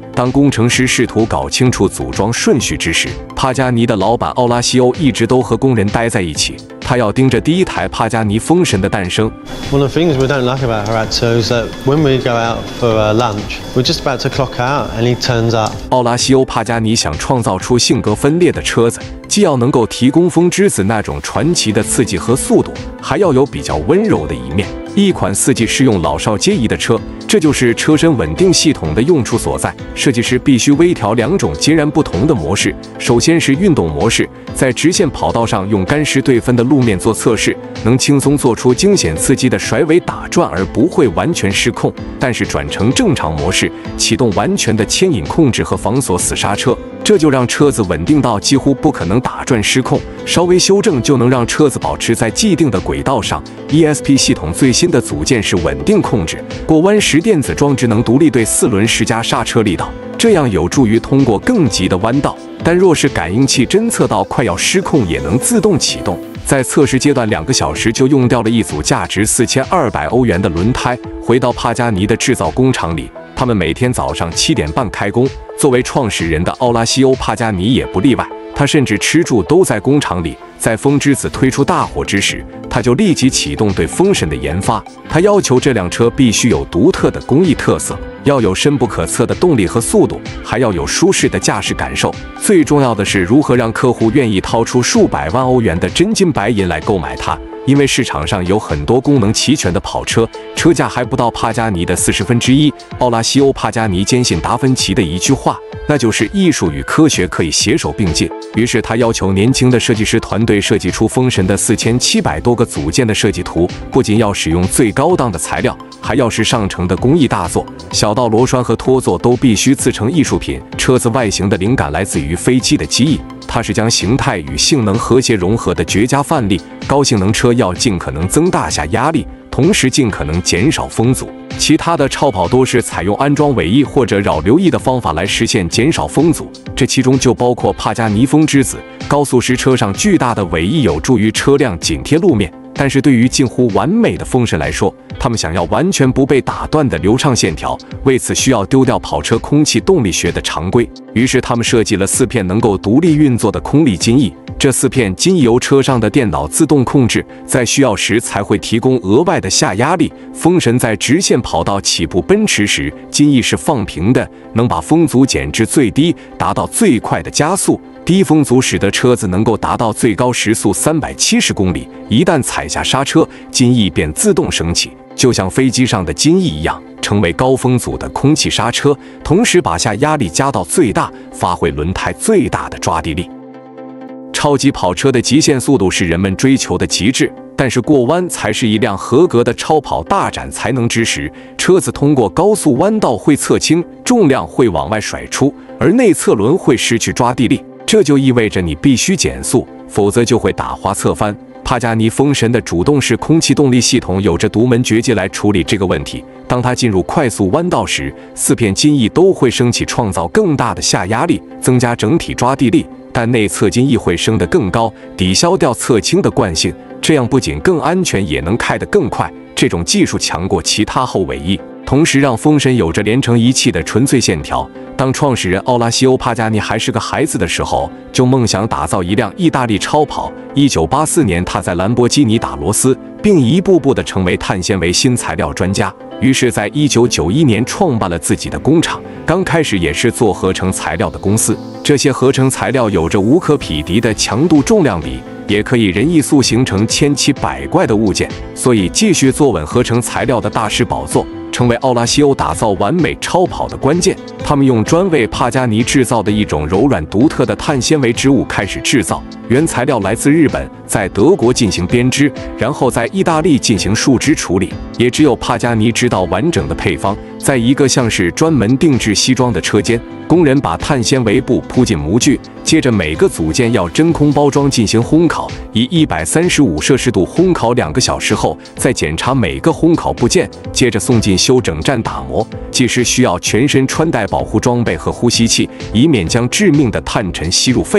Speaker 1: 当工程师试图搞清楚组装顺序之时，帕加尼的老板奥拉西欧一直都和工人待在一起，他要盯着第一台帕加尼风神的诞生。
Speaker 11: One of the things we don't like about Horatio is that when we go out for lunch, we're just about to clock out, and he turns up.
Speaker 1: 奥拉西欧·帕加尼想创造出性格分裂的车子，既要能够提供风之子那种传奇的刺激和速度，还要有比较温柔的一面。一款四季适用、老少皆宜的车，这就是车身稳定系统的用处所在。设计师必须微调2种截然不同的模式。首先是运动模式，在直线跑道上用干湿对分的路面做测试，能轻松做出惊险刺激的甩尾打转，而不会完全失控。但是转成正常模式，启动完全的牵引控制和防锁死刹车，这就让车子稳定到几乎不可能打转失控，稍微修正就能让车子保持在既定的轨道上。ESP 系统最新的组件是稳定控制，过弯时电子装置能独立对4轮施加刹车力道，这样有助于通过更急的弯道。但若是感应器侦测到快要失控，也能自动启动。在测试阶段2个小时就用掉了一组价值4200欧元的轮胎。回到帕加尼的制造工厂里，他们每天早上7点半开工。作为创始人的奥拉西欧·帕加尼也不例外，他甚至吃住都在工厂里。在风之子推出大火之时，他就立即启动对风神的研发。他要求这辆车必须有独特的工艺特色，要有深不可测的动力和速度，还要有舒适的驾驶感受。最重要的是如何让客户愿意掏出数百万欧元的真金白银来购买它。因为市场上有很多功能齐全的跑车，车价还不到帕加尼的1/40。奥拉西欧·帕加尼坚信达芬奇的一句话，那就是艺术与科学可以携手并进。于是他要求年轻的设计师团队设计出风神的4700多个组件的设计图，不仅要使用最高档的材料，还要是上乘的工艺大作，小到螺栓和托座都必须自成艺术品。车子外形的灵感来自于飞机的机翼，它是将形态与性能和谐融合的绝佳范例。高性能车要尽可能增大下压力，同时尽可能减少风阻。其他的超跑多是采用安装尾翼或者扰流翼的方法来实现减少风阻，这其中就包括帕加尼风之子。高速时车上巨大的尾翼有助于车辆紧贴路面，但是对于近乎完美的风神来说，他们想要完全不被打断的流畅线条，为此需要丢掉跑车空气动力学的常规。于是他们设计了4片能够独立运作的空力襟翼，这4片襟翼由车上的电脑自动控制，在需要时才会提供额外的下压力。风神在直线跑道起步奔驰时，襟翼是放平的，能把风阻减至最低，达到最快的加速。低风阻使得车子能够达到最高时速370公里，一旦踩下刹车，襟翼便自动升起，就像飞机上的襟翼一样，成为高风阻的空气刹车，同时把下压力加到最大，发挥轮胎最大的抓地力。超级跑车的极限速度是人们追求的极致，但是过弯才是一辆合格的超跑大展才能之时。车子通过高速弯道会侧倾，重量会往外甩出，而内侧轮会失去抓地力，这就意味着你必须减速，否则就会打滑侧翻。帕加尼风神的主动式空气动力系统有着独门绝技来处理这个问题。当它进入快速弯道时，4片襟翼都会升起，创造更大的下压力，增加整体抓地力。但内侧襟翼会升得更高，抵消掉侧倾的惯性，这样不仅更安全，也能开得更快。这种技术强过其他后尾翼，同时让风神有着连成一气的纯粹线条。当创始人奥拉西欧·帕加尼还是个孩子的时候，就梦想打造一辆意大利超跑。1984年，他在兰博基尼打螺丝，并一步步地成为碳纤维新材料专家。于是，在1991年创办了自己的工厂，刚开始也是做合成材料的公司。这些合成材料有着无可匹敌的强度重量比，也可以人艺速形成千奇百怪的物件，所以继续坐稳合成材料的大师宝座，成为奥拉西欧打造完美超跑的关键。他们用专为帕加尼制造的一种柔软独特的碳纤维织物开始制造，原材料来自日本，在德国进行编织，然后在意大利进行树脂处理。也只有帕加尼知道完整的配方。在一个像是专门定制西装的车间，工人把碳纤维布铺进模具，接着每个组件要真空包装进行烘烤，以135摄氏度烘烤2个小时后，再检查每个烘烤部件，接着送进修整站打磨。技师需要全身穿戴保护装备和呼吸器，以免将致命的碳尘吸入肺部。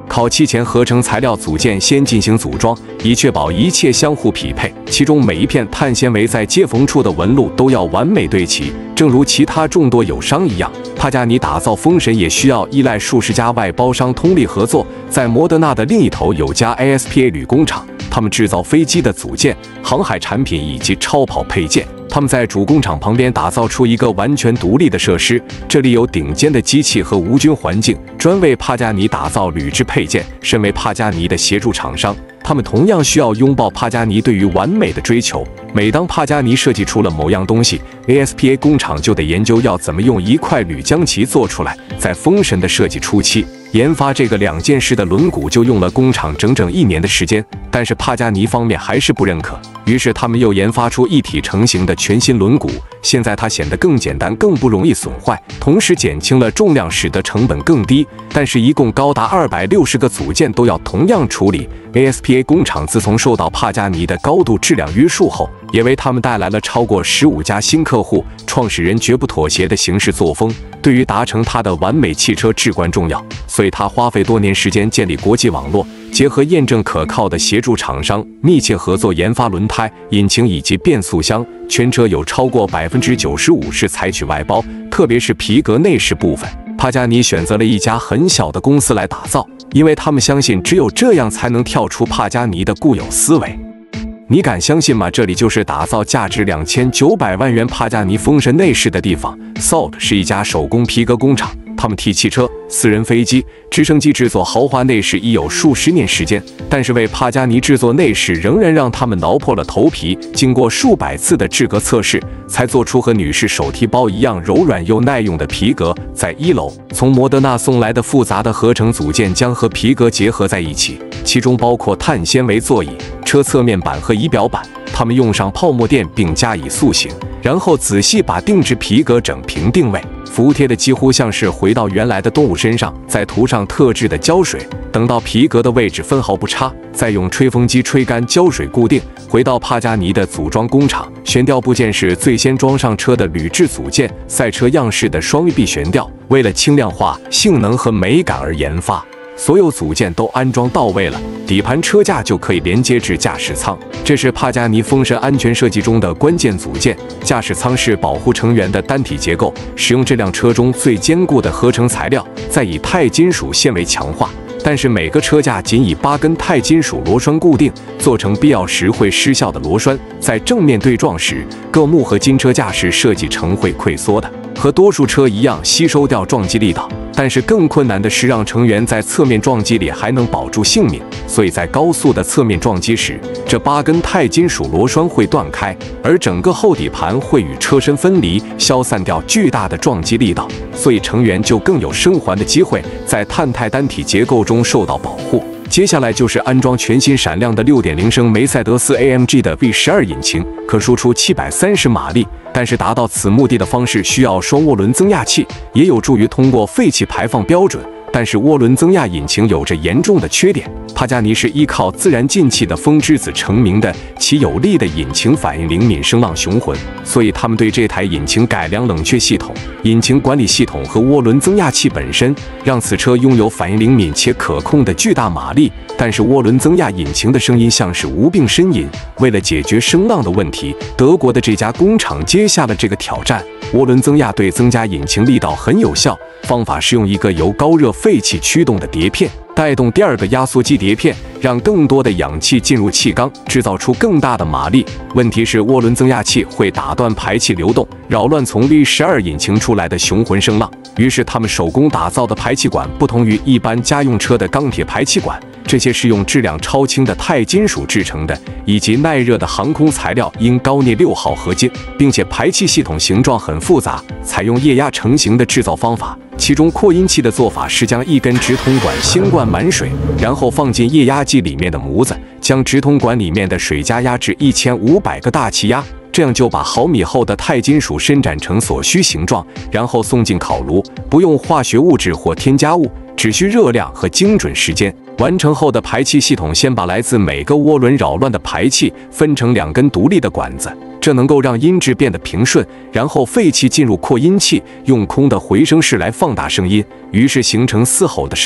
Speaker 1: 烤漆前合成材料组件先进行组装，以确保一切相互匹配。其中每一片碳纤维在接缝处的纹路都要完美对齐。正如其他众多友商一样，帕加尼打造风神也需要依赖数十家外包商通力合作。在摩德纳的另一头有家 ASPA 铝工厂，他们制造飞机的组件、航海产品以及超跑配件。他们在主工厂旁边打造出一个完全独立的设施，这里有顶尖的机器和无菌环境，专为帕加尼打造铝制配件。身为帕加尼的协助厂商，他们同样需要拥抱帕加尼对于完美的追求。每当帕加尼设计出了某样东西， ASPA 工厂就得研究要怎么用一块铝将其做出来。在风神的设计初期，研发这个2件式的轮毂就用了工厂整整1年的时间，但是帕加尼方面还是不认可，于是他们又研发出一体成型的全新轮毂。现在它显得更简单，更不容易损坏，同时减轻了重量，使得成本更低。但是，一共高达260个组件都要同样处理。ASPA 工厂自从受到帕加尼的高度质量约束后，也为他们带来了超过15家新客户。创始人绝不妥协的行事作风，对于达成他的完美汽车至关重要，所以他花费多年时间建立国际网络，结合验证可靠的协助厂商，密切合作研发轮胎、引擎以及变速箱。全车有超过95%是采取外包，特别是皮革内饰部分。帕加尼选择了一家很小的公司来打造，因为他们相信只有这样才能跳出帕加尼的固有思维。你敢相信吗？这里就是打造价值2900万元帕加尼风神内饰的地方。Salt 是一家手工皮革工厂，他们替汽车、私人飞机、直升机制作豪华内饰已有数十年时间，但是为帕加尼制作内饰仍然让他们挠破了头皮。经过数百次的制革测试，才做出和女士手提包一样柔软又耐用的皮革。在1楼，从摩德纳送来的复杂的合成组件将和皮革结合在一起，其中包括碳纤维座椅、车侧面板和仪表板。他们用上泡沫垫并加以塑形，然后仔细把定制皮革整平定位，服帖的几乎像是回到原来的动物身上，再涂上特制的胶水，等到皮革的位置分毫不差，再用吹风机吹干胶水固定。回到帕加尼的组装工厂，悬吊部件是最先装上车的铝制组件，赛车样式的双玉臂悬吊，为了轻量化、性能和美感而研发。所有组件都安装到位了，底盘车架就可以连接至驾驶舱。这是帕加尼风神安全设计中的关键组件。驾驶舱是保护成员的单体结构，使用这辆车中最坚固的合成材料，再以钛金属纤维强化。但是每个车架仅以8根钛金属螺栓固定，做成必要时会失效的螺栓。在正面对撞时，各幕和金车架是设计成会溃缩的，和多数车一样吸收掉撞击力道。但是更困难的是让成员在侧面撞击里还能保住性命，所以在高速的侧面撞击时，这8根钛金属螺栓会断开，而整个后底盘会与车身分离，消散掉巨大的撞击力道，所以成员就更有生还的机会，在碳钛单体结构中受到保护。接下来就是安装全新闪亮的 6.0 升梅赛德斯 AMG 的 V12 引擎，可输出730马力，但是达到此目的的方式需要双涡轮增压器，也有助于通过废气排放标准。但是涡轮增压引擎有着严重的缺点。帕加尼是依靠自然进气的风之子成名的，其有力的引擎反应灵敏声浪雄浑，所以他们对这台引擎改良冷却系统、引擎管理系统和涡轮增压器本身，让此车拥有反应灵敏且可控的巨大马力。但是涡轮增压引擎的声音像是无病呻吟。为了解决声浪的问题，德国的这家工厂接下了这个挑战。涡轮增压对增加引擎力道很有效，方法是用一个由高热废气驱动的碟片带动第二个压缩机碟片，让更多的氧气进入气缸，制造出更大的马力。问题是涡轮增压器会打断排气流动，扰乱从 V12 引擎出来的雄浑声浪。于是他们手工打造的排气管不同于一般家用车的钢铁排气管，这些是用质量超轻的钛金属制成的，以及耐热的航空材料因高镍6号合金，并且排气系统形状很复杂，采用液压成型的制造方法。其中扩音器的做法是将一根直通管先灌满水，然后放进液压计里面的模子，将直通管里面的水加压至1500个大气压，这样就把毫米厚的钛金属伸展成所需形状，然后送进烤炉，不用化学物质或添加物，只需热量和精准时间。完成后的排气系统先把来自每个涡轮扰乱的排气分成2根独立的管子，这能够让音质变得平顺，然后废气进入扩音器，用空的回声室来放大声音，于是形成嘶吼的声浪。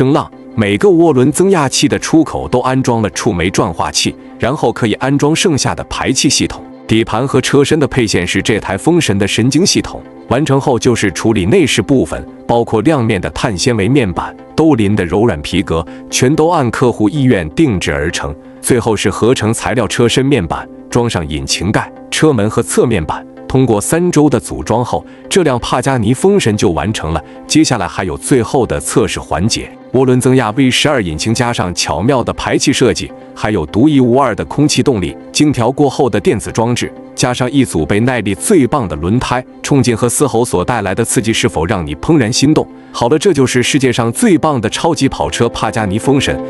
Speaker 1: 每个涡轮增压器的出口都安装了触媒转化器，然后可以安装剩下的排气系统。底盘和车身的配线是这台风神的神经系统，完成后就是处理内饰部分，包括亮面的碳纤维面板、兜鳞的柔软皮革，全都按客户意愿定制而成。最后是合成材料车身面板，装上引擎盖、车门和侧面板。通过3周的组装后，这辆帕加尼风神就完成了。接下来还有最后的测试环节。涡轮增压 V12 引擎加上巧妙的排气设计，还有独一无二的空气动力，精调过后的电子装置，加上一组被耐力最棒的轮胎，冲劲和嘶吼所带来的刺激是否让你怦然心动？好了，这就是世界上最棒的超级跑车帕加尼风神。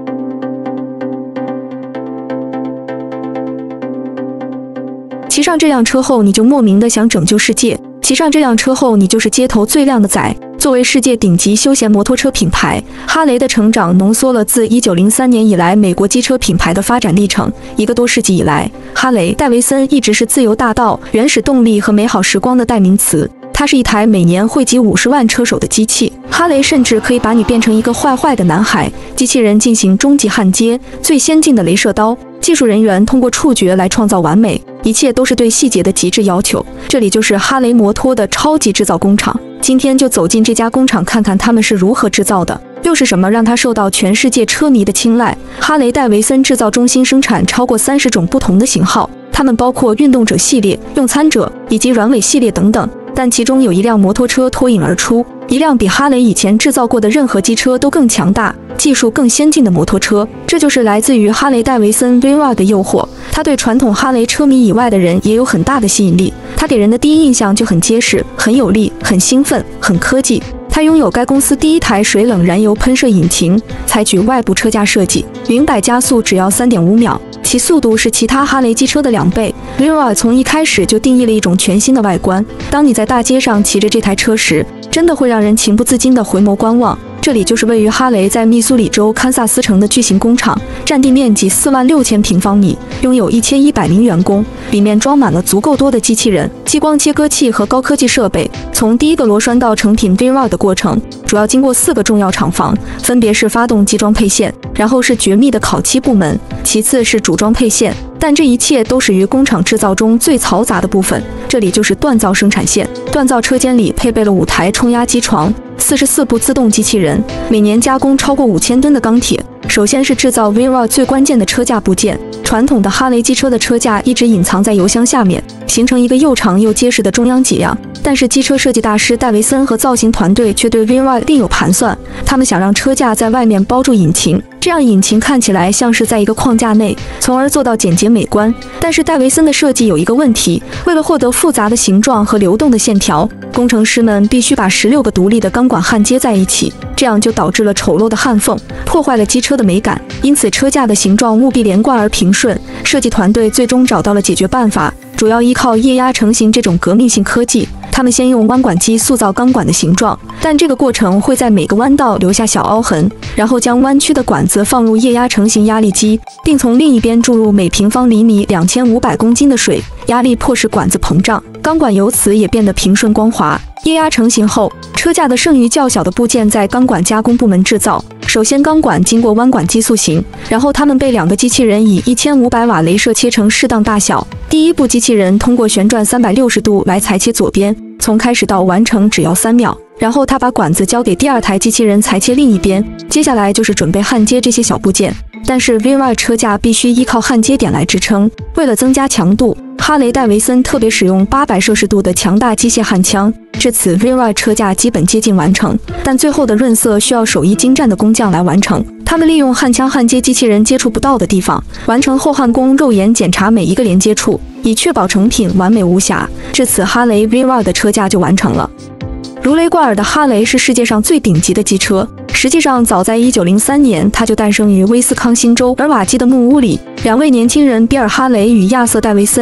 Speaker 7: 骑上这辆车后，你就莫名的想拯救世界；骑上这辆车后，你就是街头最靓的仔。作为世界顶级休闲摩托车品牌，哈雷的成长浓缩了自1903年以来美国机车品牌的发展历程。1个多世纪以来，哈雷戴维森一直是自由大道、原始动力和美好时光的代名词。它是一台每年汇集50万车手的机器，哈雷甚至可以把你变成一个坏坏的男孩。机器人进行终极焊接，最先进的雷射刀，技术人员通过触觉来创造完美，一切都是对细节的极致要求。这里就是哈雷摩托的超级制造工厂。今天就走进这家工厂，看看他们是如何制造的，又是什么让它受到全世界车迷的青睐。哈雷戴维森制造中心生产超过30种不同的型号，它们包括运动者系列、用餐者以及软尾系列等等。但其中有一辆摩托车脱颖而出，一辆比哈雷以前制造过的任何机车都更强大、技术更先进的摩托车。这就是来自于哈雷戴维森 V12 的诱惑，它对传统哈雷车迷以外的人也有很大的吸引力。它给人的第一印象就很结实、很有力、很兴奋、很科技。它拥有该公司第一台水冷燃油喷射引擎，采取外部车架设计，0-100加速只要3.5秒，其速度是其他哈雷机车的2倍。V12 从一开始就定义了一种全新的外观，当你在大街上骑着这台车时，真的会让人情不自禁地回眸观望。这里就是位于哈雷在密苏里州堪萨斯城的巨型工厂，占地面积46000平方米，拥有1100名员工，里面装满了足够多的机器人、激光切割器和高科技设备。从第一个螺栓到成品 V12 的过程，主要经过4个重要厂房，分别是发动机装配线，然后是绝密的烤漆部门，其次是组装配线。但这一切都始于工厂制造中最嘈杂的部分，这里就是锻造生产线。锻造车间里配备了5台冲压机床、44部自动机器人，每年加工超过5000吨的钢铁。首先是制造 V12 最关键的车架部件。传统的哈雷机车的车架一直隐藏在油箱下面，形成一个又长又结实的中央脊梁。但是机车设计大师戴维森和造型团队却对 V12 另有盘算，他们想让车架在外面包住引擎，这样引擎看起来像是在一个框架内，从而做到简洁美观。但是戴维森的设计有一个问题，为了获得复杂的形状和流动的线条，工程师们必须把16个独立的钢管焊接在一起，这样就导致了丑陋的焊缝，破坏了机车的美感。因此车架的形状务必连贯而平顺。设计团队最终找到了解决办法，主要依靠液压成型这种革命性科技。他们先用弯管机塑造钢管的形状，但这个过程会在每个弯道留下小凹痕，然后将弯曲的管子放入液压成型压力机，并从另一边注入每平方厘米2500公斤的水，压力迫使管子膨胀，钢管由此也变得平顺光滑。液压成型后，车架的剩余较小的部件在钢管加工部门制造。首先钢管经过弯管机塑形，然后它们被2个机器人以1500瓦雷射切成适当大小。第一部机器人通过旋转360度来裁切左边，从开始到完成只要3秒。然后他把管子交给第2台机器人裁切另一边，接下来就是准备焊接这些小部件。但是 V12 车架必须依靠焊接点来支撑，为了增加强度，哈雷戴维森特别使用800摄氏度的强大机械焊枪。至此 V12 车架基本接近完成，但最后的润色需要手艺精湛的工匠来完成。他们利用焊枪焊接机器人接触不到的地方，完成后焊工肉眼检查每一个连接处，以确保成品完美无瑕。至此哈雷 V12 的车架就完成了。如雷贯耳的哈雷是世界上最顶级的机车。实际上，早在1903年，它就诞生于威斯康星州尔瓦基的木屋里。2位年轻人比尔·哈雷与亚瑟·戴维森开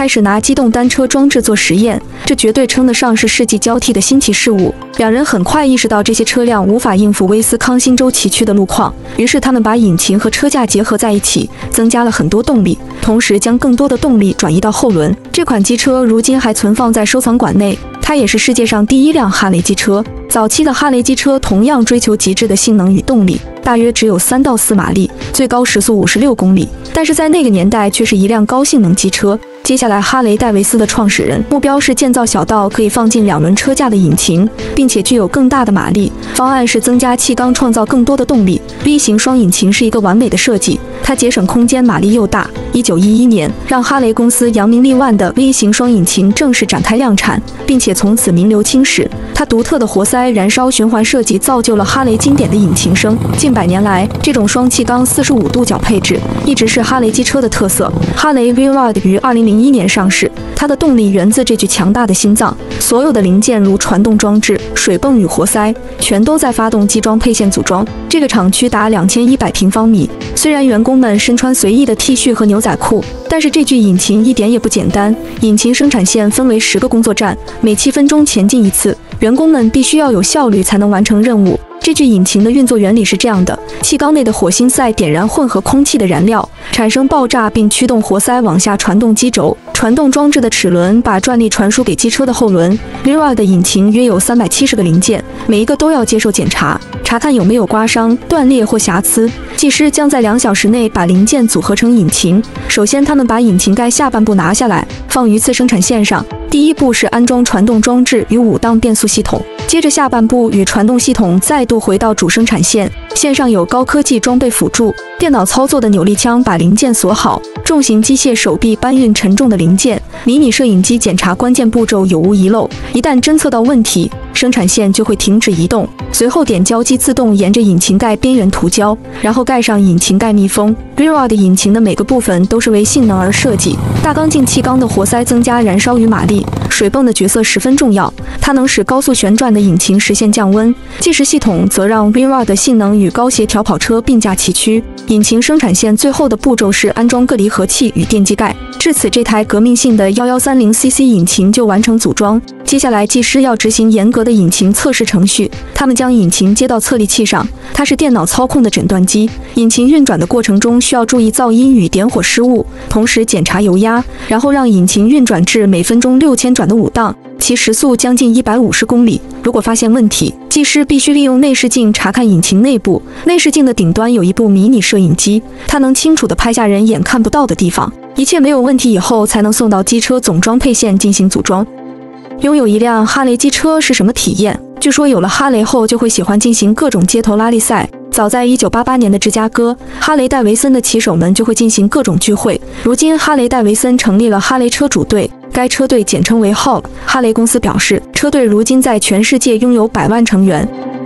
Speaker 7: 开始拿机动单车装置做实验，这绝对称得上是世纪交替的新奇事物。两人很快意识到这些车辆无法应付威斯康星州崎岖的路况，于是他们把引擎和车架结合在一起，增加了很多动力，同时将更多的动力转移到后轮。这款机车如今还存放在收藏馆内，它也是世界上第一辆哈雷机车。早期的哈雷机车同样追求极致的性能与动力，大约只有3到4马力，最高时速56公里，但是在那个年代却是一辆高性能机车。接下来，哈雷戴维斯的创始人目标是建造小到可以放进2轮车架的引擎，并且具有更大的马力。方案是增加气缸，创造更多的动力。V 型双引擎是一个完美的设计，它节省空间，马力又大。1911年，让哈雷公司扬名立万的 V 型双引擎正式展开量产，并且从此名留青史。它独特的活塞燃烧循环设计造就了哈雷经典的引擎声。近100年来，这种双气缸45度角配置一直是哈雷机车的特色。哈雷 Vineyard 于2001年上市，它的动力源自这具强大的心脏。所有的零件如传动装置、水泵与活塞，全都在发动机装配线组装。这个厂区达2100平方米。虽然员工们身穿随意的 T 恤和牛仔裤，但是这具引擎一点也不简单。引擎生产线分为10个工作站，每7分钟前进一次。员工们必须要有效率才能完成任务。这具引擎的运作原理是这样的：气缸内的火星塞点燃混合空气的燃料，产生爆炸，并驱动活塞往下传动机轴。传动装置的齿轮把转力传输给机车的后轮。Vineyard 的引擎约有370个零件，每一个都要接受检查，查看有没有刮伤、断裂或瑕疵。技师将在2小时内把零件组合成引擎。首先，他们把引擎盖下半部拿下来，放于次生产线上。第一步是安装传动装置与5档变速系统，接着下半部与传动系统再度回到主生产线，线上有高科技装备辅助，电脑操作的扭力枪把零件锁好，重型机械手臂搬运沉重的零件，迷你摄影机检查关键步骤有无遗漏，一旦侦测到问题，生产线就会停止移动。随后点胶机自动沿着引擎盖边缘涂胶，然后盖上引擎盖密封。Vineyard 引擎的每个部分都是为性能而设计，大缸进气缸的活塞增加燃烧与马力，水泵的角色十分重要，它能使高速旋转的引擎实现降温。计时系统则让 Vineyard 的性能与高协调跑车并驾齐驱。引擎生产线最后的步骤是安装各离合器与电机盖，至此这台革命性的1130cc 引擎就完成组装。接下来，技师要执行严格的引擎测试程序，他们将引擎接到测力器上，它是电脑操控的诊断机。引擎运转的过程中需要注意噪音与点火失误，同时检查油压，然后让引擎运转至每分钟6000转的5档，其时速将近150公里。如果发现问题，技师必须利用内视镜查看引擎内部。内视镜的顶端有一部迷你摄影机，它能清楚地拍下人眼看不到的地方。一切没有问题以后，才能送到机车总装配线进行组装。拥有一辆哈雷机车是什么体验？据说有了哈雷后就会喜欢进行各种街头拉力赛。早在1988年的芝加哥，哈雷戴维森的骑手们就会进行各种聚会。如今，哈雷戴维森成立了哈雷车主队，该车队简称为 HOG。哈雷公司表示，车队如今在全世界拥有100万成员。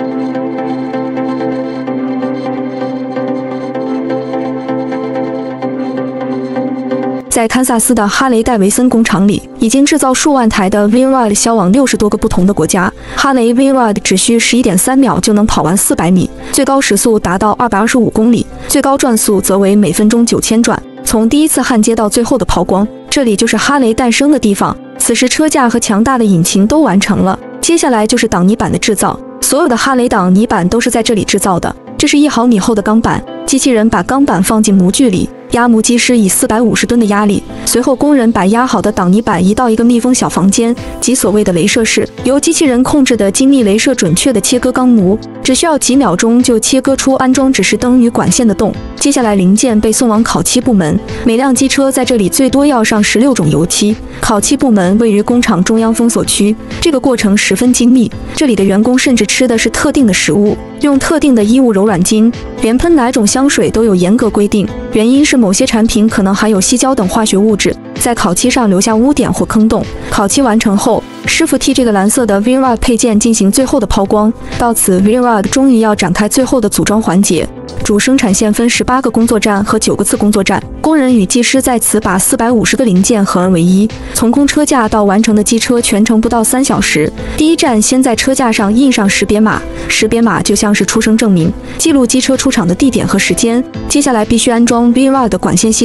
Speaker 7: 在堪萨斯的哈雷戴维森工厂里，已经制造数万台的 Vineyard 销往60多个不同的国家。哈雷 Vineyard 只需11.3秒就能跑完400米，最高时速达到225公里，最高转速则为每分钟9000转。从第一次焊接到最后的抛光，这里就是哈雷诞生的地方。此时车架和强大的引擎都完成了，接下来就是挡泥板的制造。所有的哈雷挡泥板都是在这里制造的。这是1毫米厚的钢板，机器人把钢板放进模具里，压模机师以450吨的压力，随后工人把压好的挡泥板移到一个密封小房间，即所谓的雷射室，由机器人控制的精密雷射准确地切割钢模，只需要几秒钟就切割出安装指示灯与管线的洞。接下来零件被送往烤漆部门，每辆机车在这里最多要上16种油漆。烤漆部门位于工厂中央封锁区，这个过程十分精密，这里的员工甚至吃的是特定的食物，用特定的衣物柔软巾，连喷哪种香水都有严格规定，原因是某些产品可能含有硒胶等化学物质，在烤漆上留下污点或坑洞。烤漆完成后，师傅替这个蓝色的 Vineyard 配件进行最后的抛光，到此 Vineyard 终于要展开最后的组装环节。主生产线分18个工作站和9个次工作站，工人与技师在此把450个零件合而为一。从空车架到完成的机车全程不到3小时。第一站先在车架上印上识别码，识别码就像是出生证明，记录机车出厂的地点和时间。接下来必须安装 Vineyard 的管线系统，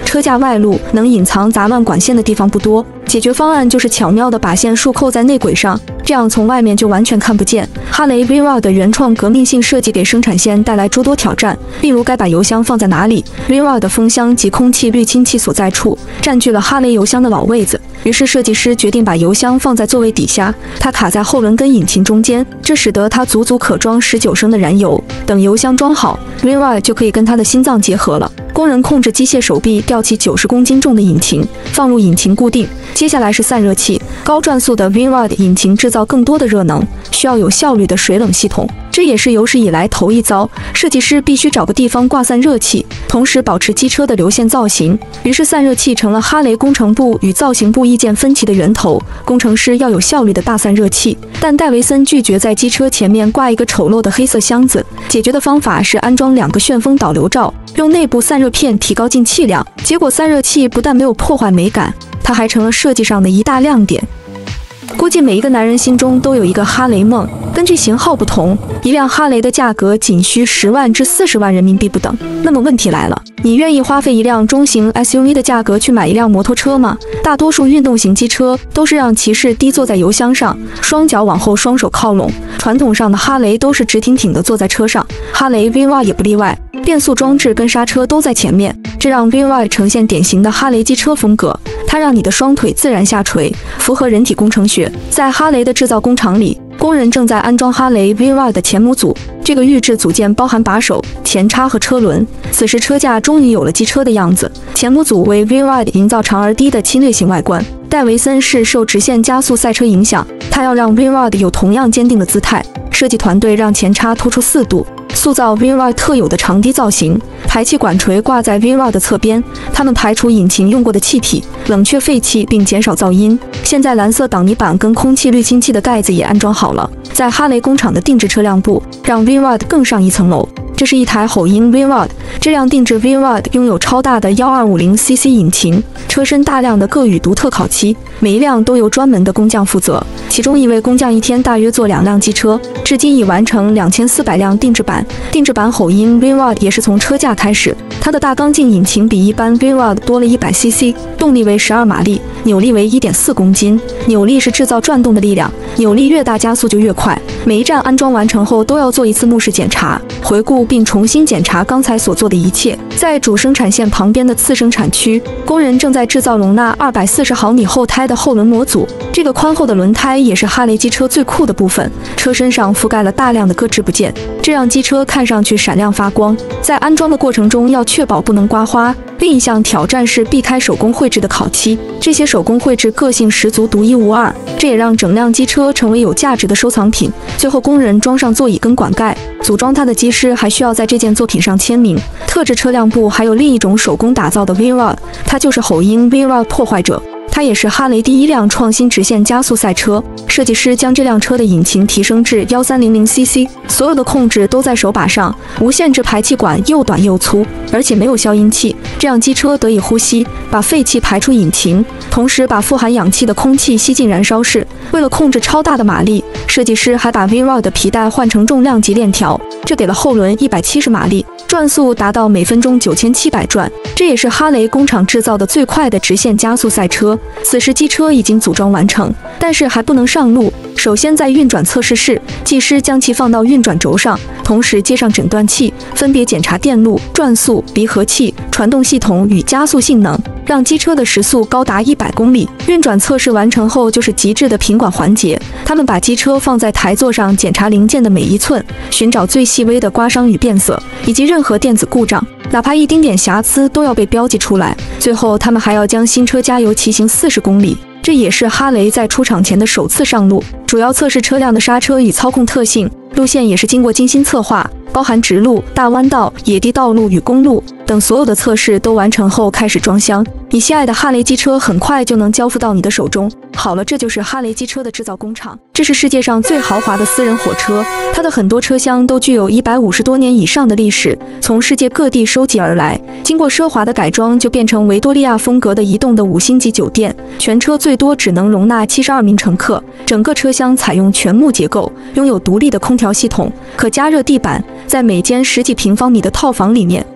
Speaker 7: 车架外露能隐藏杂乱管线的地方不多。解决方案就是巧妙地把线束扣在内轨上，这样从外面就完全看不见。哈雷 Vinrod 的原创革命性设计给生产线带来诸多挑战，例如该把油箱放在哪里。Vinrod 的风箱及空气滤清器所在处占据了哈雷油箱的老位子，于是设计师决定把油箱放在座位底下，它卡在后轮跟引擎中间，这使得它足足可装19升的燃油。等油箱装好 ，Vinrod 就可以跟它的心脏结合了。工人控制机械手臂吊起90公斤重的引擎，放入引擎固定。接下来是散热器，高转速的 Vinrod 引擎制造更多的热能，需要有效率的水冷系统。这也是有史以来头一遭，设计师必须找个地方挂散热器，同时保持机车的流线造型。于是散热器成了哈雷工程部与造型部意见分歧的源头。工程师要有效率的大散热器，但戴维森拒绝在机车前面挂一个丑陋的黑色箱子。解决的方法是安装2个旋风导流罩，用内部散热片提高进气量。结果散热器不但没有破坏美感，它还成了设计上的一大亮点。估计每一个男人心中都有一个哈雷梦，根据型号不同，一辆哈雷的价格仅需10万至40万人民币不等。那么问题来了，你愿意花费一辆中型 SUV 的价格去买一辆摩托车吗？大多数运动型机车都是让骑士低坐在油箱上，双脚往后，双手靠拢。传统上的哈雷都是直挺挺地坐在车上，哈雷 Vinrod 也不例外。变速装置跟刹车都在前面，这让 Vinrod 呈现典型的哈雷机车风格。它让你的双腿自然下垂，符合人体工程学。在哈雷的制造工厂里，工人正在安装哈雷 Vinrod 的前模组。这个预制组件包含把手、前叉和车轮。此时车架终于有了机车的样子。前模组为 Vinrod 营造长而低的侵略性外观。戴维森是受直线加速赛车影响，他要让 Vinrod 有同样坚定的姿态。设计团队让前叉突出4度，塑造 Vinrod 特有的长低造型。排气管锤挂在 Vinrod 的侧边，它们排除引擎用过的气体，冷却废气并减少噪音。现在蓝色挡泥板跟空气滤清器的盖子也安装好了。在哈雷工厂的定制车辆部，让 Vinrod 更上一层楼。这是一台吼鹰 Vinrod， 这辆定制 Vinrod 拥有超大的1250cc 引擎，车身大量的各与独特烤漆，每一辆都由专门的工匠负责。其中一位工匠一天大约做2辆机车，至今已完成2400辆定制版。定制版吼鹰 Vinrod 也是从车架开始，它的大缸径引擎比一般 Vinrod 多了100cc， 动力为12马力，扭力为1.4公斤。扭力是制造转动的力量，扭力越大加速就越快。每一站安装完成后都要做一次目视检查，回顾并重新检查刚才所做的一切。在主生产线旁边的次生产区，工人正在制造容纳240毫米后胎的后轮模组。这个宽厚的轮胎也是哈雷机车最酷的部分，车身上覆盖了大量的各支部件，这让机车看上去闪亮发光。在安装的过程中要确保不能刮花。另一项挑战是避开手工绘制的烤漆，这些手工绘制个性十足，独一无二，这也让整辆机车成为有价值的收藏品。最后工人装上座椅跟管盖，组装它的机师还需要在这件作品上签名。特制车辆部还有另一种手工打造的 Vinrod， 它就是吼鹰 Vinrod 破坏者。它也是哈雷第一辆创新直线加速赛车。设计师将这辆车的引擎提升至1300cc， 所有的控制都在手把上，无限制排气管又短又粗，而且没有消音器，这样机车得以呼吸，把废气排出引擎，同时把富含氧气的空气吸进燃烧室。为了控制超大的马力，设计师还把 Vinrod 的皮带换成重量级链条，这给了后轮170马力，转速达到每分钟9700转。这也是哈雷工厂制造的最快的直线加速赛车。此时机车已经组装完成，但是还不能上路。首先在运转测试室，技师将其放到运转轴上，同时接上诊断器，分别检查电路、转速、离合器、传动系统与加速性能，让机车的时速高达100公里。运转测试完成后就是极致的品管环节，他们把机车放在台座上，检查零件的每一寸，寻找最细微的刮伤与变色，以及任何电子故障，哪怕一丁点瑕疵都要被标记出来。最后他们还要将新车加油骑行40公里，这也是哈雷在出厂前的首次上路，主要测试车辆的刹车与操控特性。路线也是经过精心策划，包含直路、大弯道、野地道路与公路等，所有的测试都完成后开始装箱。你心爱的哈雷机车很快就能交付到你的手中。好了，这就是哈雷机车的制造工厂。这是世界上最豪华的私人火车，它的很多车厢都具有150多年以上的历史，从世界各地收集而来，经过奢华的改装就变成维多利亚风格的移动的5星级酒店。全车最多只能容纳72名乘客，整个车厢采用全木结构，拥有独立的空调系统，可加热地板。在每间10几平方米的套房里面，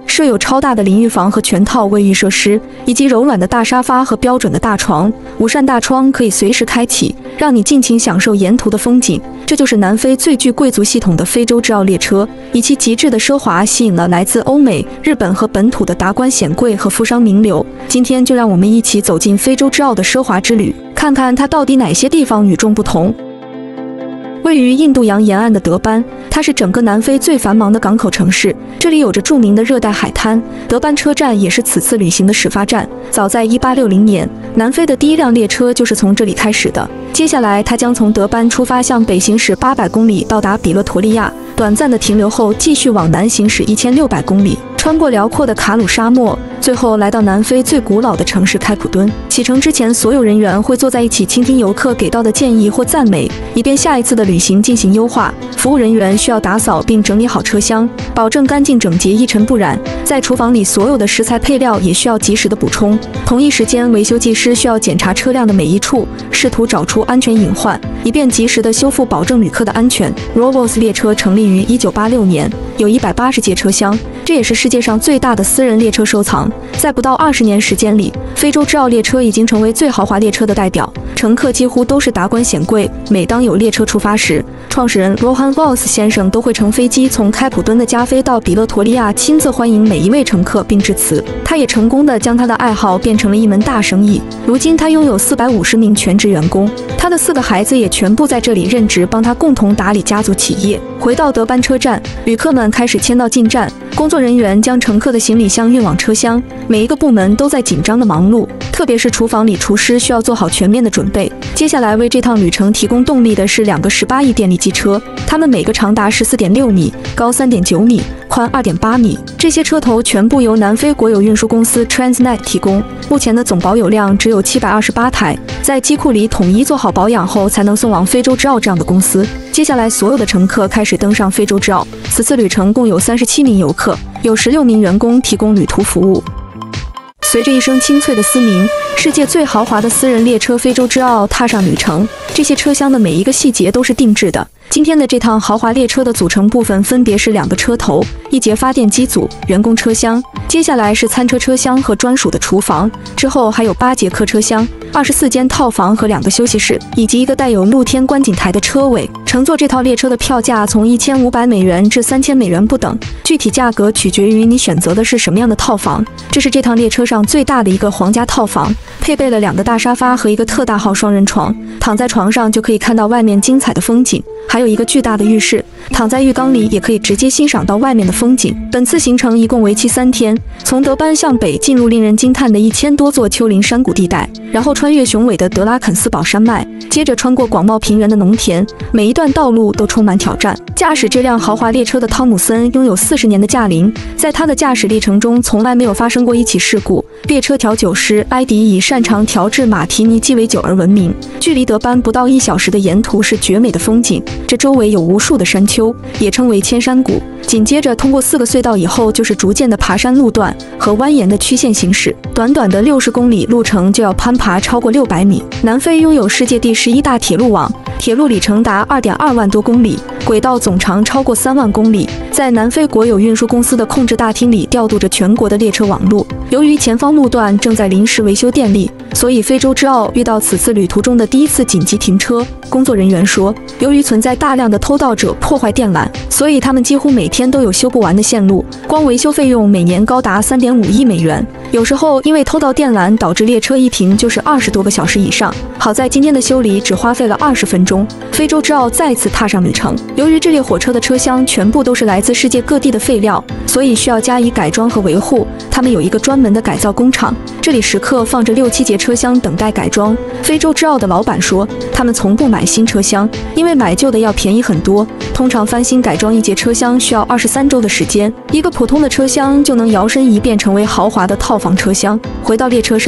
Speaker 7: 设有超大的淋浴房和全套卫浴设施，以及柔软的大沙发和标准的大床。5扇大窗可以随时开启，让你尽情享受沿途的风景。这就是南非最具贵族系统的非洲之奥列车，以其极致的奢华吸引了来自欧美、日本和本土的达官显贵和富商名流。今天就让我们一起走进非洲之奥的奢华之旅，看看它到底哪些地方与众不同。位于印度洋沿岸的德班，它是整个南非最繁忙的港口城市，这里有着著名的热带海滩。德班车站也是此次旅行的始发站。早在1860年，南非的第一辆列车就是从这里开始的。接下来，它将从德班出发，向北行驶800公里，到达比勒陀利亚，短暂的停留后，继续往南行驶1600公里，穿过辽阔的卡鲁沙漠，最后来到南非最古老的城市开普敦。启程之前，所有人员会坐在一起倾听游客给到的建议或赞美，以便下一次的旅行进行优化。服务人员需要打扫并整理好车厢，保证干净整洁、一尘不染。在厨房里，所有的食材配料也需要及时的补充。同一时间，维修技师需要检查车辆的每一处，试图找出安全隐患，以便及时的修复，保证旅客的安全。Rovos 列车成立于1986年，有180节车厢，这也是世界上最大的私人列车收藏。在不到20年时间里，非洲之奥列车已经成为最豪华列车的代表，乘客几乎都是达官显贵。每当有列车出发时，创始人 Rohan Vos 先生都会乘飞机从开普敦的加菲到比勒陀利亚，亲自欢迎每一位乘客并致辞。他也成功地将他的爱好变成了一门大生意。如今他拥有450名全职员工，他的4个孩子也全部在这里任职，帮他共同打理家族企业。回到德班车站，旅客们开始签到进站，工作人员将乘客的行李箱运往车厢，每一个部门都在紧张的忙碌，特别是厨房里，厨师需要做好全面的准备。接下来为这趟旅程提供动力的是2个18亿电力机车，它们每个长达14.6米，高3.9米，宽2.8米。这些车头全部由南非国有运输公司 Transnet 提供。目前的总保有量只有728台，在机库里统一做好保养后，才能送往非洲之奥这样的公司。接下来，所有的乘客开始登上非洲之奥。此次旅程共有37名游客，有16名员工提供旅途服务。随着一声清脆的嘶鸣，世界最豪华的私人列车非洲之奥踏上旅程。这些车厢的每一个细节都是定制的。今天的这趟豪华列车的组成部分分别是2个车头、1节发电机组、员工车厢，接下来是餐车车厢和专属的厨房，之后还有8节客车厢、24间套房和2个休息室，以及一个带有露天观景台的车位。乘坐这套列车的票价从1500美元至3000美元不等，具体价格取决于你选择的是什么样的套房。这是这趟列车上最大的一个皇家套房，配备了2个大沙发和一个特大号双人床，躺在床上就可以看到外面精彩的风景。还有一个巨大的浴室，躺在浴缸里也可以直接欣赏到外面的风景。本次行程一共为期3天，从德班向北进入令人惊叹的1000多座丘陵山谷地带，然后穿越雄伟的德拉肯斯堡山脉，接着穿过广袤平原的农田，每一段道路都充满挑战。驾驶这辆豪华列车的汤姆森拥有40年的驾龄，在他的驾驶历程中从来没有发生过一起事故。列车调酒师埃迪以擅长调制马提尼鸡尾酒而闻名。距离德班不到1小时的沿途是绝美的风景，这周围有无数的山丘，也称为千山谷。紧接着通过4个隧道以后，就是逐渐的爬山路段和蜿蜒的曲线行驶。短短的60公里路程就要攀爬超过600米。南非拥有世界第11大铁路网，铁路里程达2.2万多公里，轨道总长超过3万公里。在南非国有运输公司的控制大厅里调度着全国的列车网络。由于前方路段正在临时维修电力，所以非洲之奥遇到此次旅途中的第一次紧急停车。工作人员说，由于存在大量的偷盗者破坏电缆，所以他们几乎每天都有修不完的线路，光维修费用每年高达3.5亿美元。有时候因为偷盗电缆导致列车一停就是20多个小时以上。好在今天的修理只花费了20分钟，非洲之奥再次踏上旅程。由于这列火车的车厢全部都是来自世界各地的废料，所以需要加以改装和维护。他们有一个专门的改造工厂，这里时刻放着6-7节车厢等待改装。非洲之奥的老板说，他们从不买新车厢，因为买旧的要便宜很多。通常翻新改装1节车厢需要23周的时间，一个普通的车厢就能摇身一变成为豪华的套房车厢。回到列车上，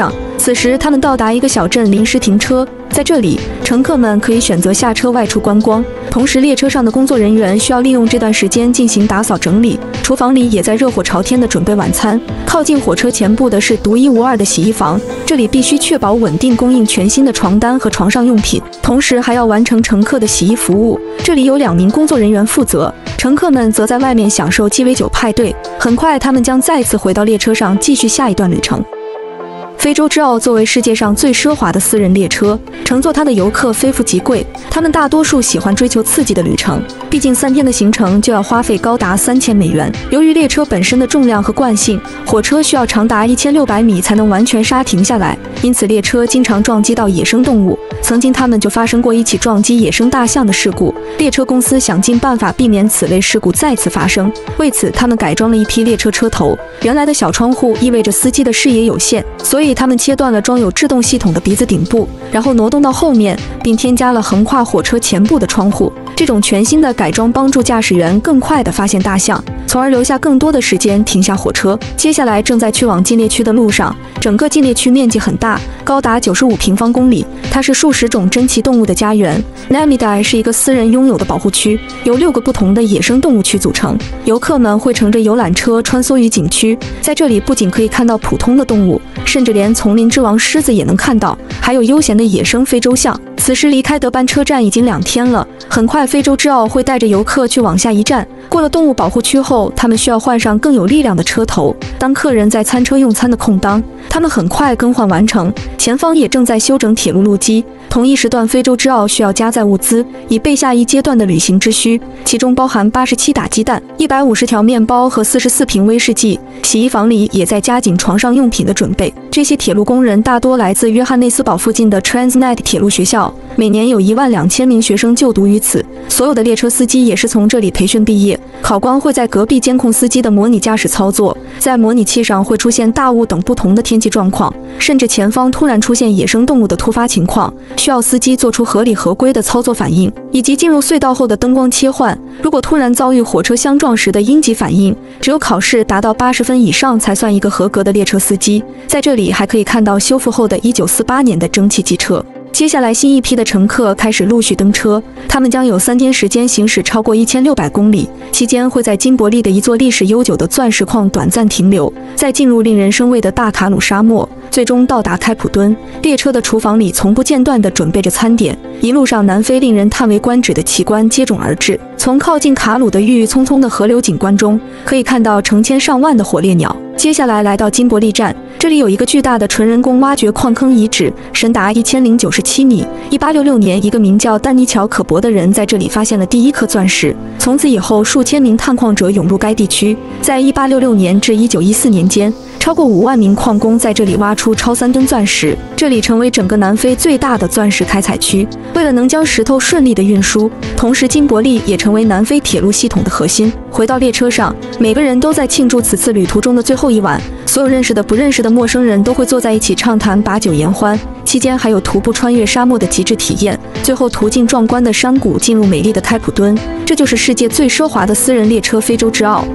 Speaker 7: 此时，他们到达一个小镇临时停车，在这里，乘客们可以选择下车外出观光，同时列车上的工作人员需要利用这段时间进行打扫整理。厨房里也在热火朝天地准备晚餐。靠近火车前部的是独一无二的洗衣房，这里必须确保稳定供应全新的床单和床上用品，同时还要完成乘客的洗衣服务。这里有2名工作人员负责，乘客们则在外面享受鸡尾酒派对。很快，他们将再次回到列车上，继续下一段旅程。非洲之奥作为世界上最奢华的私人列车，乘坐它的游客非富即贵，他们大多数喜欢追求刺激的旅程，毕竟3天的行程就要花费高达3000美元。由于列车本身的重量和惯性，火车需要长达1600米才能完全刹停下来，因此列车经常撞击到野生动物。曾经他们就发生过一起撞击野生大象的事故，列车公司想尽办法避免此类事故再次发生，为此他们改装了一批列车车头，原来的小窗户意味着司机的视野有限，所以他们切断了装有制动系统的鼻子顶部，然后挪动到后面，并添加了横跨火车前部的窗户。这种全新的改装帮助驾驶员更快地发现大象，从而留下更多的时间停下火车。接下来正在去往禁猎区的路上，整个禁猎区面积很大，高达95平方公里，它是数十种珍奇动物的家园。Namibia 是一个私人拥有的保护区，由6个不同的野生动物区组成。游客们会乘着游览车穿梭于景区，在这里不仅可以看到普通的动物，甚至连丛林之王狮子也能看到，还有悠闲的野生非洲象。此时离开德班车站已经2天了，很快非洲之奥会带着游客去往下一站。过了动物保护区后，他们需要换上更有力量的车头。当客人在餐车用餐的空当，他们很快更换完成。前方也正在修整铁路路基。同一时段，非洲之奥需要加载物资，以备下一阶段的旅行之需，其中包含87打鸡蛋、150条面包和44瓶威士忌。洗衣房里也在加紧床上用品的准备。这些铁路工人大多来自约翰内斯堡附近的 Transnet 铁路学校，每年有12000名学生就读于此。所有的列车司机也是从这里培训毕业。考官会在隔壁监控司机的模拟驾驶操作，在模拟器上会出现大雾等不同的天气状况，甚至前方突然出现野生动物的突发情况，需要司机做出合理合规的操作反应，以及进入隧道后的灯光切换。如果突然遭遇火车相撞时的应急反应，只有考试达到80分以上才算一个合格的列车司机。在这里还可以看到修复后的1948年的蒸汽机车。接下来，新一批的乘客开始陆续登车，他们将有3天时间行驶超过1600公里，期间会在金伯利的一座历史悠久的钻石矿短暂停留，再进入令人生畏的大卡努沙漠，最终到达开普敦。列车的厨房里从不间断地准备着餐点，一路上南非令人叹为观止的奇观接踵而至。从靠近卡鲁的郁郁葱葱的河流景观中，可以看到成千上万的火烈鸟。接下来来到金伯利站，这里有一个巨大的纯人工挖掘矿坑遗址，深达1097米。1866年，一个名叫丹尼乔·可伯的人在这里发现了第一颗钻石。从此以后，数千名探矿者涌入该地区。在1866年至1914年间，超过5万名矿工在这里挖出超3吨钻石，这里成为整个南非最大的钻石开采区。为了能将石头顺利的运输，同时金伯利也成为南非铁路系统的核心。回到列车上，每个人都在庆祝此次旅途中的最后一晚，所有认识的不认识的陌生人都会坐在一起畅谈，把酒言欢。期间还有徒步穿越沙漠的极致体验，最后途径壮观的山谷进入美丽的开普敦。这就是世界最奢华的私人列车非洲之奥。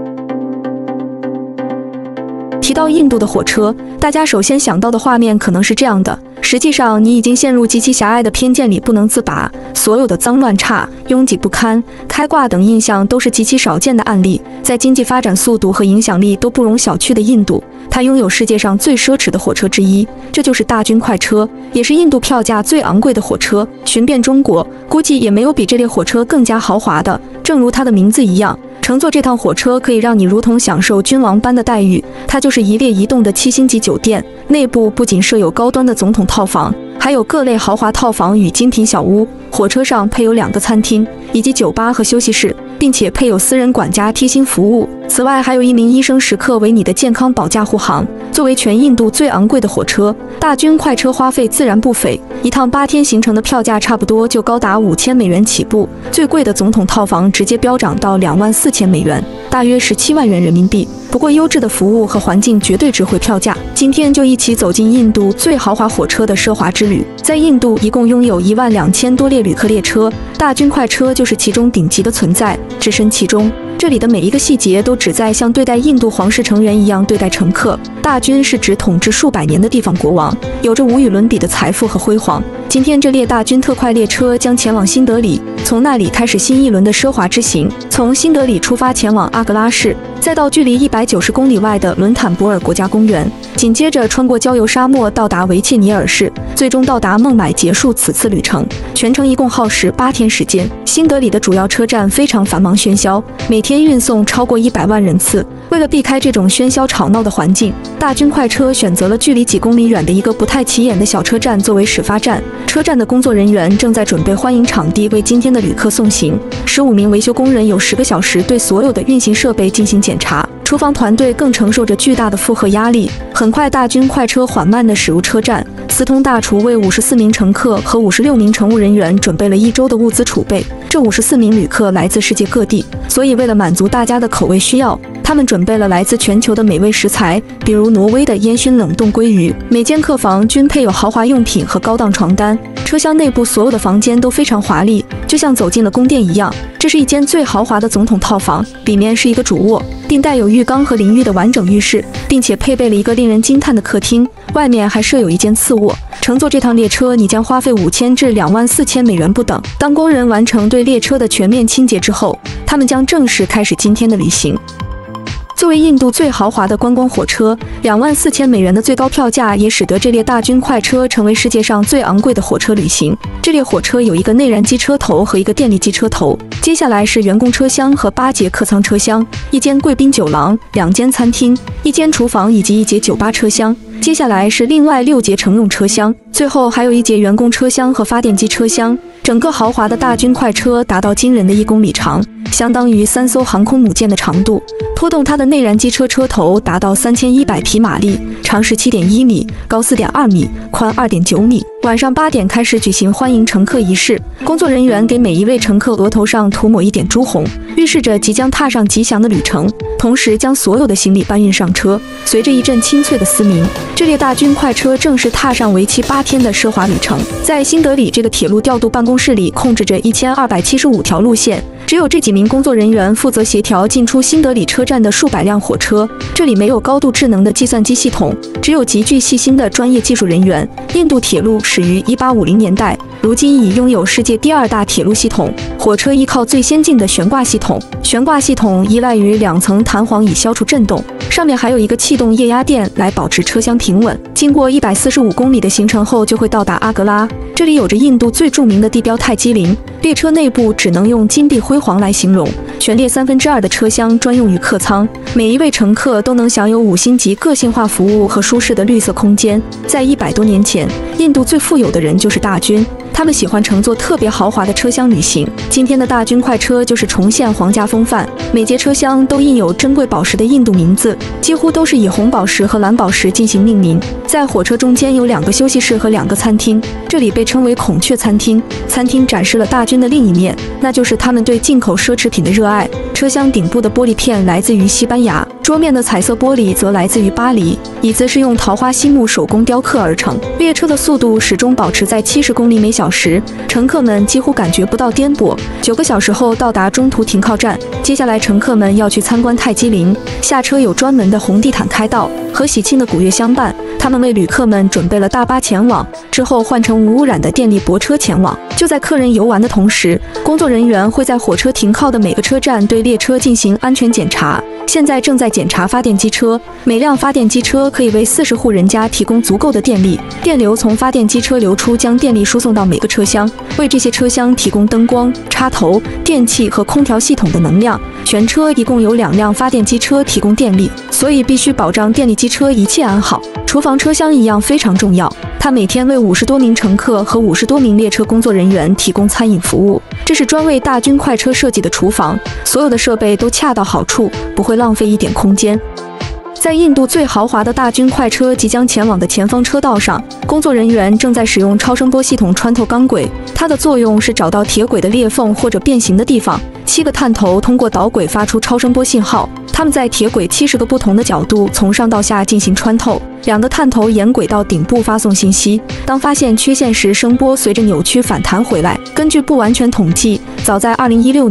Speaker 7: 提到印度的火车，大家首先想到的画面可能是这样的，实际上你已经陷入极其狭隘的偏见里不能自拔。所有的脏乱差、拥挤不堪、开挂等印象都是极其少见的案例。在经济发展速度和影响力都不容小觑的印度，它拥有世界上最奢侈的火车之一，这就是大军快车，也是印度票价最昂贵的火车。寻遍中国，估计也没有比这列火车更加豪华的。正如它的名字一样，乘坐这趟火车可以让你如同享受君王般的待遇。它就是一列移动的7星级酒店，内部不仅设有高端的总统套房，还有各类豪华套房与精品小屋。火车上配有2个餐厅，以及酒吧和休息室，并且配有私人管家贴心服务。此外，还有1名医生时刻为你的健康保驾护航。作为全印度最昂贵的火车，大军快车花费自然不菲，一趟8天行程的票价差不多就高达5000美元起步，最贵的总统套房直接飙涨到24000美元，大约17万元人民币。不过优质的服务和环境绝对值回票价。今天就一起走进印度最豪华火车的奢华之旅。在印度一共拥有12000多列旅客列车，大军快车就是其中顶级的存在，置身其中。 这里的每一个细节都旨在像对待印度皇室成员一样对待乘客。大军是指统治数百年的地方国王，有着无与伦比的财富和辉煌。今天这列大军特快列车将前往新德里，从那里开始新一轮的奢华之行。从新德里出发前往阿格拉市，再到距离190公里外的伦坦博尔国家公园，紧接着穿过焦油沙漠到达维切尼尔市，最终到达孟买结束此次旅程。全程一共耗时8天时间。新德里的主要车站非常繁忙喧嚣，每天运送超过100万人次。为了避开这种喧嚣吵闹的环境，大军快车选择了距离几公里远的一个不太起眼的小车站作为始发站。车站的工作人员正在准备欢迎场地，为今天的旅客送行。15名维修工人有10个小时对所有的运行设备进行检查。厨房团队更承受着巨大的负荷压力。很快，大军快车缓慢地驶入车站。司通大厨为54名乘客和56名乘务人员准备了1周的物资储备。这54名旅客来自世界各地，所以为了满足大家的口味需要，他们准备了来自全球的美味食材，比如挪威的烟熏冷冻鲑鱼。每间客房均配有豪华用品和高档床单。车厢内部所有的房间都非常华丽，就像走进了宫殿一样。这是一间最豪华的总统套房，里面是一个主卧，并带有浴缸和淋浴的完整浴室，并且配备了一个令人惊叹的客厅，外面还设有一间次卧。乘坐这趟列车，你将花费5000至24000美元不等。当工人完成对列车的全面清洁之后，他们将正式开始今天的旅行。作为印度最豪华的观光火车，24000美元的最高票价也使得这列大军快车成为世界上最昂贵的火车旅行。这列火车有一个内燃机车头和一个电力机车头。接下来是员工车厢和8节客舱车厢，一间贵宾酒廊、2间餐厅、一间厨房以及1节酒吧车厢。接下来是另外6节乘用车厢，最后还有1节员工车厢和发电机车厢。整个豪华的大军快车达到惊人的1公里长，相当于3艘航空母舰的长度。拖动它的内燃机车车头达到3100匹马力，长17.1米，高4.2米，宽2.9米。晚上8点开始举行欢迎乘客仪式，工作人员给每一位乘客额头上涂抹一点朱红，预示着即将踏上吉祥的旅程，同时将所有的行李搬运上车。随着一阵清脆的嘶鸣，这列大军快车正式踏上为期8天的奢华旅程。在新德里这个铁路调度办公室里，控制着1275条路线。只有这几名工作人员负责协调进出新德里车站的数百辆火车。这里没有高度智能的计算机系统，只有极具细心的专业技术人员。印度铁路始于1850年代，如今已拥有世界第2大铁路系统。火车依靠最先进的悬挂系统，悬挂系统依赖于2层弹簧以消除震动，上面还有一个气动液压垫来保持车厢平稳。经过145公里的行程后，就会到达阿格拉。这里有着印度最著名的地标泰姬陵。列车内部只能用金碧辉煌来形容，全列2/3的车厢专用于客舱，每一位乘客都能享有5星级个性化服务和舒适的绿色空间。在100多年前，印度最富有的人就是大军，他们喜欢乘坐特别豪华的车厢旅行。今天的大军快车就是重现皇家风范，每节车厢都印有珍贵宝石的印度名字，几乎都是以红宝石和蓝宝石进行命名。在火车中间有2个休息室和2个餐厅，这里被称为孔雀餐厅。餐厅展示了大军的另一面，那就是他们对进口奢侈品的热爱。车厢顶部的玻璃片来自于西班牙，桌面的彩色玻璃则来自于巴黎，椅子是用桃花心木手工雕刻而成。列车的速度始终保持在70公里每小时，乘客们几乎感觉不到颠簸。9个小时后到达中途停靠站，接下来乘客们要去参观泰姬陵。下车有专门的红地毯开道，和喜庆的鼓乐相伴。他们为旅客们准备了大巴前往，之后换成无污染的电力驳车前往。就在客人游玩的同时，工作人员会在火车停靠的每个车站对列车进行安全检查。现在正在检查发电机车，每辆发电机车可以为40户人家提供足够的电力，电流从发电机车流出，将电力输送到每个车厢，为这些车厢提供灯光、插头、电器和空调系统的能量。全车一共有2辆发电机车提供电力，所以必须保障电力机车一切安好。厨房车厢一样非常重要，它每天为50多名乘客和50多名列车工作人员提供餐饮服务。这是专为大军快车设计的厨房，所有的设备都恰到好处，不会浪费一点空间。在印度最豪华的大军快车即将前往的前方车道上，工作人员正在使用超声波系统穿透钢轨，它的作用是找到铁轨的裂缝或者变形的地方。7个探头通过导轨发出超声波信号，它们在铁轨70个不同的角度从上到下进行穿透。2个探头沿轨道顶部发送信息，当发现缺陷时，声波随着扭曲反弹回来。根据不完全统计，早在2016年，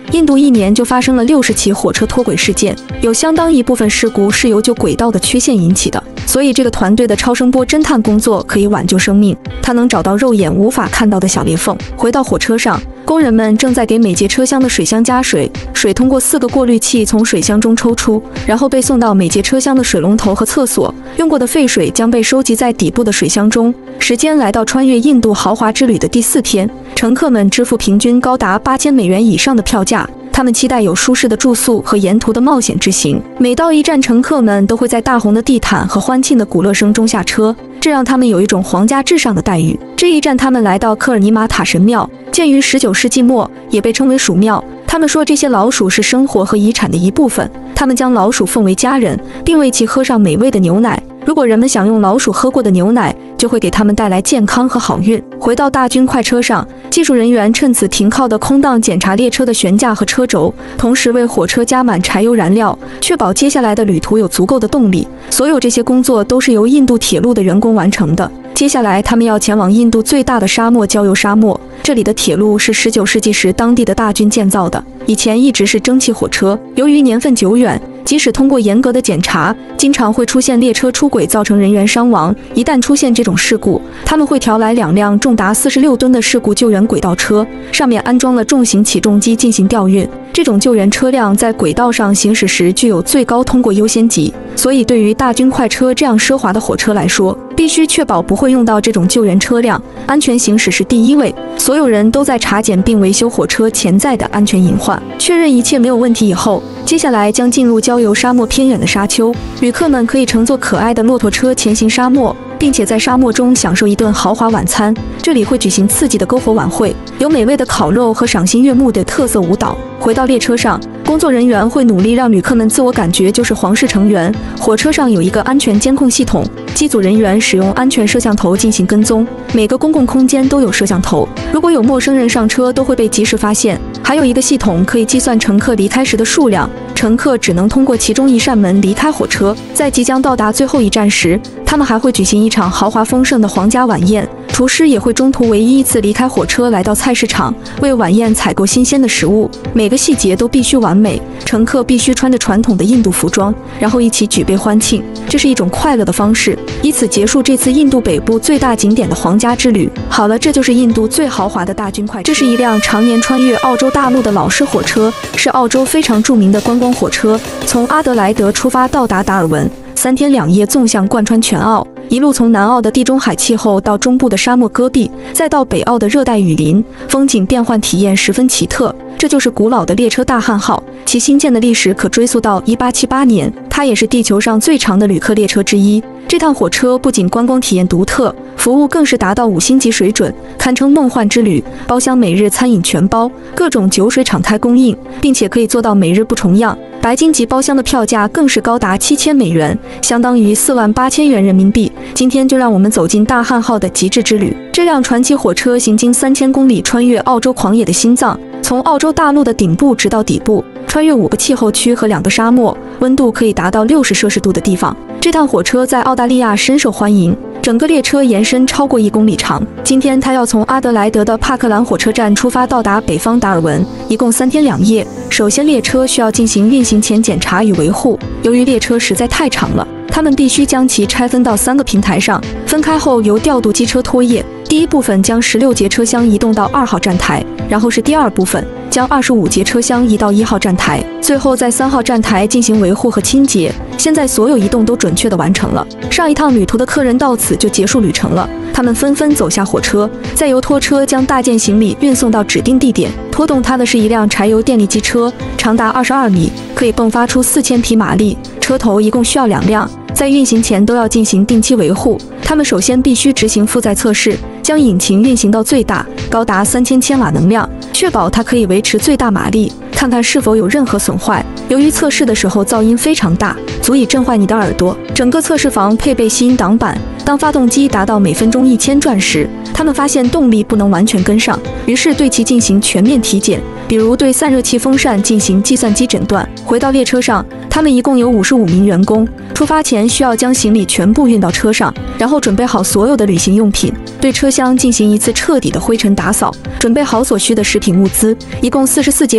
Speaker 7: 印度一年就发生了60起火车脱轨事件，有相当一部分事故是由旧轨道的缺陷引起的。所以这个团队的超声波侦探工作可以挽救生命，它能找到肉眼无法看到的小裂缝。回到火车上，工人们正在给每节车厢的水箱加水，水通过4个过滤器从水箱中抽出，然后被送到每节车厢的水龙头和厕所。用过的废水将被收集在底部的水箱中。时间来到穿越印度豪华之旅的第4天，乘客们支付平均高达8000美元以上的票价。他们期待有舒适的住宿和沿途的冒险之行。每到一站，乘客们都会在大红的地毯和欢庆的鼓乐声中下车，这让他们有一种皇家至上的待遇。这一站，他们来到科尔尼玛塔神庙，建于19世纪末，也被称为鼠庙。他们说这些老鼠是生活和遗产的一部分，他们将老鼠奉为家人，并为其喝上美味的牛奶。如果人们享用老鼠喝过的牛奶，就会给他们带来健康和好运。回到大军快车上，技术人员趁此停靠的空档检查列车的悬架和车轴，同时为火车加满柴油燃料，确保接下来的旅途有足够的动力。所有这些工作都是由印度铁路的员工完成的。接下来，他们要前往印度最大的沙漠——焦油沙漠。这里的铁路是19世纪时当地的大军建造的，以前一直是蒸汽火车。由于年份久远，即使通过严格的检查，经常会出现列车出轨造成人员伤亡。一旦出现这种事故，他们会调来2辆重达46吨的事故救援轨道车，上面安装了重型起重机进行调运。这种救援车辆在轨道上行驶时具有最高通过优先级，所以对于大军快车这样奢华的火车来说，必须确保不会用到这种救援车辆，安全行驶是第一位。所有人都在查检并维修火车潜在的安全隐患，确认一切没有问题以后，接下来将进入焦油沙漠偏远的沙丘。旅客们可以乘坐可爱的骆驼车前行沙漠，并且在沙漠中享受一顿豪华晚餐。这里会举行刺激的篝火晚会，有美味的烤肉和赏心悦目的特色舞蹈。回到列车上，工作人员会努力让旅客们自我感觉就是皇室成员。火车上有一个安全监控系统，机组人员使用安全摄像头进行跟踪。每个公共空间都有摄像头，如果有陌生人上车，都会被及时发现。还有一个系统可以计算乘客离开时的数量，乘客只能通过其中一扇门离开火车。在即将到达最后一站时，他们还会举行一场豪华丰盛的皇家晚宴。厨师也会中途唯一一次离开火车来到菜市场，为晚宴采购新鲜的食物。每个细节都必须完美，乘客必须穿着传统的印度服装，然后一起举杯欢庆。这是一种快乐的方式，以此结束这次印度北部最大景点的皇家之旅。好了，这就是印度最豪华的大军快车。这是一辆常年穿越澳洲大陆的老式火车，是澳洲非常著名的观光火车，从阿德莱德出发到达达尔文，3天2夜纵向贯穿全澳，一路从南澳的地中海气候到中部的沙漠戈壁，再到北澳的热带雨林，风景变换体验十分奇特。这就是古老的列车大汉号，其兴建的历史可追溯到1878年，它也是地球上最长的旅客列车之一。这趟火车不仅观光体验独特，服务更是达到5星级水准，堪称梦幻之旅。包厢每日餐饮全包，各种酒水敞开供应，并且可以做到每日不重样。白金级包厢的票价更是高达7000美元，相当于48000元人民币。今天就让我们走进大汉号的极致之旅。这辆传奇火车行经3000公里，穿越澳洲狂野的心脏，从澳洲大陆的顶部直到底部，穿越5个气候区和2个沙漠，温度可以达到60摄氏度的地方。这趟火车在澳大利亚深受欢迎，整个列车延伸超过1公里长。今天它要从阿德莱德的帕克兰火车站出发，到达北方达尔文，一共3天2夜。首先，列车需要进行运行前检查与维护。由于列车实在太长了，他们必须将其拆分到3个平台上，分开后由调度机车拖曳。第一部分将16节车厢移动到2号站台，然后是第二部分，将25节车厢移到1号站台，最后在3号站台进行维护和清洁。现在所有移动都准确地完成了，上一趟旅途的客人到此就结束旅程了。他们纷纷走下火车，再由拖车将大件行李运送到指定地点。拖动它的是一辆柴油电力机车，长达22米，可以迸发出4000匹马力。车头一共需要2辆，在运行前都要进行定期维护。他们首先必须执行负载测试，将引擎运行到最大，高达3000千瓦能量，确保它可以维持最大马力，看看是否有任何损坏。由于测试的时候噪音非常大，足以震坏你的耳朵。整个测试房配备吸音挡板，当发动机达到每分钟1000转时，他们发现动力不能完全跟上，于是对其进行全面体检，比如对散热器风扇进行计算机诊断。回到列车上，他们一共有55名员工。出发前需要将行李全部运到车上，然后准备好所有的旅行用品，对车厢进行一次彻底的灰尘打扫，准备好所需的食品物资。一共44节旅客车厢。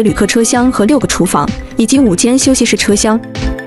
Speaker 7: 厢和6个厨房，以及5间休息室车厢。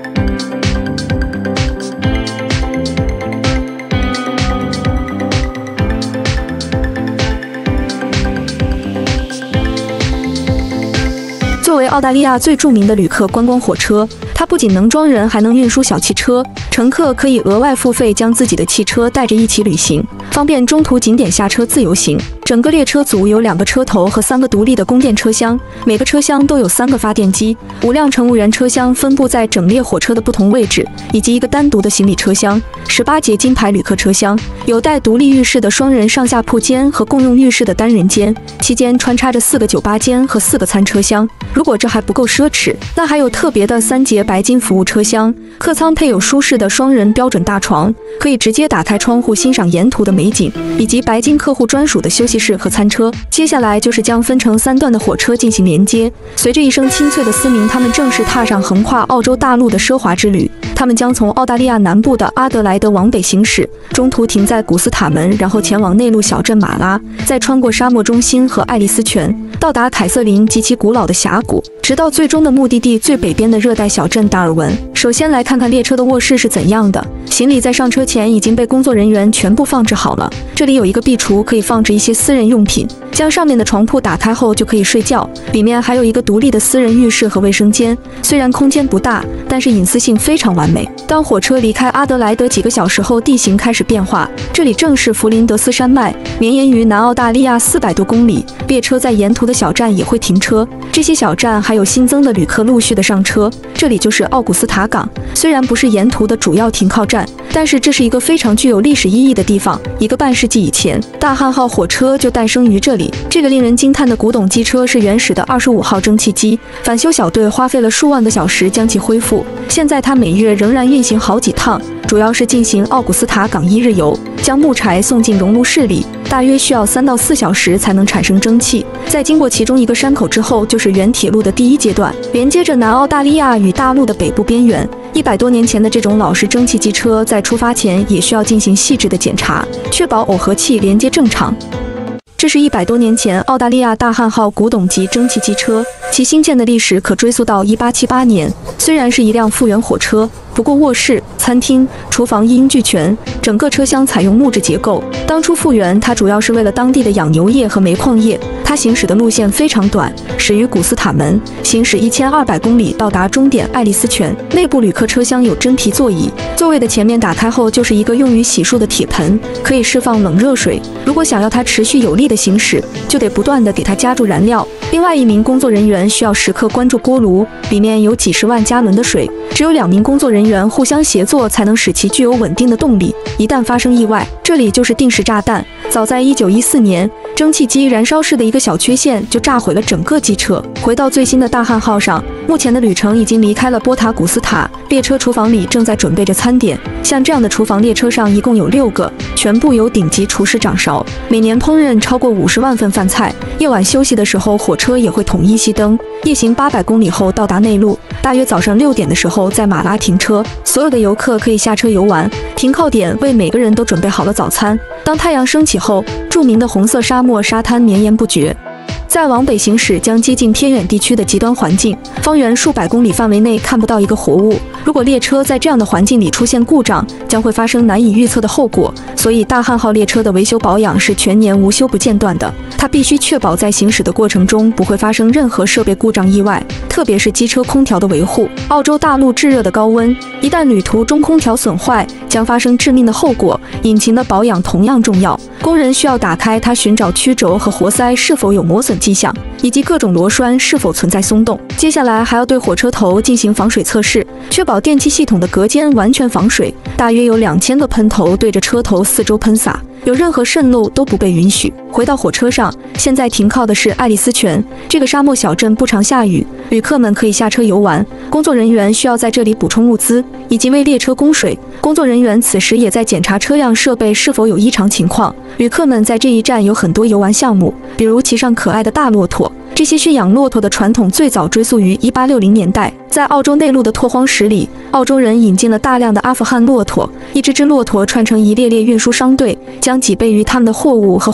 Speaker 7: 作为澳大利亚最著名的旅客观光火车，它不仅能装人，还能运输小汽车。乘客可以额外付费将自己的汽车带着一起旅行，方便中途景点下车自由行。整个列车组有2个车头和3个独立的供电车厢，每个车厢都有3个发电机。5辆乘务员车厢分布在整列火车的不同位置，以及一个单独的行李车厢。18节金牌旅客车厢有带独立浴室的双人上下铺间和共用浴室的单人间，期间穿插着4个酒吧间和4个餐车厢。如果这还不够奢侈，那还有特别的3节白金服务车厢。客舱配有舒适的双人标准大床，可以直接打开窗户欣赏沿途的美景，以及白金客户专属的休息室和餐车。接下来就是将分成3段的火车进行连接。随着一声清脆的嘶鸣，他们正式踏上横跨澳洲大陆的奢华之旅。他们将从澳大利亚南部的阿德莱德往北行驶，中途停在古斯塔门，然后前往内陆小镇马拉，再穿过沙漠中心和爱丽丝泉，到达凯瑟琳及其古老的峡谷，直到最终的目的地最北边的热带小镇达尔文。首先来看看列车的卧室是怎样的。行李在上车前已经被工作人员全部放置好了，这里有一个壁橱，可以放置一些私人用品。将上面的床铺打开后就可以睡觉，里面还有一个独立的私人浴室和卫生间。虽然空间不大，但是隐私性非常完美。当火车离开阿德莱德几个小时后，地形开始变化，这里正是弗林德斯山脉，绵延于南澳大利亚400多公里。列车在沿途的小站也会停车，这些小站还有新增的旅客陆续的上车。这里就是奥古斯塔港，虽然不是沿途的主要停靠站，但是这是一个非常具有历史意义的地方。1个半世纪以前，大汉号火车就诞生于这里。这个令人惊叹的古董机车是原始的25号蒸汽机，返修小队花费了数万个小时将其恢复。现在它每日仍然运行好几趟，主要是进行奥古斯塔港1日游，将木柴送进熔炉室里，大约需要3到4小时才能产生蒸汽。在经过其中一个山口之后，就是原铁路的第1阶段，连接着南澳大利亚与大陆的北部边缘。100多年前的这种老式蒸汽机车在出发前也需要进行细致的检查，确保耦合器连接正常。这是100多年前澳大利亚大汉号古董级蒸汽机车，其兴建的历史可追溯到1878年。虽然是一辆复原火车，不过卧室、餐厅、厨房一应俱全，整个车厢采用木质结构。当初复原它主要是为了当地的养牛业和煤矿业。它行驶的路线非常短，始于古斯塔门，行驶1200公里到达终点爱丽丝泉。内部旅客车厢有真皮座椅，座位的前面打开后就是一个用于洗漱的铁盆，可以释放冷热水。如果想要它持续有力的行驶，就得不断地给它加注燃料。另外1名工作人员需要时刻关注锅炉，里面有几十万加仑的水，只有2名工作人员互相协作才能使其具有稳定的动力。一旦发生意外，这里就是定时炸弹。早在1914年，蒸汽机燃烧室的一个小缺陷就炸毁了整个机车。回到最新的大汉号上，目前的旅程已经离开了波塔古斯塔，列车厨房里正在准备着餐点。像这样的厨房，列车上一共有6个，全部由顶级厨师掌勺，每年烹饪超过50万份饭菜。夜晚休息的时候，火车也会统一熄灯。夜行800公里后到达内陆，大约早上6点的时候在马拉停车，所有的游客可以下车游玩。停靠点为每个人都准备好了早餐。当太阳升起后，著名的红色沙漠沙滩绵延不绝。再往北行驶将接近偏远地区的极端环境，方圆数百公里范围内看不到一个活物。如果列车在这样的环境里出现故障，将会发生难以预测的后果。所以大汉号列车的维修保养是全年无休不间断的，它必须确保在行驶的过程中不会发生任何设备故障意外，特别是机车空调的维护。澳洲大陆炙热的高温，一旦旅途中空调损坏，将发生致命的后果。引擎的保养同样重要，工人需要打开它寻找曲轴和活塞是否有磨损迹象，以及各种螺栓是否存在松动。接下来还要对火车头进行防水测试，确保电气系统的隔间完全防水。大约有2000个喷头对着车头四周喷洒，有任何渗漏都不被允许。回到火车上，现在停靠的是爱丽丝泉。这个沙漠小镇不常下雨，旅客们可以下车游玩。工作人员需要在这里补充物资，以及为列车供水。工作人员此时也在检查车辆设备是否有异常情况。旅客们在这一站有很多游玩项目，比如骑上可爱的大骆驼。这些驯养骆驼的传统最早追溯于1860年代，在澳洲内陆的拓荒史里，澳洲人引进了大量的阿富汗骆驼，一只只骆驼串成一列列运输商队，将几倍于他们的货物和火车轨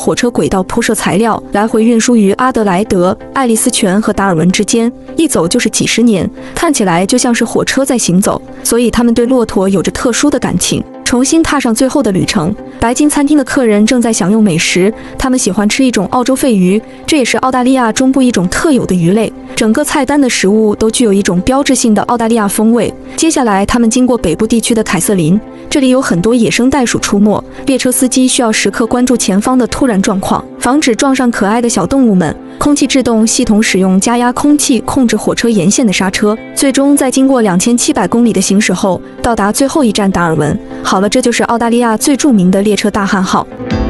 Speaker 7: 道铺设材料，来回运输于阿德莱德、爱丽丝泉和达尔文之间，一走就是几十年，看起来就像是火车在行走，所以他们对骆驼有着特殊的感情。重新踏上最后的旅程，白金餐厅的客人正在享用美食，他们喜欢吃一种澳洲鲱鱼，这也是澳大利亚中部一种特有的鱼类。整个菜单的食物都具有一种标志性的澳大利亚风味。接下来，他们经过北部地区的凯瑟琳，这里有很多野生袋鼠出没，列车司机需要时刻关注前方的突然状况，防止撞上可爱的小动物们。空气制动系统使用加压空气控制火车沿线的刹车，最终在经过2700公里的行驶后，到达最后一站达尔文。好了，这就是澳大利亚最著名的列车大汉号。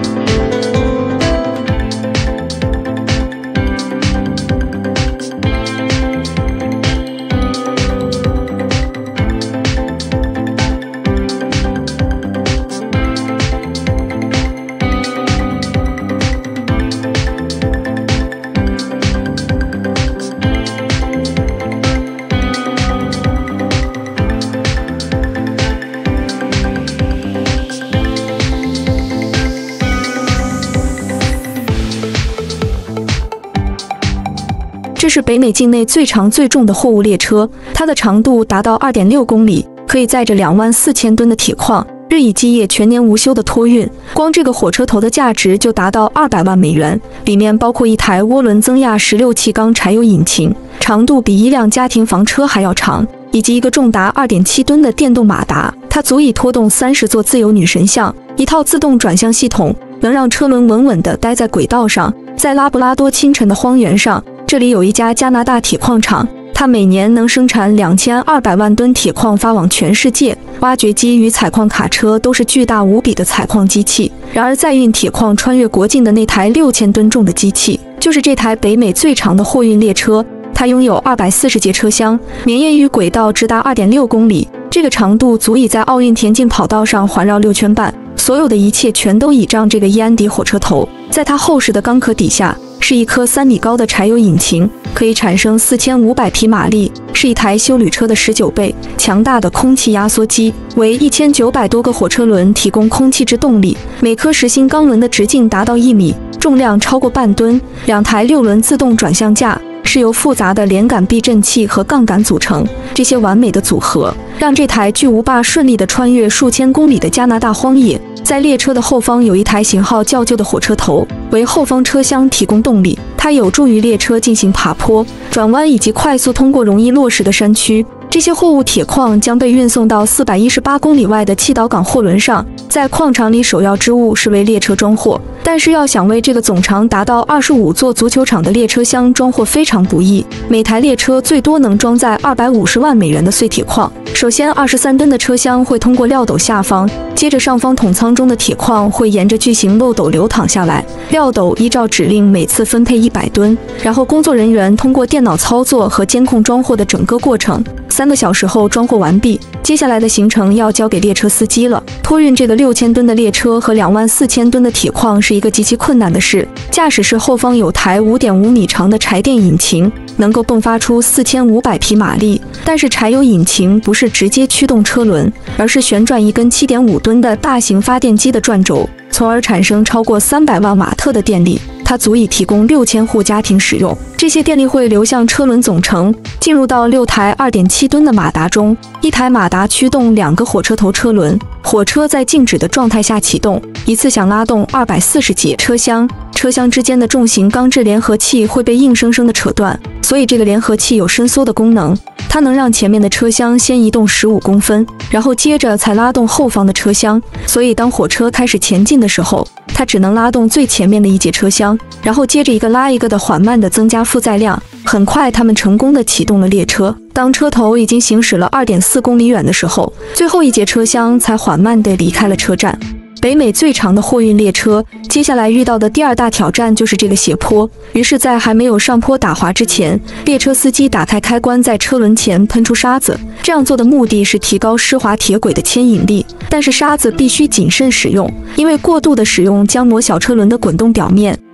Speaker 7: 这是北美境内最长最重的货物列车，它的长度达到2.6公里，可以载着24000吨的铁矿，日以继夜、全年无休的托运。光这个火车头的价值就达到200万美元，里面包括一台涡轮增压16气缸柴油引擎，长度比一辆家庭房车还要长，以及一个重达2.7吨的电动马达，它足以拖动30座自由女神像。一套自动转向系统能让车轮稳稳地待在轨道上。在拉布拉多清晨的荒原上，这里有一家加拿大铁矿厂，它每年能生产2200万吨铁矿发往全世界。挖掘机与采矿卡车都是巨大无比的采矿机器，然而载运铁矿穿越国境的那台6000吨重的机器，就是这台北美最长的货运列车。它拥有240节车厢，绵延于轨道直达2.6公里，这个长度足以在奥运田径跑道上环绕6圈半。所有的一切全都倚仗这个伊安迪火车头，在它厚实的钢壳底下是一颗3米高的柴油引擎，可以产生4500匹马力，是一台休旅车的19倍。强大的空气压缩机为1900多个火车轮提供空气制动力，每颗实心钢轮的直径达到1米，重量超过半吨。2台6轮自动转向架是由复杂的连杆避震器和杠杆组成，这些完美的组合让这台巨无霸顺利地穿越数千公里的加拿大荒野。在列车的后方有一台型号较旧的火车头，为后方车厢提供动力，它有助于列车进行爬坡、转弯以及快速通过容易落石的山区。这些货物铁矿将被运送到418公里外的七岛港货轮上，在矿场里首要之务是为列车装货，但是要想为这个总长达到25座足球场的列车厢装货非常不易。每台列车最多能装载250万美元的碎铁矿。首先23吨的车厢会通过料斗下方，接着上方桶舱中的铁矿会沿着巨型漏斗流淌下来，料斗依照指令每次分配100吨，然后工作人员通过电脑操作和监控装货的整个过程。3个小时后装货完毕，接下来的行程要交给列车司机了。托运这个6000吨的列车和24000吨的铁矿是一个极其困难的事。驾驶室后方有台5.5米长的柴电引擎，能够迸发出4500匹马力，但是柴油引擎不是直接驱动车轮，而是旋转一根7.5吨的大型发电机的转轴，从而产生超过300万瓦特的电力。它足以提供6000户家庭使用。这些电力会流向车轮总成，进入到6台2.7吨的马达中，一台马达驱动2个火车头车轮，火车在静止的状态下启动，一次想拉动240节车厢。车厢之间的重型钢制联合器会被硬生生地扯断，所以这个联合器有伸缩的功能，它能让前面的车厢先移动15公分，然后接着才拉动后方的车厢。所以当火车开始前进的时候，它只能拉动最前面的一节车厢，然后接着一个拉一个的缓慢地增加负载量。很快，他们成功地启动了列车。当车头已经行驶了2.4公里远的时候，最后一节车厢才缓慢地离开了车站。北美最长的货运列车，接下来遇到的第2大挑战就是这个斜坡。于是，在还没有上坡打滑之前，列车司机打开开关，在车轮前喷出沙子。这样做的目的是提高湿滑铁轨的牵引力，但是沙子必须谨慎使用，因为过度的使用将磨小车轮的滚动表面。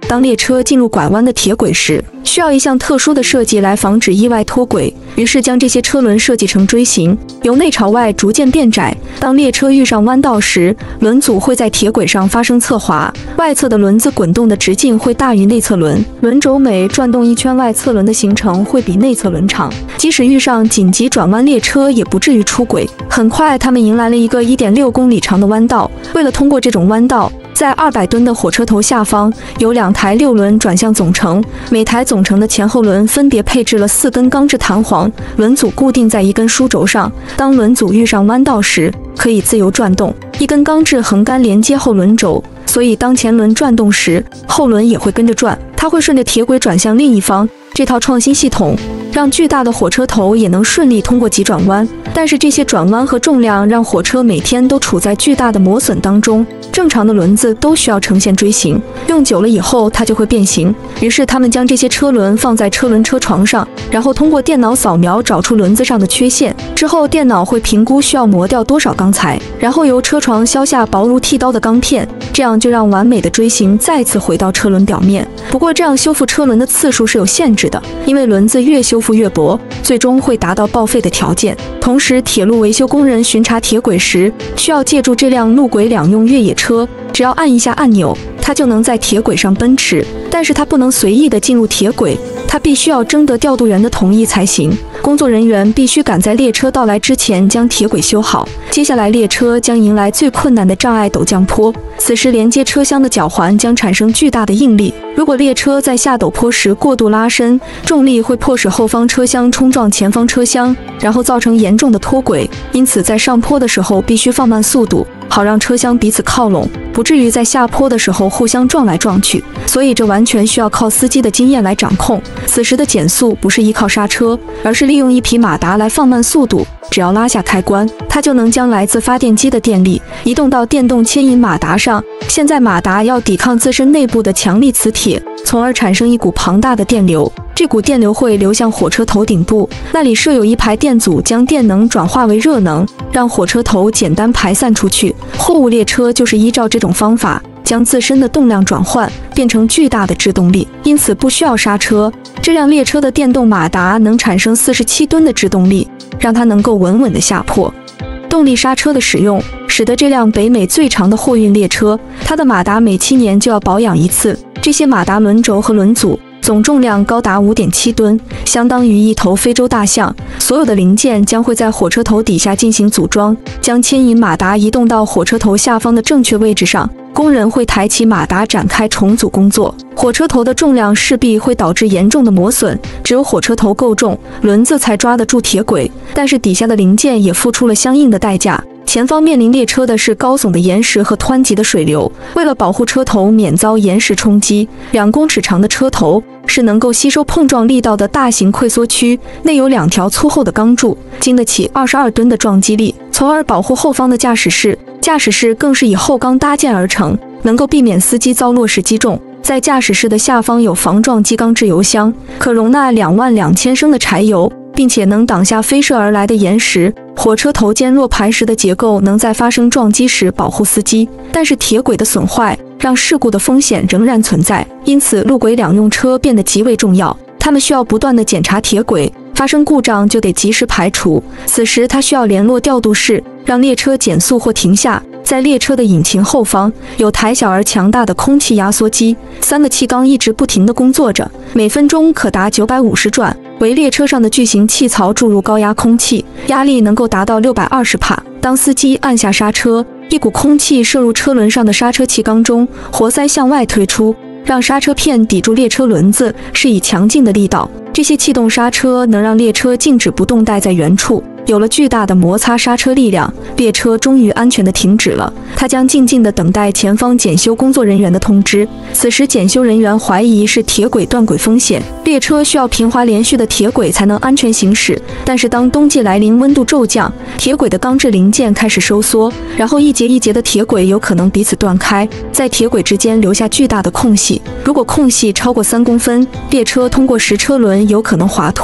Speaker 7: 当列车进入拐弯的铁轨时，需要一项特殊的设计来防止意外脱轨，于是将这些车轮设计成锥形，由内朝外逐渐变窄。当列车遇上弯道时，轮组会在铁轨上发生侧滑，外侧的轮子滚动的直径会大于内侧轮，轮轴每转动一圈，外侧轮的行程会比内侧轮长。即使遇上紧急转弯，列车也不至于出轨。很快，他们迎来了一个 1.6 公里长的弯道。为了通过这种弯道，在200吨的火车头下方有2台6轮转向总成，每台总成的前后轮分别配置了4根钢制弹簧，轮组固定在一根书轴上。当轮组遇上弯道时，可以自由转动。一根钢制横杆连接后轮轴，所以当前轮转动时，后轮也会跟着转，它会顺着铁轨转向另一方。这套创新系统让巨大的火车头也能顺利通过急转弯，但是这些转弯和重量让火车每天都处在巨大的磨损当中。正常的轮子都需要呈现锥形，用久了以后它就会变形。于是他们将这些车轮放在车轮车床上，然后通过电脑扫描找出轮子上的缺陷。之后电脑会评估需要磨掉多少钢材，然后由车床削下薄如剃刀的钢片，这样就让完美的锥形再次回到车轮表面。不过这样修复车轮的次数是有限制的，因为轮子越修复越薄，最终会达到报废的条件。同时，铁路维修工人巡查铁轨时，需要借助这辆路轨两用越野车，只要按一下按钮，它就能在铁轨上奔驰。但是它不能随意的进入铁轨，它必须要征得调度员的同意才行。工作人员必须赶在列车到来之前将铁轨修好。接下来列车将迎来最困难的障碍——陡降坡。此时连接车厢的脚环将产生巨大的应力，如果列车在下陡坡时过度拉伸，重力会迫使后方车厢冲撞前方车厢，然后造成严重的脱轨。因此在上坡的时候必须放慢速度，好让车厢彼此靠拢，不至于在下坡的时候互相撞来撞去。所以这完全需要靠司机的经验来掌控。此时的减速不是依靠刹车，而是利用一匹马达来放慢速度。只要拉下开关，它就能将来自发电机的电力移动到电动牵引马达上。现在马达要抵抗自身内部的强力磁铁，从而产生一股庞大的电流。这股电流会流向火车头顶部，那里设有一排电阻，将电能转化为热能，让火车头简单排散出去。货物列车就是依照这种方法将自身的动量转换变成巨大的制动力，因此不需要刹车。这辆列车的电动马达能产生47吨的制动力，让它能够稳稳地下坡。动力刹车的使用使得这辆北美最长的货运列车，它的马达每7年就要保养一次。这些马达轮轴和轮组总重量高达 5.7 吨，相当于一头非洲大象。所有的零件将会在火车头底下进行组装，将牵引马达移动到火车头下方的正确位置上。工人会抬起马达展开重组工作。火车头的重量势必会导致严重的磨损，只有火车头够重，轮子才抓得住铁轨，但是底下的零件也付出了相应的代价。前方面临列车的是高耸的岩石和湍急的水流，为了保护车头免遭岩石冲击，2公尺长的车头是能够吸收碰撞力道的大型溃缩区，内有2条粗厚的钢柱，经得起22吨的撞击力，从而保护后方的驾驶室。驾驶室更是以厚钢搭建而成，能够避免司机遭落石击中。在驾驶室的下方有防撞击钢制油箱，可容纳22000升的柴油，并且能挡下飞射而来的岩石。火车头坚若磐石的结构能在发生撞击时保护司机，但是铁轨的损坏让事故的风险仍然存在，因此路轨两用车变得极为重要。他们需要不断地检查铁轨，发生故障就得及时排除。此时他需要联络调度室，让列车减速或停下。在列车的引擎后方有台小而强大的空气压缩机，3个气缸一直不停地工作着，每分钟可达950转，为列车上的巨型气槽注入高压空气，压力能够达到620帕。当司机按下刹车，一股空气射入车轮上的刹车气缸中，活塞向外推出，让刹车片抵住列车轮子，是以强劲的力道。这些气动刹车能让列车静止不动待在原处。有了巨大的摩擦刹车力量，列车终于安全地停止了。它将静静地等待前方检修工作人员的通知。此时检修人员怀疑是铁轨断轨风险，列车需要平滑连续的铁轨才能安全行驶。但是当冬季来临，温度骤降，铁轨的钢制零件开始收缩，然后一节一节的铁轨有可能彼此断开，在铁轨之间留下巨大的空隙。如果空隙超过3公分，列车通过10车轮有可能滑脱，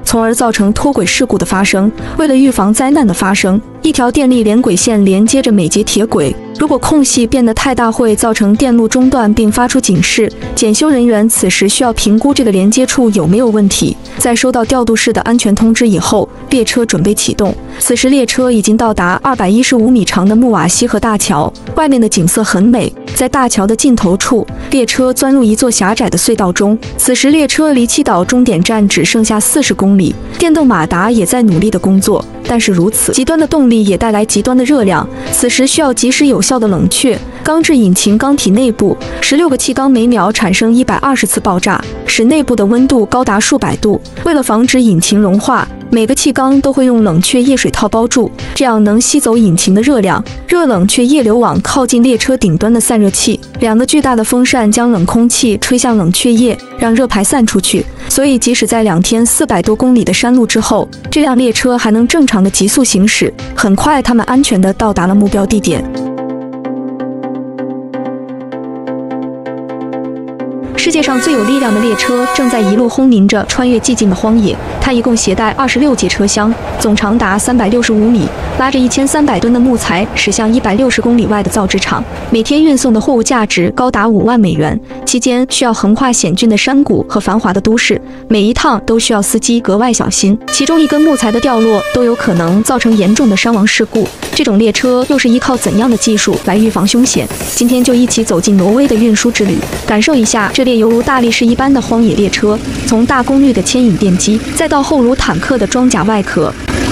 Speaker 7: 从而造成脱轨事故的发生。为了预防灾难的发生，一条电力连轨线连接着每节铁轨，如果空隙变得太大，会造成电路中断并发出警示。检修人员此时需要评估这个连接处有没有问题。在收到调度室的安全通知以后，列车准备启动。此时列车已经到达215米长的穆瓦西河大桥，外面的景色很美。在大桥的尽头处，列车钻入一座狭窄的隧道中。此时列车离七岛终点站只剩下40公里，电动马达也在努力的工作。但是如此极端的动力也带来极端的热量，此时需要及时有效的冷却。钢制引擎缸体内部16个气缸每秒产生120次爆炸，使内部的温度高达数百度。为了防止引擎融化，每个气缸都会用冷却液水套包住，这样能吸走引擎的热量。热冷却液流往靠近列车顶端的散热器，2个巨大的风扇将冷空气吹向冷却液，让热排散出去。所以即使在2天400多公里的山路之后，这辆列车还能正常的急速行驶。很快，他们安全地到达了目标地点。世界上最有力量的列车正在一路轰鸣着穿越寂静的荒野。它一共携带26节车厢，总长达365米，拉着1300吨的木材驶向160公里外的造纸厂。每天运送的货物价值高达5万美元，期间需要横跨险峻的山谷和繁华的都市，每一趟都需要司机格外小心。其中一根木材的掉落都有可能造成严重的伤亡事故。这种列车又是依靠怎样的技术来预防凶险？今天就一起走进挪威的运输之旅，感受一下这列犹如大力士一般的荒野列车，从大功率的牵引电机，再到厚如坦克的装甲外壳。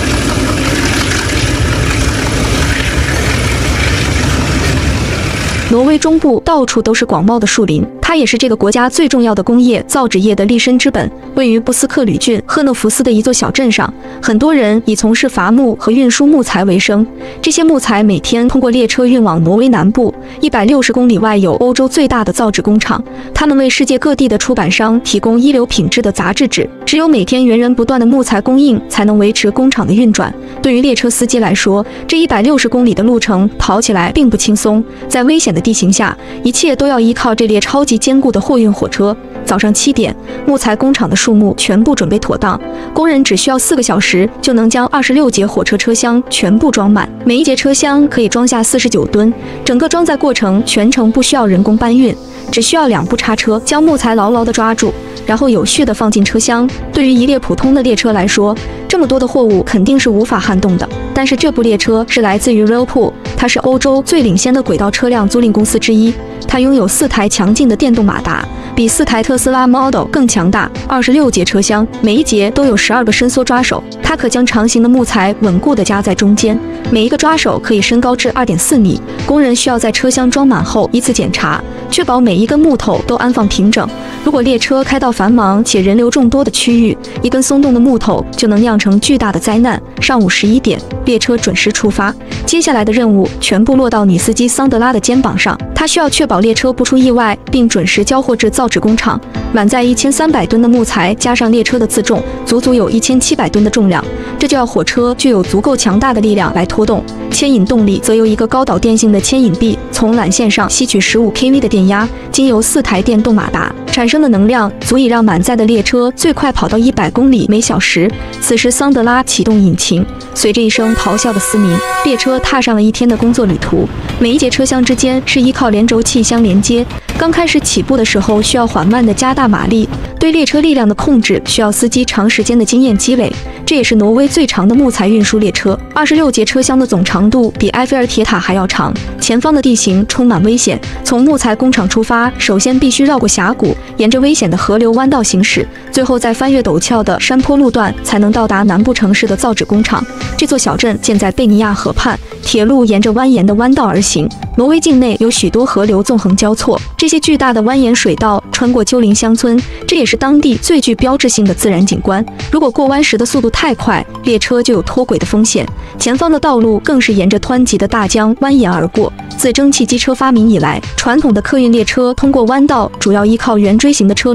Speaker 7: 挪威中部到处都是广袤的树林，它也是这个国家最重要的工业造纸业的立身之本。位于布斯克吕郡赫讷福斯的一座小镇上，很多人以从事伐木和运输木材为生。这些木材每天通过列车运往挪威南部160公里外有欧洲最大的造纸工厂，他们为世界各地的出版商提供一流品质的杂志纸。只有每天源源不断的木材供应，才能维持工厂的运转。对于列车司机来说，这160公里的路程跑起来并不轻松，在危险的地形下，一切都要依靠这列超级坚固的货运火车。早上7点，木材工厂的树木全部准备妥当，工人只需要4个小时就能将26节火车车厢全部装满，每一节车厢可以装下49吨，整个装载过程全程不需要人工搬运，只需要2部叉车将木材牢牢地抓住，然后有序地放进车厢。对于一列普通的列车来说，这么多的货物肯定是无法撼动的。但是这部列车是来自于 Railpool， 它是欧洲最领先的轨道车辆租赁公司之一。它拥有4台强劲的电动马达，比4台特斯拉 Model 更强大。26节车厢，每一节都有12个伸缩抓手，它可将长形的木材稳固地夹在中间，每一个抓手可以升高至2.4米。工人需要在车厢装满后依次检查，确保每一根木头都安放平整。如果列车开到繁忙且人流众多的区域，一根松动的木头就能酿成巨大的灾难。上午11点，列车准时出发，接下来的任务全部落到女司机桑德拉的肩膀上。她需要确保列车不出意外，并准时交货至造纸工厂。满载1300吨的木材加上列车的自重，足足有1700吨的重量，这就要火车具有足够强大的力量来拖动。牵引动力则由一个高导电性的牵引臂从缆线上吸取15 kV 的电压，经由4台电动马达产生的能量足以让满载的列车最快跑到100公里每小时。此时桑德拉启动引擎，随着一声咆哮的嘶鸣，列车踏上了一天的工作旅途。每一节车厢之间是依靠连轴器相连接，刚开始起步的时候需要缓慢地加大马力，对列车力量的控制需要司机长时间的经验积累。这也是挪威最长的木材运输列车，26节车厢的总长度比埃菲尔铁塔还要长。前方的地形充满危险，从木材工厂出发，首先必须绕过峡谷，沿着危险的河流弯道行驶，最后再翻越陡峭的山坡路段，才能到达南部城市的造纸工厂。这座小镇建在贝尼亚河畔，铁路沿着蜿蜒的弯道而行。挪威境内有许多河流纵横交错，这些巨大的蜿蜒水道穿过丘陵乡村，这也是当地最具标志性的自然景观。如果过弯时的速度太快，列车就有脱轨的风险。前方的道路更是沿着湍急的大江蜿蜒而过。自蒸汽机车发明以来，传统的客运列车通过弯道主要依靠圆锥形的车轮，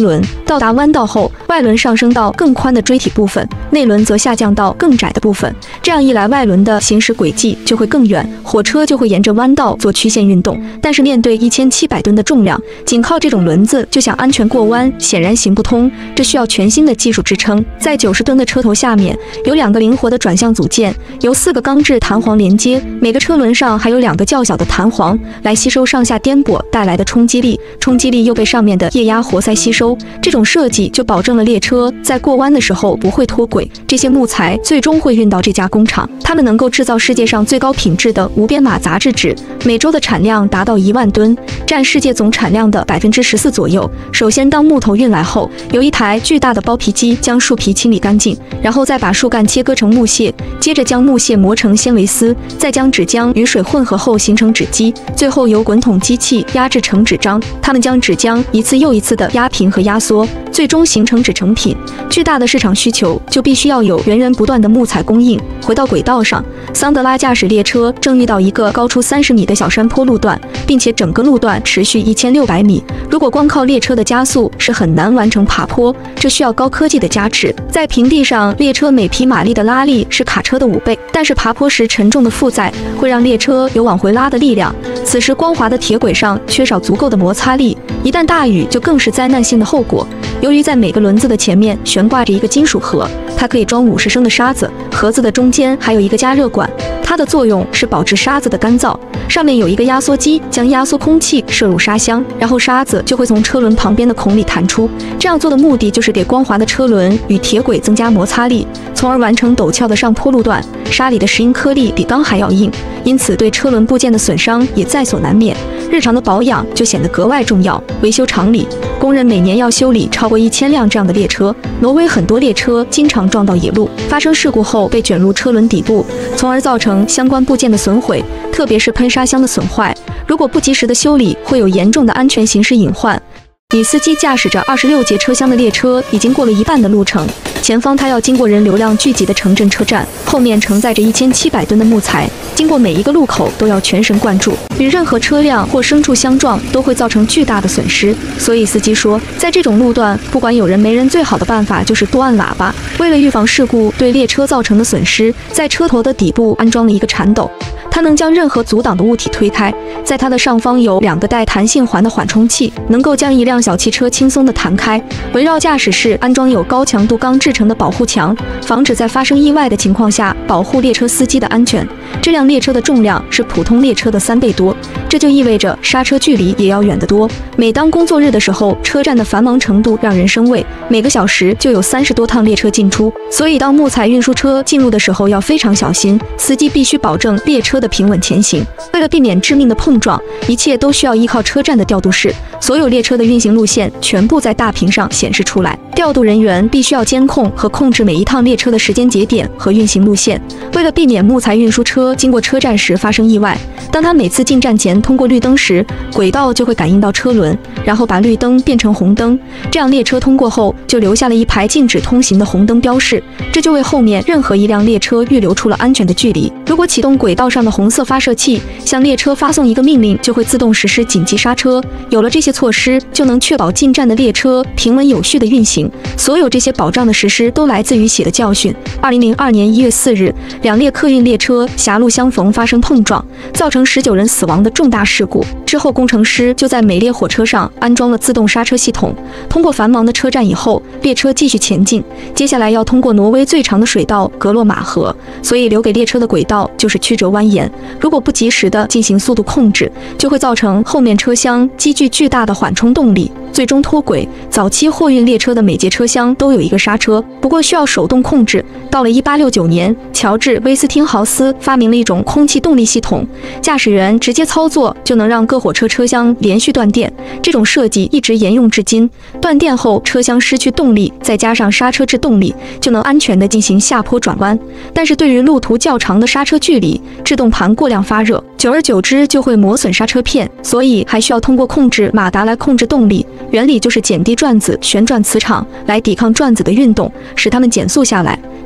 Speaker 7: 到达弯道后，外轮上升到更宽的锥体部分，内轮则下降到更窄的部分。这样一来，外轮的行驶轨迹就会更远，火车就会沿着弯道做曲线运动。但是面对1700吨的重量，仅靠这种轮子就想安全过弯，显然行不通。这需要全新的技术支撑。在90吨的车头下面有2个灵活的转向组件，由4个钢制弹簧连接，每个车轮上还有2个较小的弹簧来吸收上下颠簸带来的冲击力，冲击力又被上面的液压活塞吸收。这种设计就保证了列车在过弯的时候不会脱轨。这些木材最终会运到这家工厂，他们能够制造世界上最高品质的无编码杂质纸，每周的产量达到1万吨，占世界总产量的14%左右。首先，当木头运来后，由一台巨大的剥皮机将树皮清理干净，然后再把树干切割成木屑，接着将木屑磨成纤维丝，再将纸浆与水混合后形成纸基，最后由滚筒机器压制成纸张。他们将纸浆一次又一次的压平和压缩，最终形成纸成品。巨大的市场需求就必须要有源源不断的木材供应。回到轨道上，桑德拉驾驶列车正遇到一个高出30米的小山坡路段，并且整个路段持续1600米。如果光靠列车的加速是很难完成爬坡，这需要高科技的加持。在平地上，列车每匹马力的拉力是卡车的5倍，但是爬坡时沉重的负载会让列车有往回拉的力量。此时光滑的铁轨上缺少足够的摩擦力，一旦大雨就更是灾难性的后果。由于在每个轮子的前面悬挂着一个金属盒，它可以装50升的沙子，盒子的中间还有一个加热管，它的作用是保持沙子的干燥。上面有一个压缩机，将压缩空气射入沙箱，然后沙子就会从车轮旁边的孔里弹出。这样做的目的就是给光滑的车轮与铁轨增加摩擦力，从而完成陡峭的上坡路段。沙里的石英颗粒比钢还要硬，因此对车轮部件的损伤也在所难免。日常的保养就显得格外重要。维修厂里，工人每年要修理超过1000辆这样的列车。挪威很多列车经常撞到野路，发生事故后被卷入车轮底部，从而造成相关部件的损毁，特别是喷砂箱的损坏。如果不及时的修理，会有严重的安全形势隐患。女司机驾驶着26节车厢的列车已经过了一半的路程，前方它要经过人流量聚集的城镇车站，后面承载着1700吨的木材，经过每一个路口都要全神贯注，与任何车辆或牲畜相撞都会造成巨大的损失。所以司机说，在这种路段，不管有人没人，最好的办法就是多按喇叭。为了预防事故对列车造成的损失，在车头的底部安装了一个铲斗，它能将任何阻挡的物体推开。在它的上方有2个带弹性环的缓冲器，能够将一辆小汽车轻松地弹开。围绕驾驶室安装有高强度钢制成的保护墙，防止在发生意外的情况下保护列车司机的安全。这辆列车的重量是普通列车的3倍多，这就意味着刹车距离也要远得多。每当工作日的时候，车站的繁忙程度让人生畏，每个小时就有30多趟列车进出，所以当木材运输车进入的时候要非常小心，司机必须保证列车的平稳前行。为了避免致命的碰撞，一切都需要依靠车站的调度室，所有列车的运行路线全部在大屏上显示出来。调度人员必须要监控和控制每一趟列车的时间节点和运行路线。为了避免木材运输车经过车站时发生意外，当它每次进站前通过绿灯时，轨道就会感应到车轮，然后把绿灯变成红灯，这样列车通过后就留下了一排禁止通行的红灯标示，这就为后面任何一辆列车预留出了安全的距离。如果启动轨道上的红色发射器，向列车发送一个命令，就会自动实施紧急刹车。有了这些措施，就能确保进站的列车平稳有序的运行。所有这些保障的实施都来自于血的教训。2002年1月4日，2列客运列车狭路相逢发生碰撞，造成19人死亡的重大事故。之后工程师就在每列火车上安装了自动刹车系统。通过繁忙的车站以后，列车继续前进，接下来要通过挪威最长的水道格洛马河，所以留给列车的轨道就是曲折蜿蜒。如果不及时的进行速度控制，就会造成后面车厢积聚巨大的缓冲动力，最终脱轨。早期货运列车的每节车厢都有一个刹车，不过需要手动控制。到了1869年，乔治·威斯汀豪斯发明了一种空气动力系统，驾驶员直接操作就能让各火车车厢连续断电。这种设计一直沿用至今。断电后，车厢失去动力，再加上刹车制动力，就能安全地进行下坡转弯。但是对于路途较长的刹车距离，制动盘过量发热，久而久之就会磨损刹车片，所以还需要通过控制马达来控制动力。原理就是减低转子旋转磁场来抵抗转子的运动，使它们减速下来。通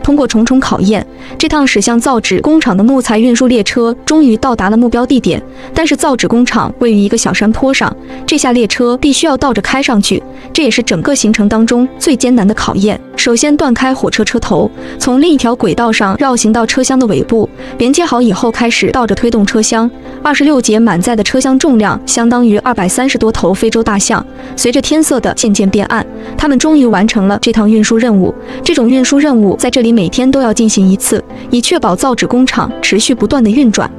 Speaker 7: 通过重重考验，这趟驶向造纸工厂的木材运输列车终于到达了目标地点。但是造纸工厂位于一个小山坡上，这下列车必须要倒着开上去，这也是整个行程当中最艰难的考验。首先断开火车车头，从另一条轨道上绕行到车厢的尾部，连接好以后开始倒着推动车厢。26节满载的车厢重量相当于230多头非洲大象。随着天色的渐渐变暗，他们终于完成了这趟运输任务。这种运输任务在这里每天都要进行一次，以确保造纸工厂持续不断的运转。